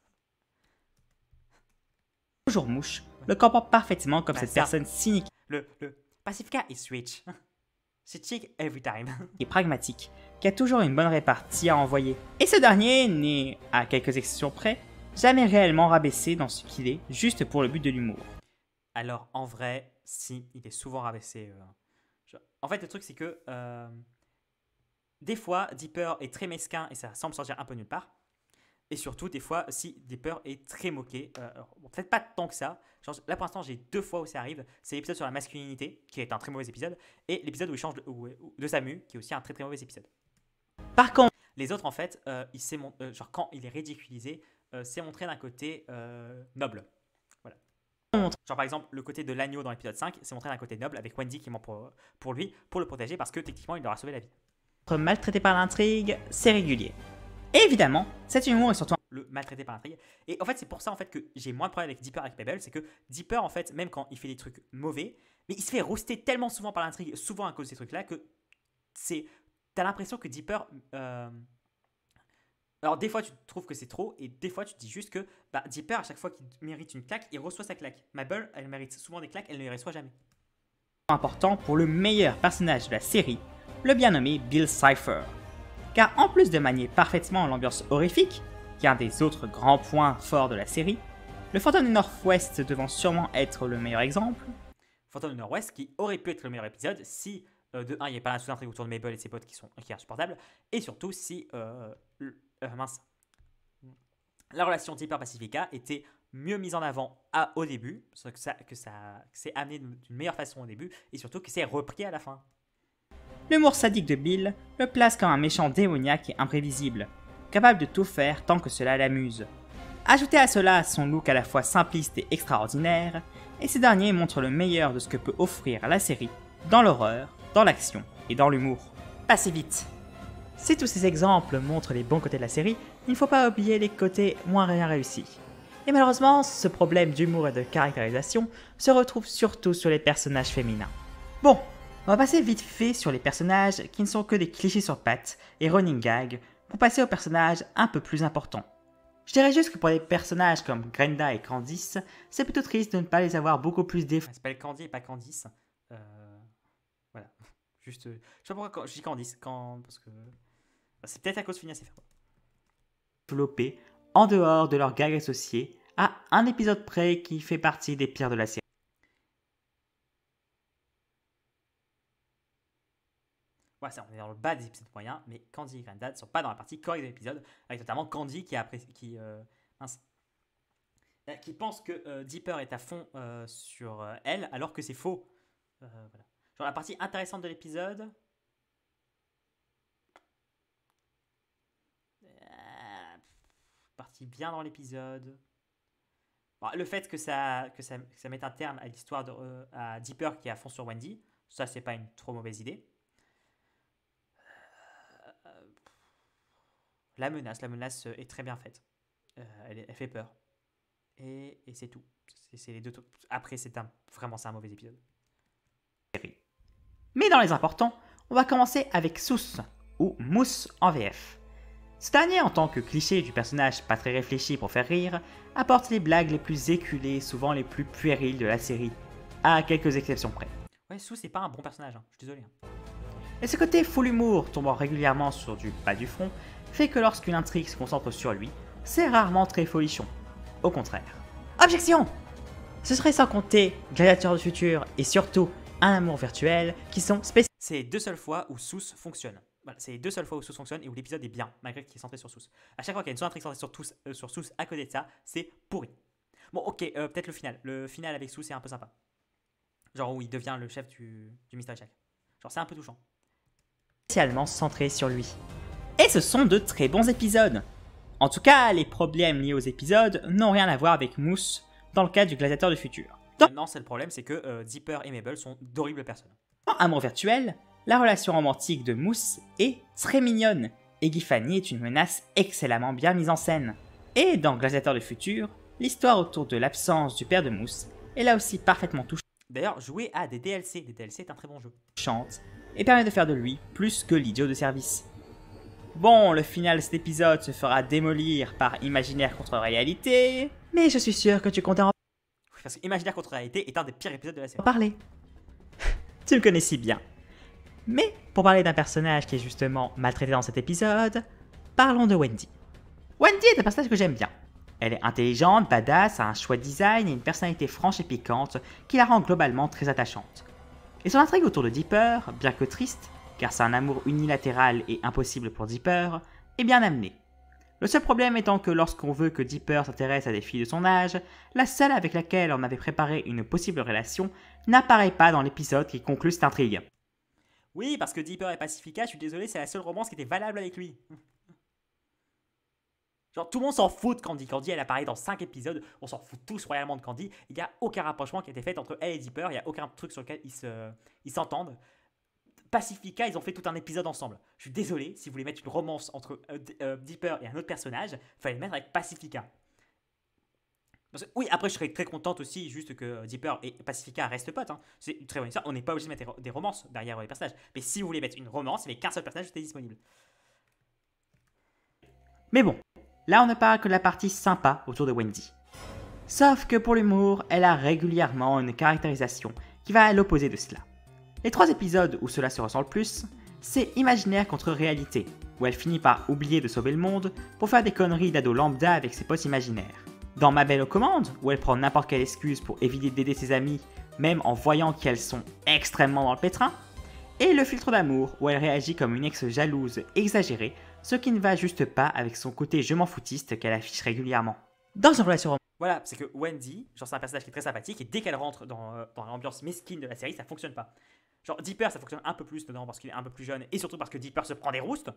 Toujours mouche, le comporte parfaitement comme cette ça. personne cynique Le Pacifica is rich. C'est chic every time. et pragmatique, qui a toujours une bonne répartie à envoyer. Et ce dernier n'est, à quelques exceptions près, jamais réellement rabaissé dans ce qu'il est, juste pour le but de l'humour. Alors, en vrai, si, il est souvent rabaissé. En fait, le truc, c'est que des fois, Dipper est très mesquin et ça semble sortir un peu nulle part. Et surtout, des fois, si Dipper est très moqué, bon, peut-être pas tant que ça. Genre, là, pour l'instant, j'ai 2 fois où ça arrive. C'est l'épisode sur la masculinité, qui est un très mauvais épisode, et l'épisode où il change de Samu, qui est aussi un très très mauvais épisode. Par contre, Les autres, en fait, genre quand il est ridiculisé, c'est montré d'un côté noble. Voilà. Genre, par exemple, le côté de l'agneau dans l'épisode 5, c'est montré d'un côté noble, avec Wendy qui ment pour lui, pour le protéger, parce que techniquement, il leur a sauvé la vie. maltraité par l'intrigue, c'est régulier. Et évidemment, cet humour est surtout Le maltraité par l'intrigue. Et en fait, c'est pour ça en fait que j'ai moins de problème avec Dipper avec Pebble, c'est que Dipper, en fait, même quand il fait des trucs mauvais, mais il se fait roaster tellement souvent par l'intrigue, souvent à cause de ces trucs-là, que t'as l'impression que Dipper. Alors, des fois, tu trouves que c'est trop, et des fois, tu te dis juste que Dipper, à chaque fois qu'il mérite une claque, il reçoit sa claque. Mabel, elle mérite souvent des claques, elle ne les reçoit jamais. important pour le meilleur personnage de la série, le bien nommé Bill Cipher. Car en plus de manier parfaitement l'ambiance horrifique, qui est un des autres grands points forts de la série, le fantôme du Nord-Ouest devant sûrement être le meilleur exemple. Fantôme du Nord-Ouest, qui aurait pu être le meilleur épisode si, de 1, il n'y avait pas un sous-intrigue autour de Mabel et ses potes qui est insupportable, et surtout si, la relation Dipper Pacifica était mieux mise en avant au début, que c'est amené d'une meilleure façon au début, et surtout que c'est repris à la fin. L'humour sadique de Bill le place comme un méchant démoniaque et imprévisible, capable de tout faire tant que cela l'amuse. Ajoutez à cela son look à la fois simpliste et extraordinaire, et ces derniers montrent le meilleur de ce que peut offrir la série, dans l'horreur, dans l'action et dans l'humour. Passez vite. Si tous ces exemples montrent les bons côtés de la série, il ne faut pas oublier les côtés moins bien réussis. Et malheureusement, ce problème d'humour et de caractérisation se retrouve surtout sur les personnages féminins. Bon, on va passer vite fait sur les personnages qui ne sont que des clichés sur pattes et running gag pour passer aux personnages un peu plus importants. Je dirais juste que pour les personnages comme Grenda et Candice, c'est plutôt triste de ne pas les avoir beaucoup plus Elle s'appelle Candy et pas Candice. Voilà. Juste, je sais pas pourquoi je dis Candice, parce que c'est peut-être à cause de Phineas et Ferb. Développés en dehors de leurs gags associés à un épisode près qui fait partie des pires de la série. Ouais, on est dans le bas des épisodes moyens, mais Candy et Grandad ne sont pas dans la partie correcte de l'épisode, avec notamment Candy qui pense que Dipper est à fond sur elle, alors que c'est faux. Voilà. Genre la partie intéressante de l'épisode. Partie bien dans l'épisode. Bon, le fait que ça mette un terme à l'histoire à Dipper qui est à fond sur Wendy, ça c'est pas une trop mauvaise idée. La menace est très bien faite. Elle fait peur. Et c'est tout. C'est les deux trucs. Après, vraiment un mauvais épisode. Mais dans les importants, on va commencer avec Souss, ou Mousse en VF. Ce dernier, en tant que cliché du personnage pas très réfléchi pour faire rire, apporte les blagues les plus éculées, souvent les plus puériles de la série, à quelques exceptions près. Ouais, Souss c'est pas un bon personnage, hein. Je suis désolé. Et ce côté full humour tombant régulièrement sur du bas du front fait que lorsqu'une intrigue se concentre sur lui, c'est rarement très folichon. Au contraire. Objection! Ce serait sans compter Gladiateur du futur et surtout Un amour virtuel qui sont spéciaux. C'est les 2 seules fois où Souss fonctionne. Voilà, c'est les 2 seules fois où Souss fonctionne et où l'épisode est bien, malgré qu'il est centré sur Souss. À chaque fois qu'il y a une intrigue centrée sur Souss à côté de ça, c'est pourri. Bon, ok, peut-être le final. Le final avec Souss est un peu sympa. Genre où il devient le chef du Mystery Shack. Genre c'est un peu touchant. Spécialement centré sur lui. Et ce sont de très bons épisodes. En tout cas, les problèmes liés aux épisodes n'ont rien à voir avec Mousse dans le cas du Gladiateur du futur. Non, c'est le problème, c'est que Dipper et Mabel sont d'horribles personnes. Dans Amour virtuel, la relation romantique de Mousse est très mignonne, et Guy Fanny est une menace excellemment bien mise en scène. Et dans Gladiateur du futur, l'histoire autour de l'absence du père de Mousse est là aussi parfaitement D'ailleurs, jouer à des DLC. Des DLC est un très bon jeu. touchante, et permet de faire de lui plus que l'idiot de service. Bon, le final de cet épisode se fera démolir par Imaginaire contre Réalité, mais je suis sûr que tu comptais en Parce que Imaginaire contre Réalité est un des pires épisodes de la série. parler. Tu me connais si bien. Mais pour parler d'un personnage qui est justement maltraité dans cet épisode, parlons de Wendy. Wendy est un personnage que j'aime bien. Elle est intelligente, badass, a un choix de design et une personnalité franche et piquante qui la rend globalement très attachante. Et son intrigue autour de Dipper, bien que triste, car c'est un amour unilatéral et impossible pour Dipper, est bien amenée. Le seul problème étant que lorsqu'on veut que Dipper s'intéresse à des filles de son âge, la seule avec laquelle on avait préparé une possible relation n'apparaît pas dans l'épisode qui conclut cette intrigue. Oui, parce que Dipper et Pacifica, je suis désolé, c'est la seule romance qui était valable avec lui. Genre, tout le monde s'en fout de Candy. Candy, elle apparaît dans 5 épisodes. On s'en fout tous royalement de Candy. Il n'y a aucun rapprochement qui a été fait entre elle et Dipper. Il n'y a aucun truc sur lequel ils s'entendent. Pacifica, ils ont fait tout un épisode ensemble. Je suis désolé, si vous voulez mettre une romance entre Dipper et un autre personnage, il fallait le mettre avec Pacifica. Oui, après, je serais très contente aussi, juste que Dipper et Pacifica restent potes. Hein. C'est une très bonne histoire. On n'est pas obligé de mettre des romances derrière les personnages. Mais si vous voulez mettre une romance, il n'y avait qu'un seul personnage qui était disponible. Mais bon, là on ne parle que de la partie sympa autour de Wendy. Sauf que pour l'humour, elle a régulièrement une caractérisation qui va à l'opposé de cela. Les 3 épisodes où cela se ressent le plus, c'est imaginaire contre réalité, où elle finit par oublier de sauver le monde pour faire des conneries d'ado lambda avec ses potes imaginaires. Dans Ma Belle aux commandes, où elle prend n'importe quelle excuse pour éviter d'aider ses amis, même en voyant qu'elles sont extrêmement dans le pétrin. Et Le Filtre d'amour, où elle réagit comme une ex jalouse exagérée, ce qui ne va juste pas avec son côté je m'en foutiste qu'elle affiche régulièrement. Dans une relation romantique. Voilà, c'est que Wendy, genre c'est un personnage qui est très sympathique, et dès qu'elle rentre dans l'ambiance mesquine de la série, ça fonctionne pas. Genre Dipper, ça fonctionne un peu plus dedans parce qu'il est un peu plus jeune, et surtout parce que Dipper se prend des roustes.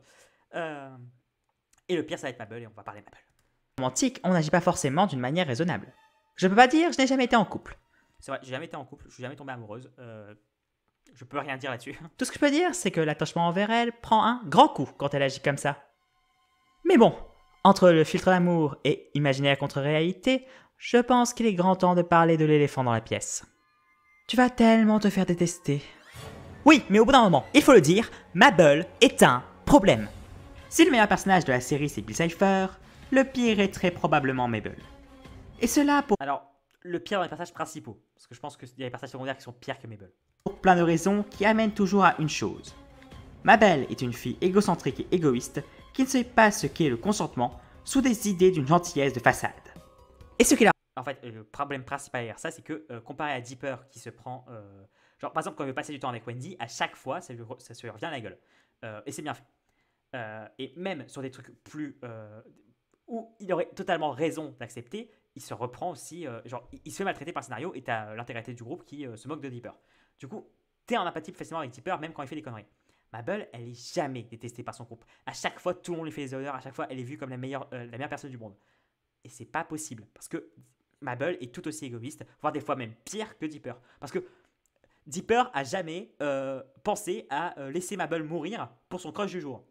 Et le pire, ça va être Mabel, et on va parler de Mabel. Romantique, on n'agit pas forcément d'une manière raisonnable. Je peux pas dire, je n'ai jamais été en couple. C'est vrai, j'ai jamais été en couple, je suis jamais tombée amoureuse. Je peux rien dire là-dessus. Tout ce que je peux dire, c'est que l'attachement envers elle prend un grand coup quand elle agit comme ça. Mais bon, entre Le Filtre d'amour et Imaginaire contre réalité, je pense qu'il est grand temps de parler de l'éléphant dans la pièce. Tu vas tellement te faire détester. Oui, mais au bout d'un moment, il faut le dire, Mabel est un problème. Si le meilleur personnage de la série c'est Bill Cipher, le pire est très probablement Mabel. Et cela pour... Alors, le pire dans les personnages principaux, parce que je pense qu'il y a des personnages secondaires qui sont pires que Mabel. Pour plein de raisons qui amènent toujours à une chose. Mabel est une fille égocentrique et égoïste qui ne sait pas ce qu'est le consentement sous des idées d'une gentillesse de façade. Et ce qu'il a... En fait, le problème principal derrière ça, c'est que comparé à Dipper qui se prend... genre, par exemple, quand il veut passer du temps avec Wendy, à chaque fois, ça se lui revient à la gueule. Et c'est bien fait. Et même sur des trucs plus... où il aurait totalement raison d'accepter, il se reprend aussi... genre, il se fait maltraiter par le scénario et t'as l'intégralité du groupe qui se moque de Dipper. Du coup, t'es en empathie facilement avec Dipper, même quand il fait des conneries. Mabel, elle est jamais détestée par son groupe. À chaque fois, tout le monde lui fait des honneurs. À chaque fois, elle est vue comme la meilleure personne du monde. Et c'est pas possible. Parce que Mabel est tout aussi égoïste, voire des fois même pire que Dipper. Parce que Dipper a jamais pensé à laisser Mabel mourir pour son crush du jour.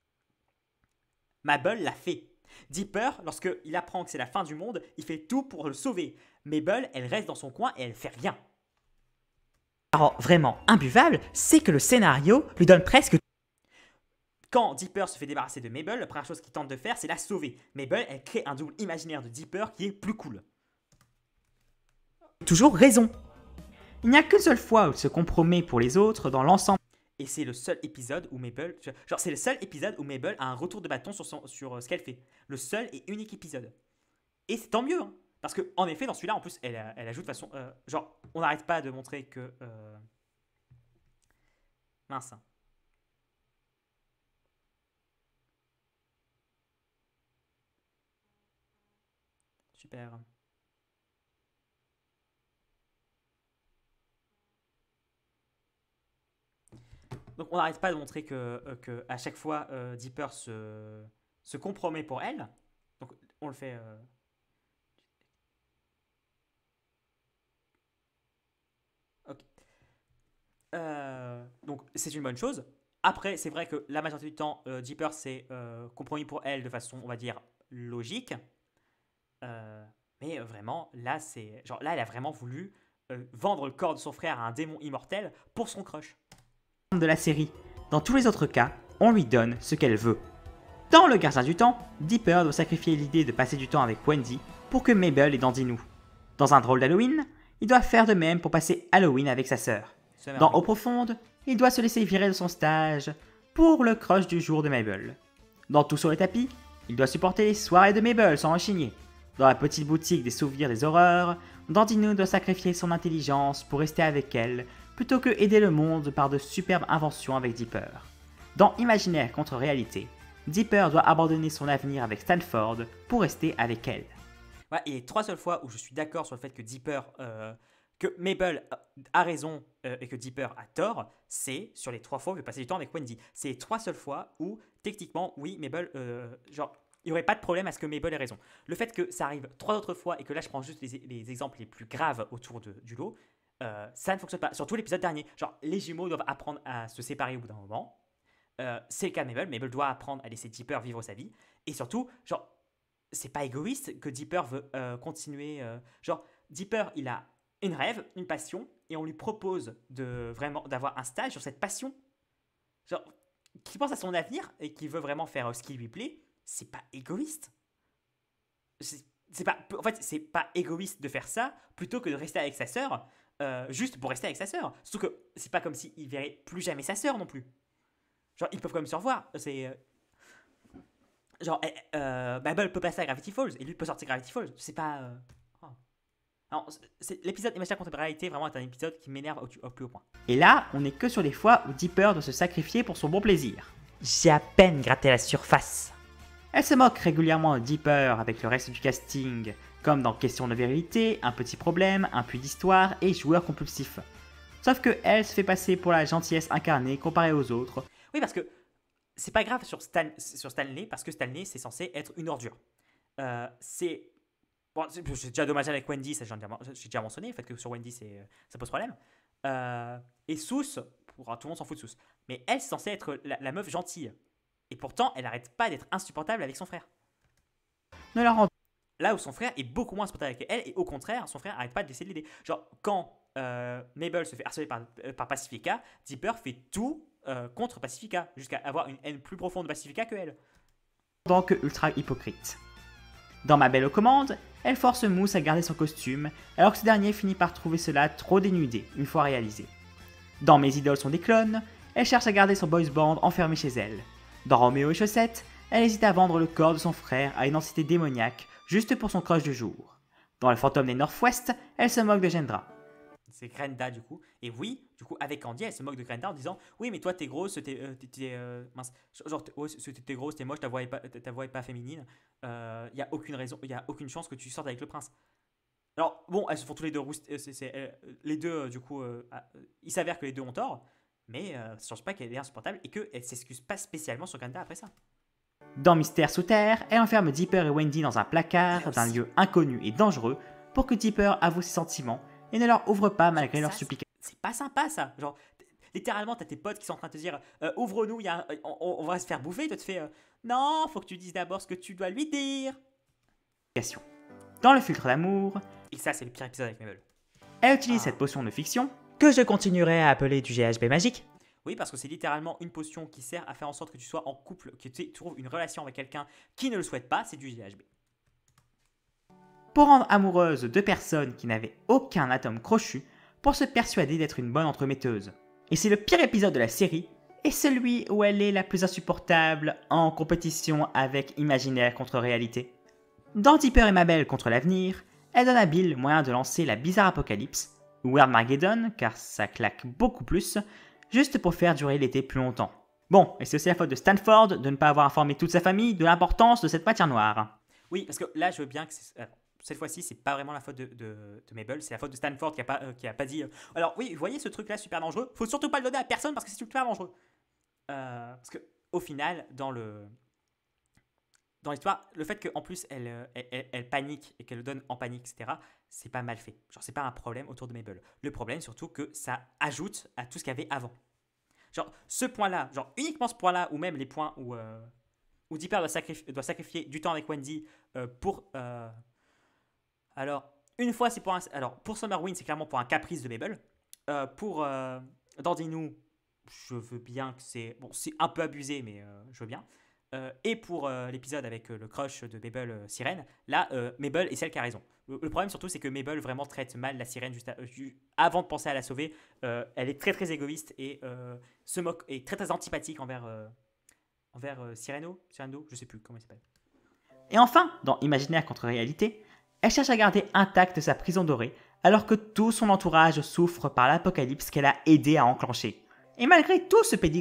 Mabel l'a fait. Dipper, lorsqu'il apprend que c'est la fin du monde, il fait tout pour le sauver. Mabel, elle reste dans son coin et elle fait rien. Alors, vraiment imbuvable, c'est que le scénario lui donne presque... Quand Dipper se fait débarrasser de Mabel, la première chose qu'il tente de faire, c'est la sauver. Mabel, elle crée un double imaginaire de Dipper qui est plus cool. Toujours raison. Il n'y a qu'une seule fois où il se compromet pour les autres dans l'ensemble. Et c'est le seul épisode où Mabel... Genre, c'est le seul épisode où Mabel a un retour de bâton sur ce qu'elle fait. Le seul et unique épisode. Et c'est tant mieux, hein. Parce qu'en effet, dans celui-là, en plus, elle ajoute de façon... genre, on n'arrête pas de montrer que... Mince. Super. Donc, on n'arrête pas de montrer que à chaque fois, Dipper se compromet pour elle. Donc, on le fait... Ok. Donc c'est une bonne chose. Après, c'est vrai que la majorité du temps, Dipper s'est compromis pour elle de façon, on va dire, logique. Mais vraiment, là, là, elle a vraiment voulu vendre le corps de son frère à un démon immortel pour son crush. De la série. Dans tous les autres cas, on lui donne ce qu'elle veut. Dans Le Gardien du Temps, Dipper doit sacrifier l'idée de passer du temps avec Wendy pour que Mabel ait Dandy nous. Dans un drôle d'Halloween, il doit faire de même pour passer Halloween avec sa sœur. Dans Eau Profonde, il doit se laisser virer de son stage pour le crush du jour de Mabel. Dans Tout sur le tapis, il doit supporter les soirées de Mabel sans rechigner. Dans la petite boutique des souvenirs des horreurs, Dandino doit sacrifier son intelligence pour rester avec elle, plutôt que aider le monde par de superbes inventions avec Dipper. Dans Imaginaire contre réalité, Dipper doit abandonner son avenir avec Stanford pour rester avec elle. Ouais, et les 3 seules fois où je suis d'accord sur le fait que que Mabel a raison et que Dipper a tort, c'est sur les 3 fois où il veut passer du temps avec Wendy. C'est les 3 seules fois où, techniquement, oui, Mabel, genre, il n'y aurait pas de problème à ce que Mabel ait raison. Le fait que ça arrive 3 autres fois et que là, je prends juste les exemples les plus graves autour du lot, ça ne fonctionne pas. Surtout l'épisode dernier. Genre, les jumeaux doivent apprendre à se séparer au bout d'un moment. C'est le cas de Mabel. Mabel doit apprendre à laisser Dipper vivre sa vie. Et surtout, genre, c'est pas égoïste que Dipper veut continuer. Genre, Dipper, il a une rêve, une passion, et on lui propose d'avoir un stage sur cette passion. Genre, qui pense à son avenir et qui veut vraiment faire ce qui lui plaît, c'est pas égoïste. En fait, c'est pas égoïste de faire ça plutôt que de rester avec sa sœur, juste pour rester avec sa sœur. Surtout que c'est pas comme s'il verrait plus jamais sa sœur non plus. Genre, ils peuvent quand même se revoir. Genre, Mabel peut passer à Gravity Falls et lui peut sortir Gravity Falls. C'est pas. Non, l'épisode Imaginaire contre la réalité vraiment est un épisode qui m'énerve au plus haut point. Et là, on n'est que sur les fois où Dipper doit se sacrifier pour son bon plaisir. J'ai à peine gratté la surface. Elle se moque régulièrement de Dipper avec le reste du casting, comme dans Question de vérité, Un petit problème, Un puits d'histoire et Joueur compulsif. Sauf que elle se fait passer pour la gentillesse incarnée comparée aux autres. Oui, parce que c'est pas grave sur Stanley, parce que Stanley, c'est censé être une ordure. Bon, c'est déjà dommage avec Wendy, ça j'ai déjà mentionné, le fait que sur Wendy, ça pose problème. Et Seuss, tout le monde s'en fout de Seuss, mais elle, c'est censée être la meuf gentille. Et pourtant, elle arrête pas d'être insupportable avec son frère. Ne la rend... Là où son frère est beaucoup moins insupportable avec elle, et au contraire, son frère arrête pas d'essayer de l'aider. Genre, quand Mabel se fait harceler par Pacifica, Dipper fait tout contre Pacifica, jusqu'à avoir une haine plus profonde de Pacifica que elle. Donc ultra hypocrite. Dans Ma Belle aux commandes, elle force Moose à garder son costume, alors que ce dernier finit par trouver cela trop dénudé une fois réalisé. Dans Mes idoles sont des clones, elle cherche à garder son boys band enfermé chez elle. Dans Roméo et Chaussettes, elle hésite à vendre le corps de son frère à une entité démoniaque juste pour son crush de jour. Dans Le fantôme des Northwest, elle se moque de Gendra. C'est Grenda du coup. Et oui, du coup, avec Candy, elle se moque de Grenda en disant oui, mais toi t'es grosse, mince. Genre, t'es grosse, t'es moche, ta voix est pas féminine. Y a aucune raison, y a aucune chance que tu sortes avec le prince. Alors, bon, elles se font tous les deux les deux, du coup, il s'avère que les deux ont tort, mais ça change pas qu'elle est insupportable et qu'elle s'excuse pas spécialement sur Grenda après ça. Dans Mystère sous terre, elle enferme Dipper et Wendy dans un placard d'un lieu inconnu et dangereux pour que Dipper avoue ses sentiments et ne leur ouvre pas malgré leurs supplications. C'est pas sympa ça. Genre, littéralement, t'as tes potes qui sont en train de te dire ouvre-nous, on va se faire bouffer. Toi, tu fais non, faut que tu dises d'abord ce que tu dois lui dire. Dans Le filtre d'amour, et ça, c'est le pire épisode avec Mabel. Elle utilise cette potion de fiction que je continuerai à appeler du GHB magique. Oui, parce que c'est littéralement une potion qui sert à faire en sorte que tu sois en couple, que tu trouves une relation avec quelqu'un qui ne le souhaite pas, c'est du GHB. Pour rendre amoureuses deux personnes qui n'avaient aucun atome crochu pour se persuader d'être une bonne entremetteuse. Et c'est le pire épisode de la série, et celui où elle est la plus insupportable en compétition avec Imaginaire contre Réalité. Dans Dipper et Mabel contre l'avenir, elle donne à Bill moyen de lancer la bizarre apocalypse, ou Armageddon, car ça claque beaucoup plus, juste pour faire durer l'été plus longtemps. Bon, et c'est aussi la faute de Stanford de ne pas avoir informé toute sa famille de l'importance de cette matière noire. Oui, parce que là, je veux bien que cette fois-ci, c'est pas vraiment la faute de Mabel, c'est la faute de Stanford qui a pas dit alors oui, vous voyez ce truc-là super dangereux, faut surtout pas le donner à personne parce que c'est super dangereux. Parce que au final, dans l'histoire, le fait qu'en plus elle panique et qu'elle le donne en panique, etc., c'est pas mal fait. Genre, c'est pas un problème autour de Mabel. Le problème, surtout, que ça ajoute à tout ce qu'il y avait avant. Genre, ce point-là, genre uniquement ce point-là, ou même les points où Dipper doit sacrifier du temps avec Wendy pour. Alors, une fois, c'est pour pour Summer Wind, c'est clairement pour un caprice de Mabel. Pour Dandinou, je veux bien que c'est. Bon, c'est un peu abusé, mais je veux bien. Et pour l'épisode avec le crush de Mabel Sirène, là, Mabel est celle qui a raison. Le problème surtout, c'est que Mabel vraiment traite mal la sirène avant de penser à la sauver. Elle est très très égoïste et se moque, et très très antipathique envers Sireno, je sais plus comment il s'appelle. Et enfin, dans Imaginaire contre Réalité, elle cherche à garder intacte sa prison dorée alors que tout son entourage souffre par l'apocalypse qu'elle a aidé à enclencher. Et malgré tout ce pédigré...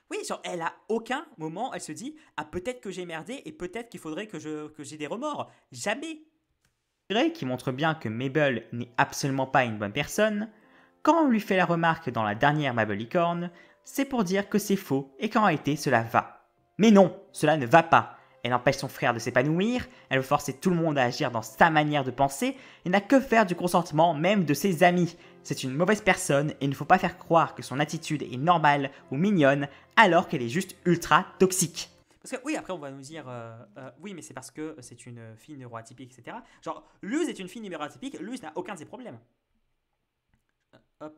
Oui, genre, elle à aucun moment, elle se dit « Ah, peut-être que j'ai merdé et peut-être qu'il faudrait que j'ai des remords. » Jamais. Grey qui montre bien que Mabel n'est absolument pas une bonne personne, quand on lui fait la remarque dans la dernière Mabel Licorne, c'est pour dire que c'est faux et qu'en réalité cela va. Mais non, cela ne va pas. Elle empêche son frère de s'épanouir, elle veut forcer tout le monde à agir dans sa manière de penser et n'a que faire du consentement même de ses amis. C'est une mauvaise personne et il ne faut pas faire croire que son attitude est normale ou mignonne alors qu'elle est juste ultra toxique. Parce que oui, après on va nous dire oui, mais c'est parce que c'est une fille neuroatypique, etc. Genre, Luz est une fille neuroatypique, Luz n'a aucun de ces problèmes. Hop.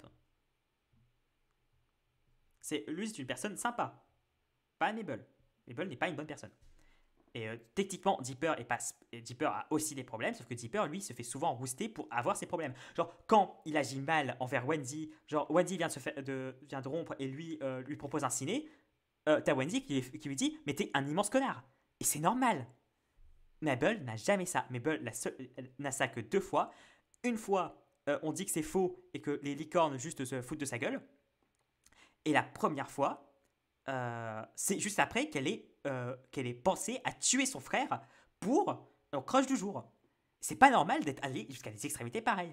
Luz est une personne sympa, pas Mabel. Mabel n'est pas une bonne personne. Et techniquement, Dipper a aussi des problèmes, sauf que Dipper, lui, se fait souvent rouster pour avoir ses problèmes. Genre, quand il agit mal envers Wendy, genre, Wendy vient de rompre et lui propose un ciné, t'as Wendy qui lui dit « Mais t'es un immense connard !» Et c'est normal. Mabel n'a jamais ça. Mabel elle n'a ça que 2 fois. Une fois, on dit que c'est faux et que les licornes juste se foutent de sa gueule. Et la première fois, c'est juste après qu'elle ait pensé à tuer son frère pour un crush du jour. C'est pas normal d'être allé jusqu'à des extrémités pareilles.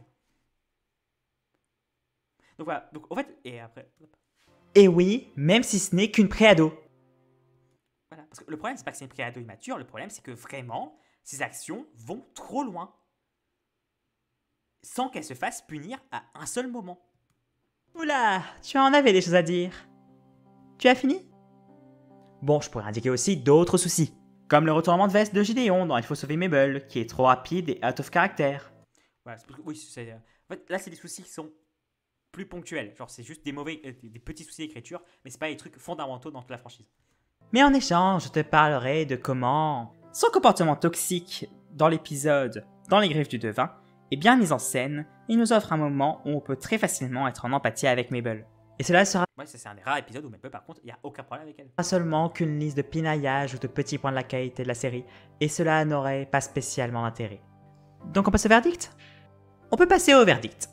Donc voilà. Donc en fait, et après. Et oui, même si ce n'est qu'une préado. Voilà. Parce que le problème, c'est pas que c'est une préado immature. Le problème, c'est que vraiment, ses actions vont trop loin, sans qu'elle se fasse punir à un seul moment. Oula, tu en avais des choses à dire. Tu as fini? Bon, je pourrais indiquer aussi d'autres soucis, comme le retournement de veste de Gideon dans Il faut sauver Mabel, qui est trop rapide et out of character. Voilà, oui, en fait, là, c'est des soucis qui sont plus ponctuels. Genre, c'est juste des petits soucis d'écriture, mais c'est pas des trucs fondamentaux dans toute la franchise. Mais en échange, je te parlerai de comment son comportement toxique dans l'épisode Dans les griffes du devin est bien mis en scène et nous offre un moment où on peut très facilement être en empathie avec Mabel. Et cela sera Ouais, c'est un des rares épisodes où Mabel, par contre, il n'y a aucun problème avec elle. pas seulement qu'une liste de pinaillage ou de petits points de la qualité de la série, et cela n'aurait pas spécialement d'intérêt. Donc on passe au verdict? On peut passer au verdict.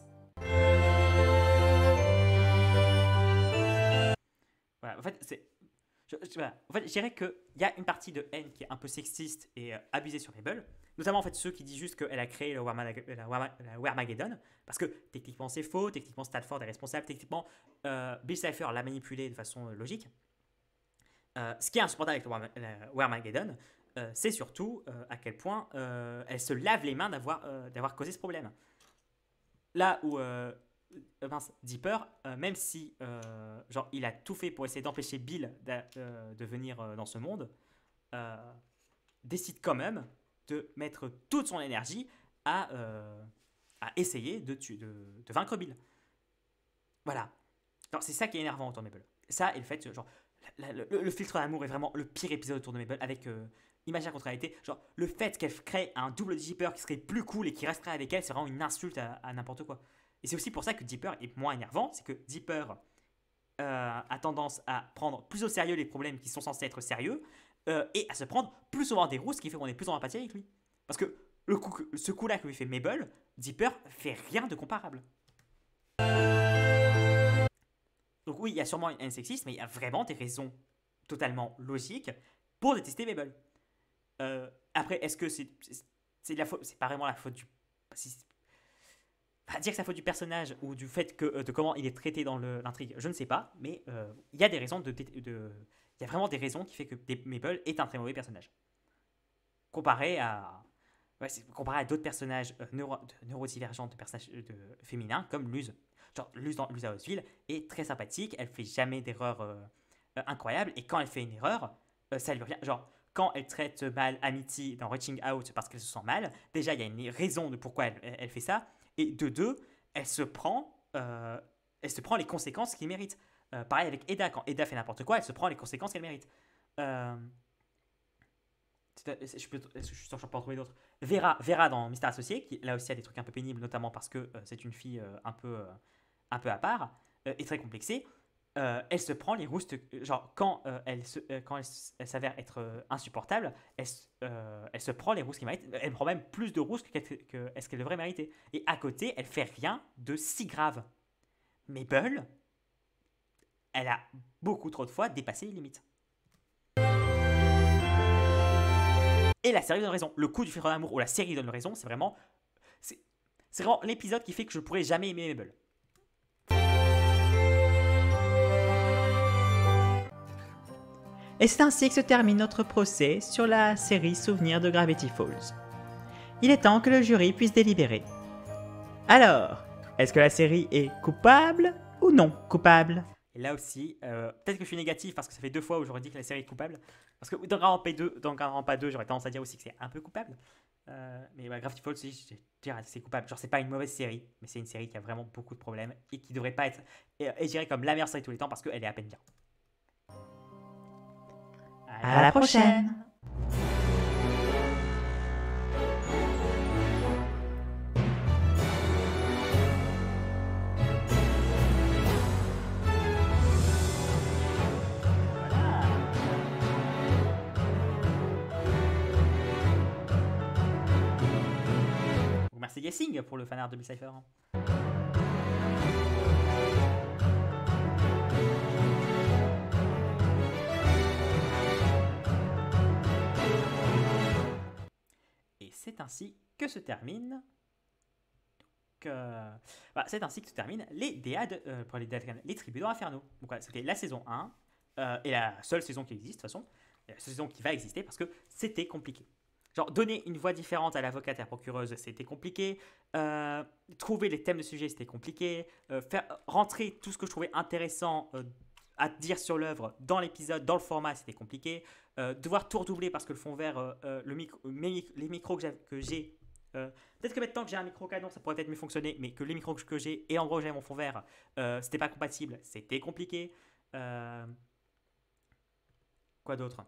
Voilà, en fait, voilà. En fait, je dirais qu'il y a une partie de haine qui est un peu sexiste et abusée sur Mabel, notamment en fait ceux qui disent juste qu'elle a créé la Wermageddon, parce que techniquement c'est faux, techniquement Stafford est responsable, techniquement Bill Cipher l'a manipulé de façon logique. Ce qui est insupportable avec la Wermageddon, c'est surtout à quel point elle se lave les mains d'avoir causé ce problème. Là où Dipper, même si genre, il a tout fait pour essayer d'empêcher Bill de venir dans ce monde, décide quand même de mettre toute son énergie à essayer de vaincre Bill. Voilà. C'est ça qui est énervant autour de Mabel. Ça et le fait, genre, le filtre d'amour est vraiment le pire épisode autour de Mabel avec Imaginaire contre réalité. Genre, le fait qu'elle crée un double Dipper qui serait plus cool et qui resterait avec elle, c'est vraiment une insulte à n'importe quoi. Et c'est aussi pour ça que Dipper est moins énervant, c'est que Dipper a tendance à prendre plus au sérieux les problèmes qui sont censés être sérieux et à se prendre plus souvent des rousses, ce qui fait qu'on est plus en empathie avec lui. Parce que ce coup-là que lui fait Mabel, Dipper fait rien de comparable. Donc oui, il y a sûrement un sexisme, mais il y a vraiment des raisons totalement logiques pour détester Mabel. Après, est-ce que c'est de la faute? C'est pas vraiment la faute du... dire que c'est la faute du personnage ou du fait que de comment il est traité dans l'intrigue, je ne sais pas, mais il y a des raisons il y a vraiment des raisons qui fait que Mabel est un très mauvais personnage. Comparé à d'autres personnages neurodivergents de personnages féminins comme Luz. Genre Luz dans Luz Houseville est très sympathique, elle fait jamais d'erreur incroyable et quand elle fait une erreur, ça lui revient. Genre quand elle traite mal Amity dans Reaching Out parce qu'elle se sent mal, déjà il y a une raison de pourquoi elle fait ça. Et de deux, elle se prend les conséquences qu'il mérite. Pareil avec Eda, quand Eda fait n'importe quoi, elle se prend les conséquences qu'elle mérite. Je suis sûr que je peux en trouver d'autres. Vera dans Mystère Associé, qui là aussi a des trucs un peu pénibles, notamment parce que c'est une fille un peu à part, et très complexée. Elle se prend les roustes, genre quand elle s'avère être insupportable, elle se prend les roustes qu'elle mérite, elle prend même plus de roustes que est-ce qu'elle devrait mériter. Et à côté, elle fait rien de si grave. Mabel, elle a beaucoup trop de fois dépassé les limites. Et la série donne raison. Le coup du filtre d'amour ou la série donne raison, c'est vraiment l'épisode qui fait que je pourrais jamais aimer Mabel. Et c'est ainsi que se termine notre procès sur la série Souvenirs de Gravity Falls. Il est temps que le jury puisse délibérer. Alors, est-ce que la série est coupable ou non coupable? Et là aussi, peut-être que je suis négatif parce que ça fait 2 fois où j'aurais dit que la série est coupable. Parce que dans Danganronpa 2, j'aurais tendance à dire aussi que c'est un peu coupable. Mais Gravity Falls, je dirais que c'est coupable. Genre, c'est pas une mauvaise série, mais c'est une série qui a vraiment beaucoup de problèmes et qui devrait pas être et je dirais comme la meilleure série de tous les temps parce qu'elle est à peine bien. À la prochaine. Merci Guessing pour le fanart de Cypher. Et c'est ainsi que se termine. C'est ainsi que se terminent les DA pour les tribunaux infernaux. Donc voilà, c'était la saison 1 et la seule saison qui existe de toute façon, et la seule saison qui va exister parce que c'était compliqué. Genre, donner une voix différente à l'avocate et à la procureuse, c'était compliqué. Trouver les thèmes de sujet, c'était compliqué. Faire rentrer tout ce que je trouvais intéressant à dire sur l'œuvre dans l'épisode, dans le format, c'était compliqué. Devoir tout redoubler parce que le fond vert, les micros que j'ai, peut-être que maintenant que j'ai un micro canon, ça pourrait peut-être mieux fonctionner, mais que les micros que j'ai et en gros j'ai mon fond vert, c'était pas compatible, c'était compliqué. Quoi d'autre?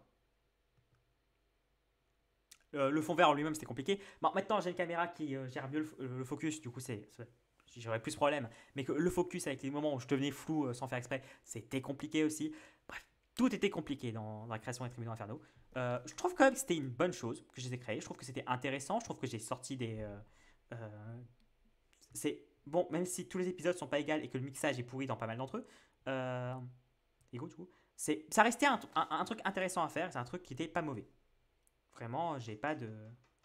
Le fond vert en lui-même c'était compliqué. Bon, maintenant j'ai une caméra qui gère mieux le focus, du coup j'aurais plus de problème. Mais que le focus avec les moments où je devenais flou sans faire exprès, c'était compliqué aussi. Bref, tout était compliqué dans la création des tribunaux infernaux. Je trouve quand même que c'était une bonne chose que je les ai créés. Je trouve que c'était intéressant. Je trouve que j'ai sorti des. C'est bon, même si tous les épisodes sont pas égaux et que le mixage est pourri dans pas mal d'entre eux. Du coup, ça restait un truc intéressant à faire. C'est un truc qui était pas mauvais. Vraiment, j'ai pas de.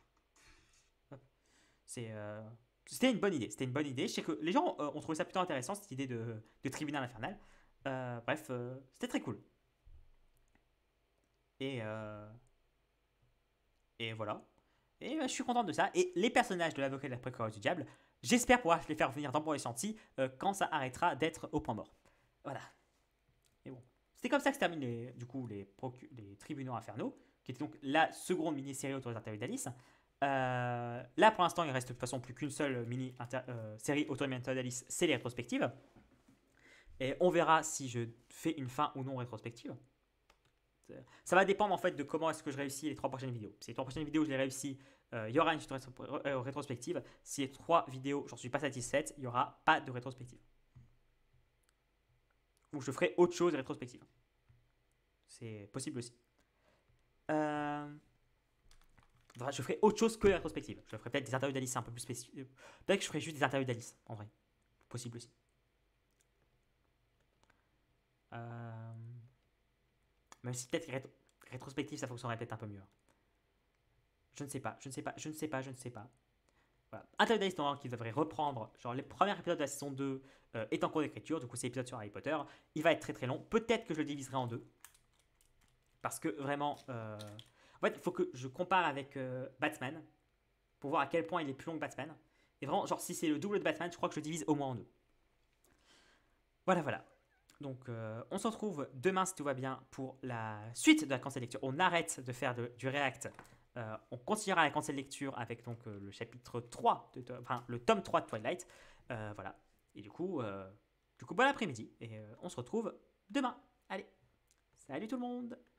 C'était une bonne idée. C'était une bonne idée. Je sais que les gens ont trouvé ça plutôt intéressant, cette idée de tribunal infernal. Bref, c'était très cool. Et voilà. Et je suis content de ça. Et les personnages de l'avocat et de la procureuse du diable, j'espère pouvoir les faire venir dans Pour les Scientis quand ça arrêtera d'être au point mort. Voilà. Et bon. C'était comme ça que se terminent les tribunaux infernaux, qui était donc la seconde mini-série autour des interviews d'Alice. Là, pour l'instant, il reste de toute façon plus qu'une seule série autour des interviews d'Alice, c'est les rétrospectives. Et on verra si je fais une fin ou non rétrospective. Ça va dépendre en fait de comment est-ce que je réussis les 3 prochaines vidéos. Si les 3 prochaines vidéos je les réussis, il y aura une rétrospective. Si les 3 vidéos, j'en suis pas satisfaite, il n'y aura pas de rétrospective. Ou je ferai autre chose rétrospective. C'est possible aussi. Je ferai autre chose que la rétrospective. Je ferai peut-être des interviews d'Alice un peu plus spécifiques. Peut-être que je ferai juste des interviews d'Alice, en vrai. Possible aussi. Même si peut-être rétrospective, ça fonctionnerait peut-être un peu mieux. Je ne sais pas. Voilà. Interview d'Alice qui devrait reprendre. Genre, les premiers épisodes de la saison 2 est en cours d'écriture. Du coup, c'est l'épisode sur Harry Potter. Il va être très très long. Peut-être que je le diviserai en 2. Parce que vraiment. En fait, il faut que je compare avec Batman pour voir à quel point il est plus long que Batman. Et vraiment, genre, si c'est le double de Batman, je crois que je le divise au moins en 2. Voilà. Donc, on se retrouve demain, si tout va bien, pour la suite de la cancel lecture. On arrête de faire du React. On continuera la cancel lecture avec donc, le chapitre 3, le tome 3 de Twilight. Voilà. Et du coup, bon après-midi. Et on se retrouve demain. Allez, salut tout le monde!